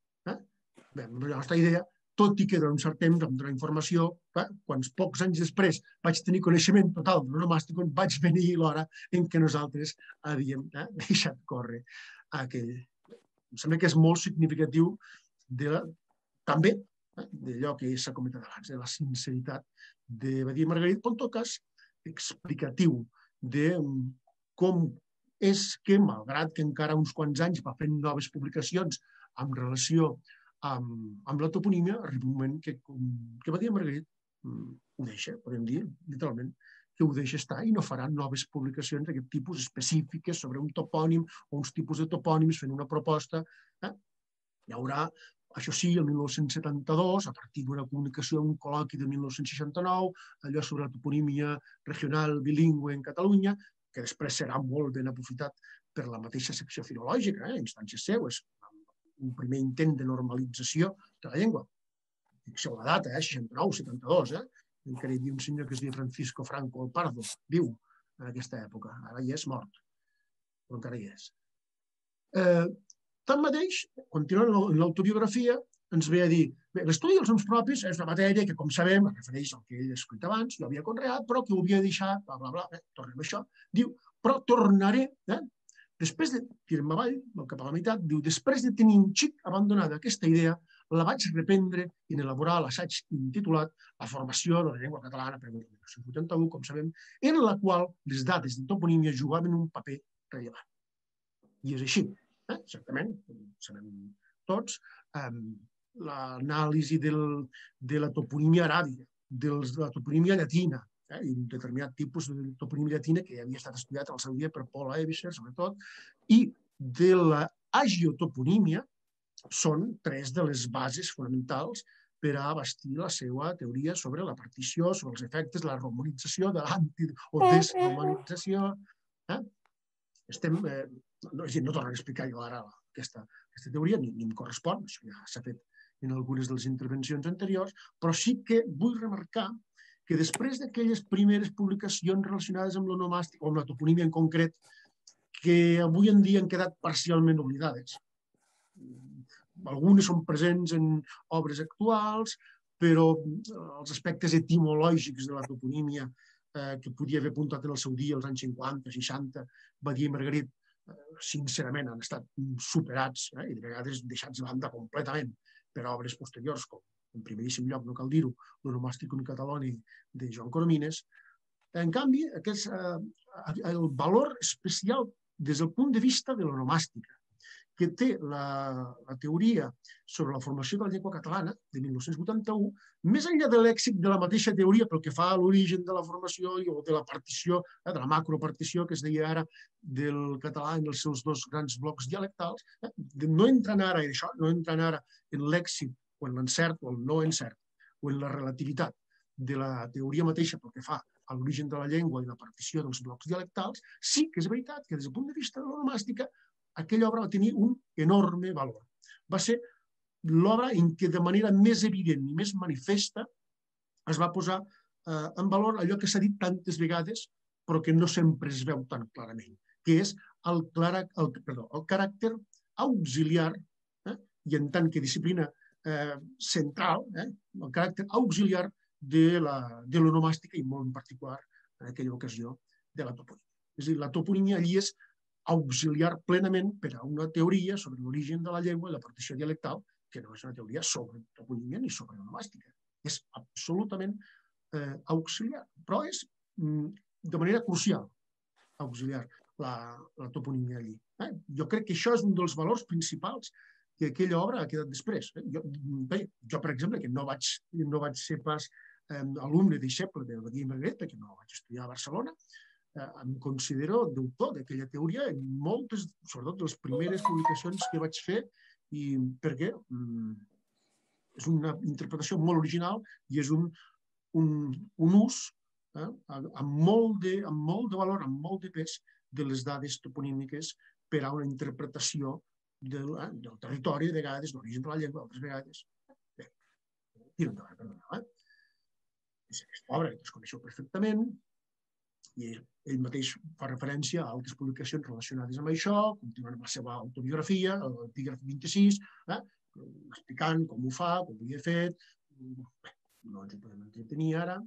la nostra idea, tot i que durant un cert temps vam donar informació, quan pocs anys després vaig tenir coneixement total de l'onomàstic, vaig venir l'hora en què nosaltres havíem deixat córrer aquell. Em sembla que és molt significatiu també d'allò que s'ha comentat abans, de la sinceritat de Badia i Margarit, però en tot cas explicatiu de com és que, malgrat que encara uns quants anys va fent noves publicacions en relació amb la toponímia, arriba un moment que Badia i Margarit ho deixa, podem dir, literalment, que ho deixa estar i no farà noves publicacions d'aquest tipus específiques sobre un topònim o uns tipus de topònims fent una proposta. Hi haurà, això sí, el 1972, a partir d'una comunicació, un col·loqui de 1969, allò sobre la toponímia regional bilingüe en Catalunya, que després serà molt ben aprofitat per la mateixa secció filològica, instàncies seues, un primer intent de normalització de la llengua. Fixeu la data, 69, 72, encara hi havia un senyor que es deia Francisco Franco el Pardo, viu en aquesta època, ara ja és mort, però encara hi és. Tanmateix, continuant en l'autobiografia, ens ve a dir, l'estudi dels noms propis és una matèria que, com sabem, es refereix al que ell ha escrit abans, jo havia conreat, però que ho havia deixat, bla, bla, bla, tornem a això, diu, però tornaré, després de tirar-me avall, cap a la meitat, diu, després de tenir un xic abandonada aquesta idea, la vaig reprendre en elaborar l'assaig intitulat La formació de la llengua catalana per 1981, com sabem, en la qual les dades de toponímia jugaven un paper rellevant. I és així, certament, sabem tots, l'anàlisi de la toponímia aràbiga, de la toponímia llatina, i un determinat tipus de toponímia llatina que havia estat estudiat al seu dia per Paul Evischer, sobretot, i de l'agiotoponímia són tres de les bases fonamentals per a bastir la seva teoria sobre la partició, sobre els efectes de la romanització, de l'anti- o desromanització. No torno a explicar jo ara aquesta teoria, ni em correspon, això ja s'ha fet en algunes de les intervencions anteriors, però sí que vull remarcar que després d'aquelles primeres publicacions relacionades amb l'onomàstic, o amb la toponímia en concret, que avui en dia han quedat parcialment oblidades. Algunes són presents en obres actuals, però els aspectes etimològics de la toponímia que podia haver apuntat en el seu dia, als anys 50, 60, Badia i Margarit, sincerament han estat superats i de vegades deixats de banda completament per obres posteriors com en primeríssim lloc, no cal dir-ho, l'Onomàsticum Cataloni de Joan Coromines. En canvi, el valor especial des del punt de vista de l'onomàstica que té la teoria sobre la formació de la llengua catalana de 1981, més enllà de l'èxit de la mateixa teoria pel que fa a l'origen de la formació o de la partició, de la macropartició que es deia ara del català en els seus dos grans blocs dialectals, no entrant ara en això, no entrant ara en l'èxit o en l'encert o el no encert o en la relativitat de la teoria mateixa pel que fa a l'origen de la llengua i la partició dels blocs dialectals, sí que és veritat que des del punt de vista de l'onomàstica aquella obra va tenir un enorme valor. Va ser l'obra en què de manera més evident i més manifesta es va posar en valor allò que s'ha dit tantes vegades però que no sempre es veu tan clarament, que és el caràcter auxiliar i en tant que disciplina central, el caràcter auxiliar de l'onomàstica i molt en particular en aquella ocasió de la toponímia. És a dir, la toponímia allí és auxiliar plenament per a una teoria sobre l'origen de la llengua i la partició dialectal, que no és una teoria sobre toponímia ni sobre onomàstica. És absolutament auxiliar, però és de manera crucial auxiliar la toponímia allí. Jo crec que això és un dels valors principals que aquella obra ha quedat després. Jo, per exemple, que no vaig ser pas alumne deixeble de Badia i Margarit, perquè no vaig estudiar a Barcelona, em considero d'autor d'aquella teoria en moltes, sobretot les primeres publicacions que vaig fer, i perquè és una interpretació molt original i és un ús amb molt de valor, amb molt de pes de les dades toponímiques per a una interpretació del territori, de vegades, d'origen de la llengua, altres vegades. Bé, tira endavant, perdoneu. És aquesta obra que us coneixeu perfectament, i ell mateix fa referència a altres publicacions relacionades amb això, continuant amb la seva autobiografia, l'Epígraf 26, explicant com ho fa, com ho havia fet. Bé, no ens ho podem entretenir ara.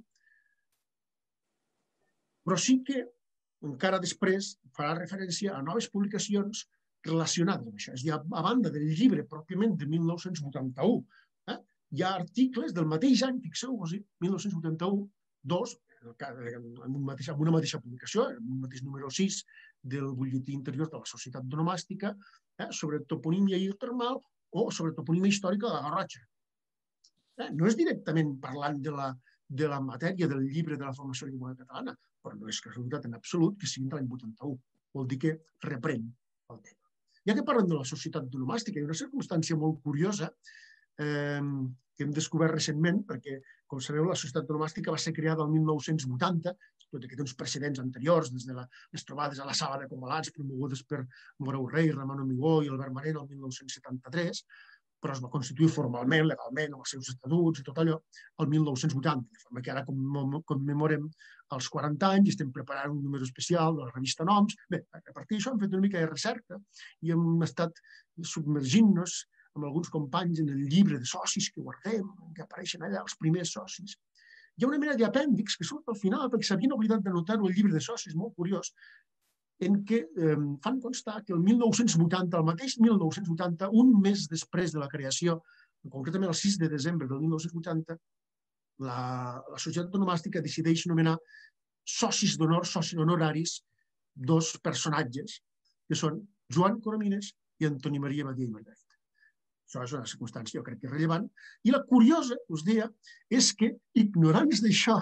Però sí que encara després farà referència a noves publicacions relacionades amb això. És a dir, a banda del llibre pròpiament de 1981, hi ha articles del mateix any, fixeu-vos, 1981, en una mateixa publicació, en un mateix número 6 del butlletí interior de la Societat d'Onomàstica, sobre toponímia hidrotermal o sobre toponímia històrica de la Garrotxa. No és directament parlant de la matèria del llibre de la formació lingüística catalana, però no és casualitat en absolut que sigui de l'any 81. Vol dir que reprèn el tema. Ja que parlem de la Societat d'Onomàstica, hi ha una circumstància molt curiosa que hem descobert recentment, perquè, com sabeu, la Societat d'Onomàstica va ser creada el 1980, tot i que té uns precedents anteriors, des de les trobades a la Sala de Comalats, promogudes per Moreu Rei, Ramon Amigó i Albert Marena el 1973, però es va constituir formalment, legalment, amb els seus estatuts i tot allò, el 1980, de forma que ara commemorem els 40 anys i estem preparant un número especial de la revista Noms. Bé, a partir d'això hem fet una mica de recerca i hem estat submergint-nos amb alguns companys en el llibre de socis que guardem, que apareixen allà, els primers socis. Hi ha una mena d'apèndix que surt al final, perquè s'havien oblidat d'anotar-ho al llibre de socis, molt curiós, en què fan constar que el 1980, el mateix 1980, un mes després de la creació, concretament el 6 de desembre del 1980, la Societat Onomàstica decideix nomenar socis d'honor, socis honoraris, dos personatges, que són Joan Coromines i Antoni Maria Badia i Margarit. Això és una circumstància, jo crec que és rellevant. I la curiosa, us deia, és que, ignorants d'això,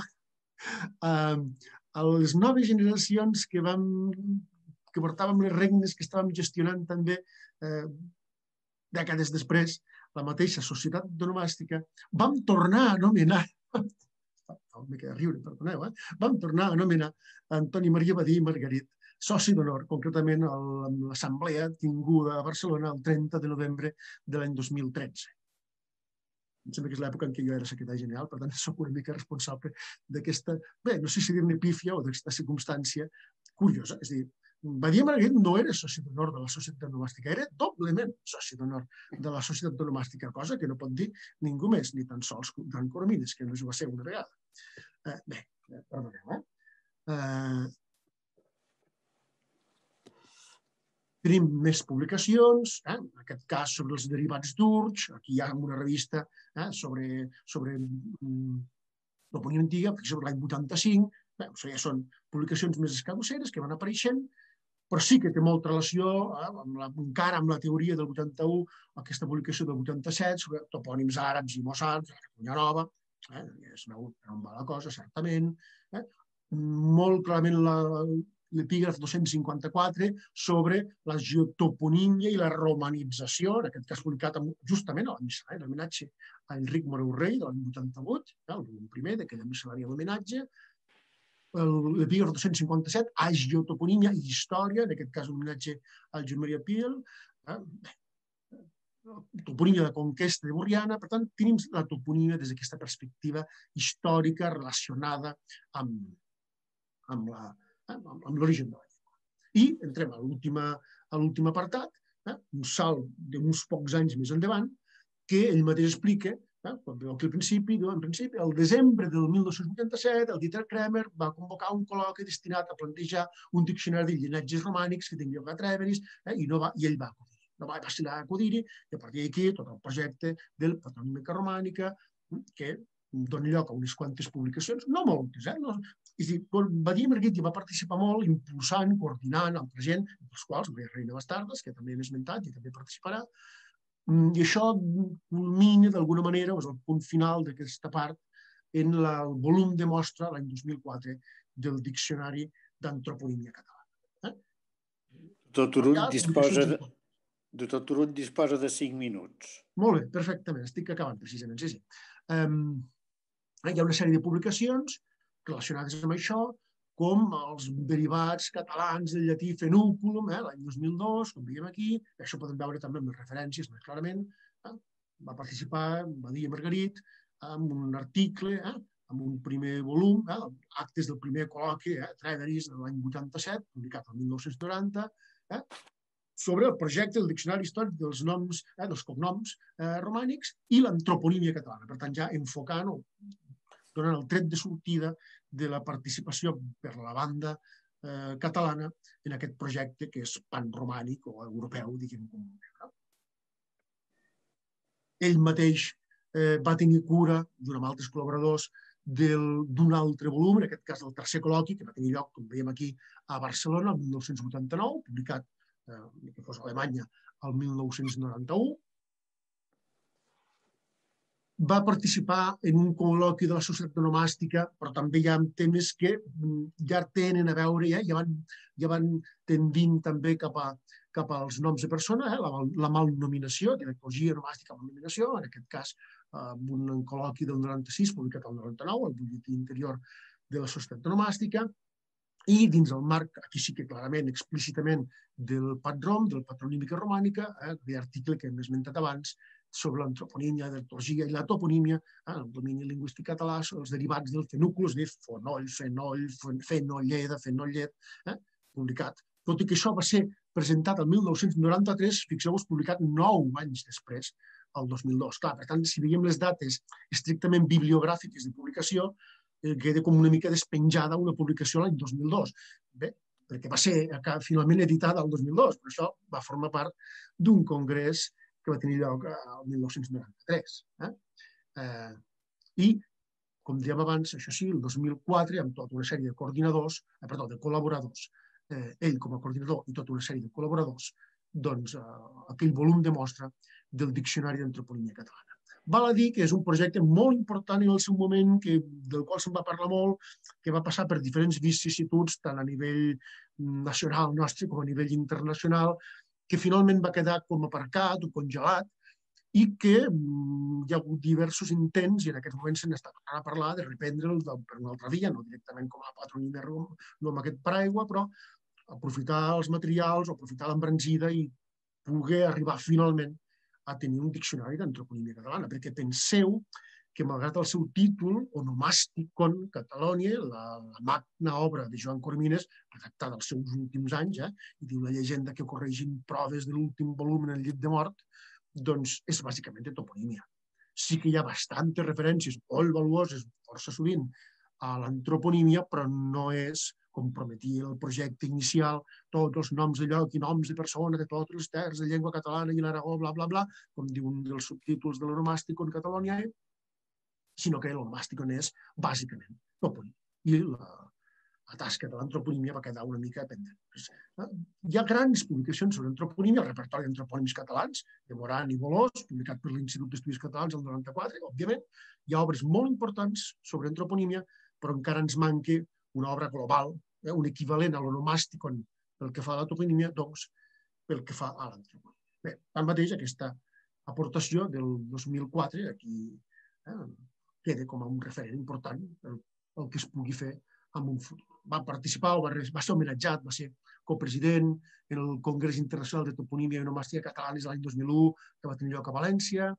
a les noves generacions que portàvem les regnes, que estàvem gestionant també dècades després, la mateixa Societat d'Onomàstica, vam tornar a anomenar, me queda riure, perdoneu, vam tornar a anomenar Antoni Maria Badia i Margarit soci d'honor, concretament a l'assemblea tinguda a Barcelona el 30 de novembre de l'any 2013. Em sembla que és l'època en què jo era secretari general, per tant, soc una mica responsable d'aquesta, bé, no sé si dir-ne pífia o d'aquesta circumstància curiosa. És a dir, Badia i Margarit no era soci d'honor de la Societat Onomàstica, era doblement soci d'honor de la Societat Onomàstica, cosa que no pot dir ningú més, ni tan sols Joan Coromines, que no ho va ser una vegada. Bé, perdoneu, Tenim més publicacions, en aquest cas sobre els derivats d'Urge, aquí hi ha una revista sobre toponímia antiga, sobre l'any 85, això ja són publicacions més escadusseres que van apareixent, però sí que té molta relació encara amb la teoria del 81, aquesta publicació del 87 sobre topònims àrabs i mossàrabs, la Catalunya Nova, es veu per on va la cosa, certament. Molt clarament l'epígraf 254 sobre la geotoponímia i la romanització, en aquest cas publicat justament a la missa, l'homenatge a Enric Moreu Rei de l'any 88, el primer d'aquella miscel·lània d'homenatge, l'epígraf 257, a geotoponímia i història, en aquest cas l'homenatge al Josep Maria Piel, toponímia de conquesta de Borriana. Per tant, tenim la toponímia des d'aquesta perspectiva històrica relacionada amb l'origen de la llengua. I entrem a l'últim apartat, un salt d'uns pocs anys més endavant, que ell mateix explica, quan veu que al principi, el desembre del 1987, el Dieter Kremer va convocar un col·loqui destinat a plantejar un diccionari de llinatges romànics que tingui lloc a Trèveris, i ell va acudir. No va vacilar a acudir-hi, i a partir d'aquí tot el projecte del Patronímica Romànica, que dona lloc a unes quantes publicacions, no moltes, és a dir, Badia i Marguerite va participar molt, impulsant, coordinant altra gent, dels quals Maria Reina Bastardes, que també hem esmentat i també participarà, i això culmina d'alguna manera, és el punt final d'aquesta part, en el volum de mostra l'any 2004 del Diccionari d'Antroponímia Catalana. Doctor Turull disposa de 5 minuts. Molt bé, perfectament, estic acabant precisament, sí. Hi ha una sèrie de publicacions relacionades amb això, com els derivats catalans del llatí fenúculum, l'any 2002, com veiem aquí, això podem veure també amb les referències més clarament. Va participar Badia i Margarit amb un article, amb un primer volum, actes del primer col·loqui, Trèveris, de l'any 87, publicat el 1990, sobre el projecte del Diccionari Històric dels noms, dels cognoms romànics i l'antroponímia catalana. Per tant, ja enfocant o donant el tret de sortida de la participació per la banda catalana en aquest projecte que és panromànic o europeu, diguem com. Ell mateix va tenir cura, junt amb altres col·laboradors, d'un altre volum, en aquest cas del tercer col·loqui, que va tenir lloc, com veiem aquí, a Barcelona, el 1989, publicat, que fos a Alemanya, el 1991. Va participar en un col·loqui de la Societat Onomàstica, però també hi ha temes que ja tenen a veure, ja van tendint també cap als noms de persona, la malnominació, dialectologia onomàstica malnominació, en aquest cas un col·loqui del 96, publicat el 99, el butlletí interior de la Societat Onomàstica, i dins el marc, aquí sí que clarament, explícitament, del PATROM, del Patronímica Romànica, l'article que hem esmentat abans, sobre l'antroponímia, l'etologia i la toponímia, el domini lingüístic català, els derivats del fenúcul, és a dir, fonoll, fenoll, fenolleda, fenollet, publicat. Tot i que això va ser presentat el 1993, fixeu-vos, publicat 9 anys després, el 2002. Clar, per tant, si veiem les dates estrictament bibliogràfiques de publicació, queda com una mica despenjada una publicació l'any 2002. Bé, perquè va ser finalment editada el 2002, però això va formar part d'un congrés que va tenir lloc el 1993. I, com dèiem abans, això sí, el 2004, amb tota una sèrie de col·laboradors, ell com a coordinador i tota una sèrie de col·laboradors, doncs aquell volum de mostra del Diccionari d'Antroponímia Catalana. Val a dir que és un projecte molt important en el seu moment, del qual se'n va parlar molt, que va passar per diferents vicissituds, tant a nivell nacional nostre com a nivell internacional, que finalment va quedar com aparcat o congelat i que hi ha hagut diversos intents i en aquest moment se n'està tornant a parlar de reprendre'l per una altra via, no directament com a patronímia, no amb aquest paraigua, però aprofitar els materials o aprofitar l'embranzida i poder arribar finalment a tenir un diccionari d'antroponímia catalana, perquè penseu que malgrat el seu títol, Onomàsticon Catalònia, la magna obra de Joan Coromines, redactada als seus últims anys, i diu la llegenda que corregint proves de l'últim volum en el llit de mort, doncs és bàsicament de toponímia. Sí que hi ha bastantes referències molt valuoses, força sovint, a l'antroponímia, però no és comprometia el projecte inicial, tots els noms de lloc i noms de persona de totes les terres de llengua catalana i l'Aragó, bla, bla, bla, com diu un dels subtítols de l'Onomàsticon Catalònia, sinó que l'Onomàsticon és, bàsicament, topònim. I la tasca de l'antroponímia va quedar una mica pendent. Hi ha grans publicacions sobre antroponímia, el repertori d'antropònims catalans, de Moran i Bolós, publicat per l'Institut d'Estudis Catalans el 94, òbviament. Hi ha obres molt importants sobre antroponímia, però encara ens manca una obra global, un equivalent a l'onomàsticon pel que fa a la toponímia, doncs pel que fa a l'antroponímia. Bé, tanmateix, aquesta aportació del 2004 aquí queda com a un referent important el que es pugui fer en un futur. Va participar, va ser homenatjat, va ser copresident en el Congrés Internacional de Toponímia i Onomàstica Catalanes l'any 2001, que va tenir lloc a València.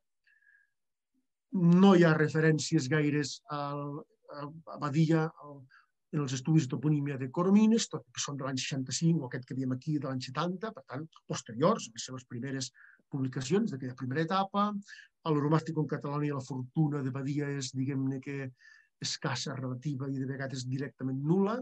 No hi ha referències gaires a Badia en els estudis de toponímia de Coromines, tot que són de l'any 65 o aquest que veiem aquí de l'any 70, per tant, posteriors a les seves primeres publicacions d'aquella primera etapa. A l'Onomàsticon Catalònia la fortuna de Badia és, diguem-ne que, escassa, relativa i de vegades directament nul·la.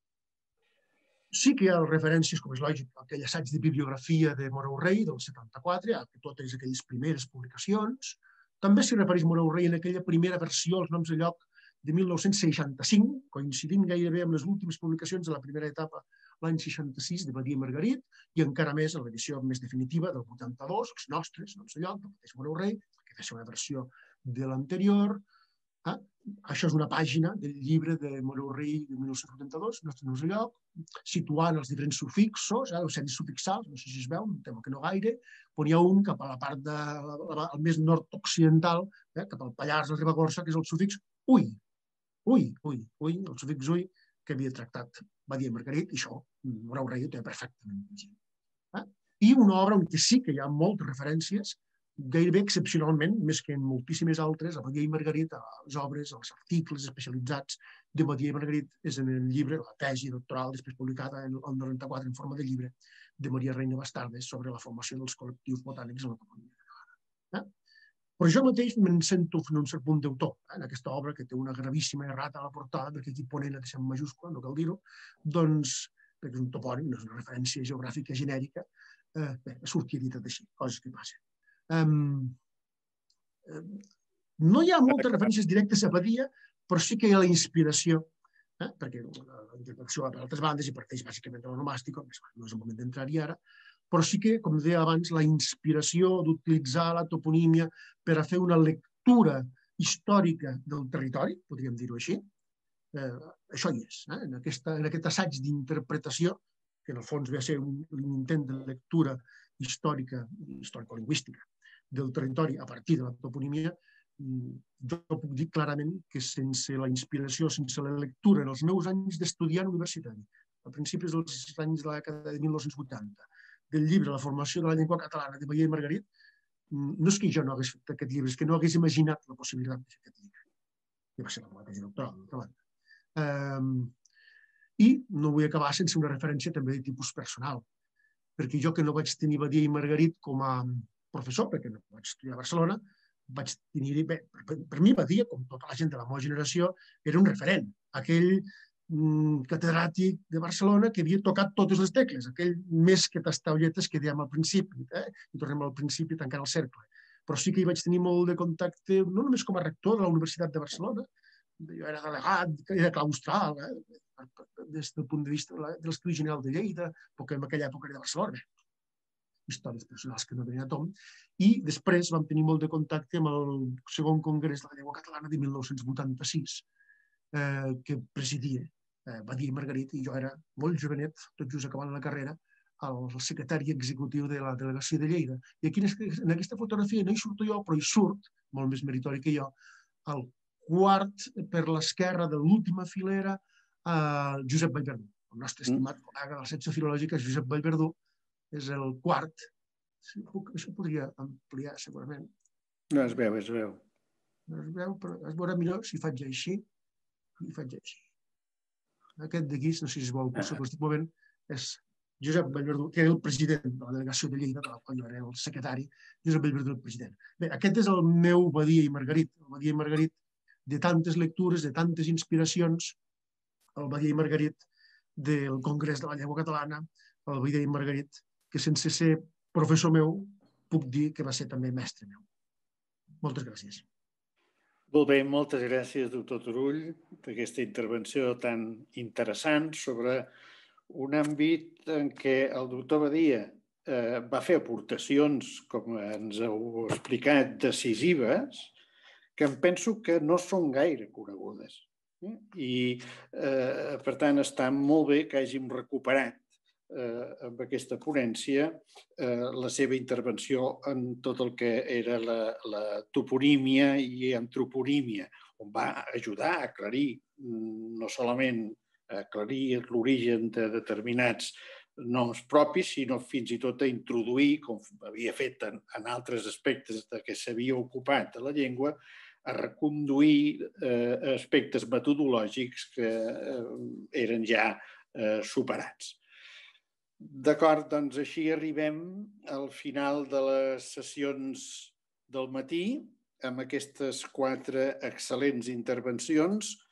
Sí que hi ha referències, com és lògic, aquell assaig de bibliografia de Moreu Rei del 74, a totes aquelles primeres publicacions. També s'hi refereix Moreu Rei en aquella primera versió, els noms de lloc, de 1965, coincidint gairebé amb les últimes publicacions de la primera etapa l'any 66 de Badia i Margarit, i encara més en l'edició més definitiva del 82, els nostres noms de lloc, del mateix Moreu Rei, que és una versió de l'anterior. Això és una pàgina del llibre de Moreu Rei de 1982, nostres noms de lloc, situant els diferents sufixos, els sens sufixals, no sé si es veu, em temo que no gaire, on hi ha un cap a la part més nord-occidental, cap al Pallars, al Ribagorça, que és el sufix ui. El sufix ui que havia tractat Badia i Margarit, i això Moreu Rei ho té perfectament. I una obra on sí que hi ha moltes referències, gairebé excepcionalment, més que en moltíssimes altres, a Badia i Margarit, a les obres, als articles especialitzats de Badia i Margarit, és en el llibre, la tesi doctoral, després publicada en el 94 en forma de llibre, de Maria Reina Bastardes sobre la formació dels col·lectius botànics en la toponímia catalana. Però jo mateix me'n sento en un cert punt d'autor en aquesta obra, que té una gravíssima errata a la portada, perquè aquí Ponent la deixa en majúscula, no cal dir-ho, doncs, perquè és un topònim, no és una referència geogràfica genèrica, surti editat així, coses que passen. No hi ha moltes referències directes a Badia, però sí que hi ha la inspiració, perquè la interpretació va per altres bandes i parteix bàsicament de l'onomàstica, no és el moment d'entrar-hi ara, però sí que, com deia abans, la inspiració d'utilitzar la toponímia per a fer una lectura històrica del territori, podríem dir-ho així, això hi és. En aquest assaig d'interpretació, que en el fons ve a ser un intent de lectura històrica, històrico-lingüística, del territori a partir de la toponímia, jo puc dir clarament que sense la inspiració, sense la lectura en els meus anys d'estudiant universitari, a principis dels anys de la dècada de 1980, del llibre La formació de la llengua catalana de Badia i Margarit, no és que jo no hagués fet aquest llibre, és que no hagués imaginat la possibilitat de fer aquest llibre. Que va ser la meva tesi doctoral, d'altra banda. I no vull acabar sense una referència també de tipus personal, perquè jo que no vaig tenir Badia i Margarit com a professor, perquè no vaig estudiar a Barcelona, vaig tenir, bé, per mi Badia, com tota la gent de la meva generació, era un referent. Aquell catedràtic de Barcelona que havia tocat totes les tecles, aquell més que tastaulletes que dèiem al principi, i tornem al principi tancant el cercle. Però sí que hi vaig tenir molt de contacte, no només com a rector de la Universitat de Barcelona, jo era delegat, era claustral, des del punt de vista de l'Estudi General de Lleida, perquè en aquella època era de Barcelona, històries personals que no venien a tom, i després vam tenir molt de contacte amb el segon congrés de la llengua catalana de 1986, que presidia Badia i Margarit, i jo era molt jovenet, tot just acabant la carrera, el secretari executiu de la delegació de Lleida. I aquí en aquesta fotografia no hi surto jo, però hi surt, molt més meritori que jo, el quart per l'esquerra de l'última filera, Josep Vallverdú. El nostre estimat col·lega de la secció filològica, Josep Vallverdú, és el quart. Això podria ampliar, segurament. No es veu, es veu. No es veu, però es veurà millor si faig així. I faig així. Aquest d'aquí, no sé si es vol, però estic movent, és Josep Vallverdú, que era el president de la delegació de Lleida, de la qual jo era el secretari, Josep Vallverdú el president. Bé, aquest és el meu Badia i Margarit. El Badia i Margarit, de tantes lectures, de tantes inspiracions, el Badia i Margarit del Congrés de la Llengua Catalana, el Badia i Margarit, que sense ser professor meu puc dir que va ser també mestre meu. Moltes gràcies. Molt bé, moltes gràcies, doctor Turull, per aquesta intervenció tan interessant sobre un àmbit en què el doctor Badia va fer aportacions, com ens heu explicat, decisives, que em penso que no són gaire conegudes. I, per tant, està molt bé que hàgim recuperat amb aquesta ponència la seva intervenció en tot el que era la toponímia i antroponímia, on va ajudar a aclarir, no solament a aclarir l'origen de determinats noms propis, sinó fins i tot a introduir, com havia fet en altres aspectes de què s'havia ocupat de la llengua, a reconduir aspectes metodològics que eren ja superats. D'acord, doncs així arribem al final de les sessions del matí amb aquestes 4 excel·lents intervencions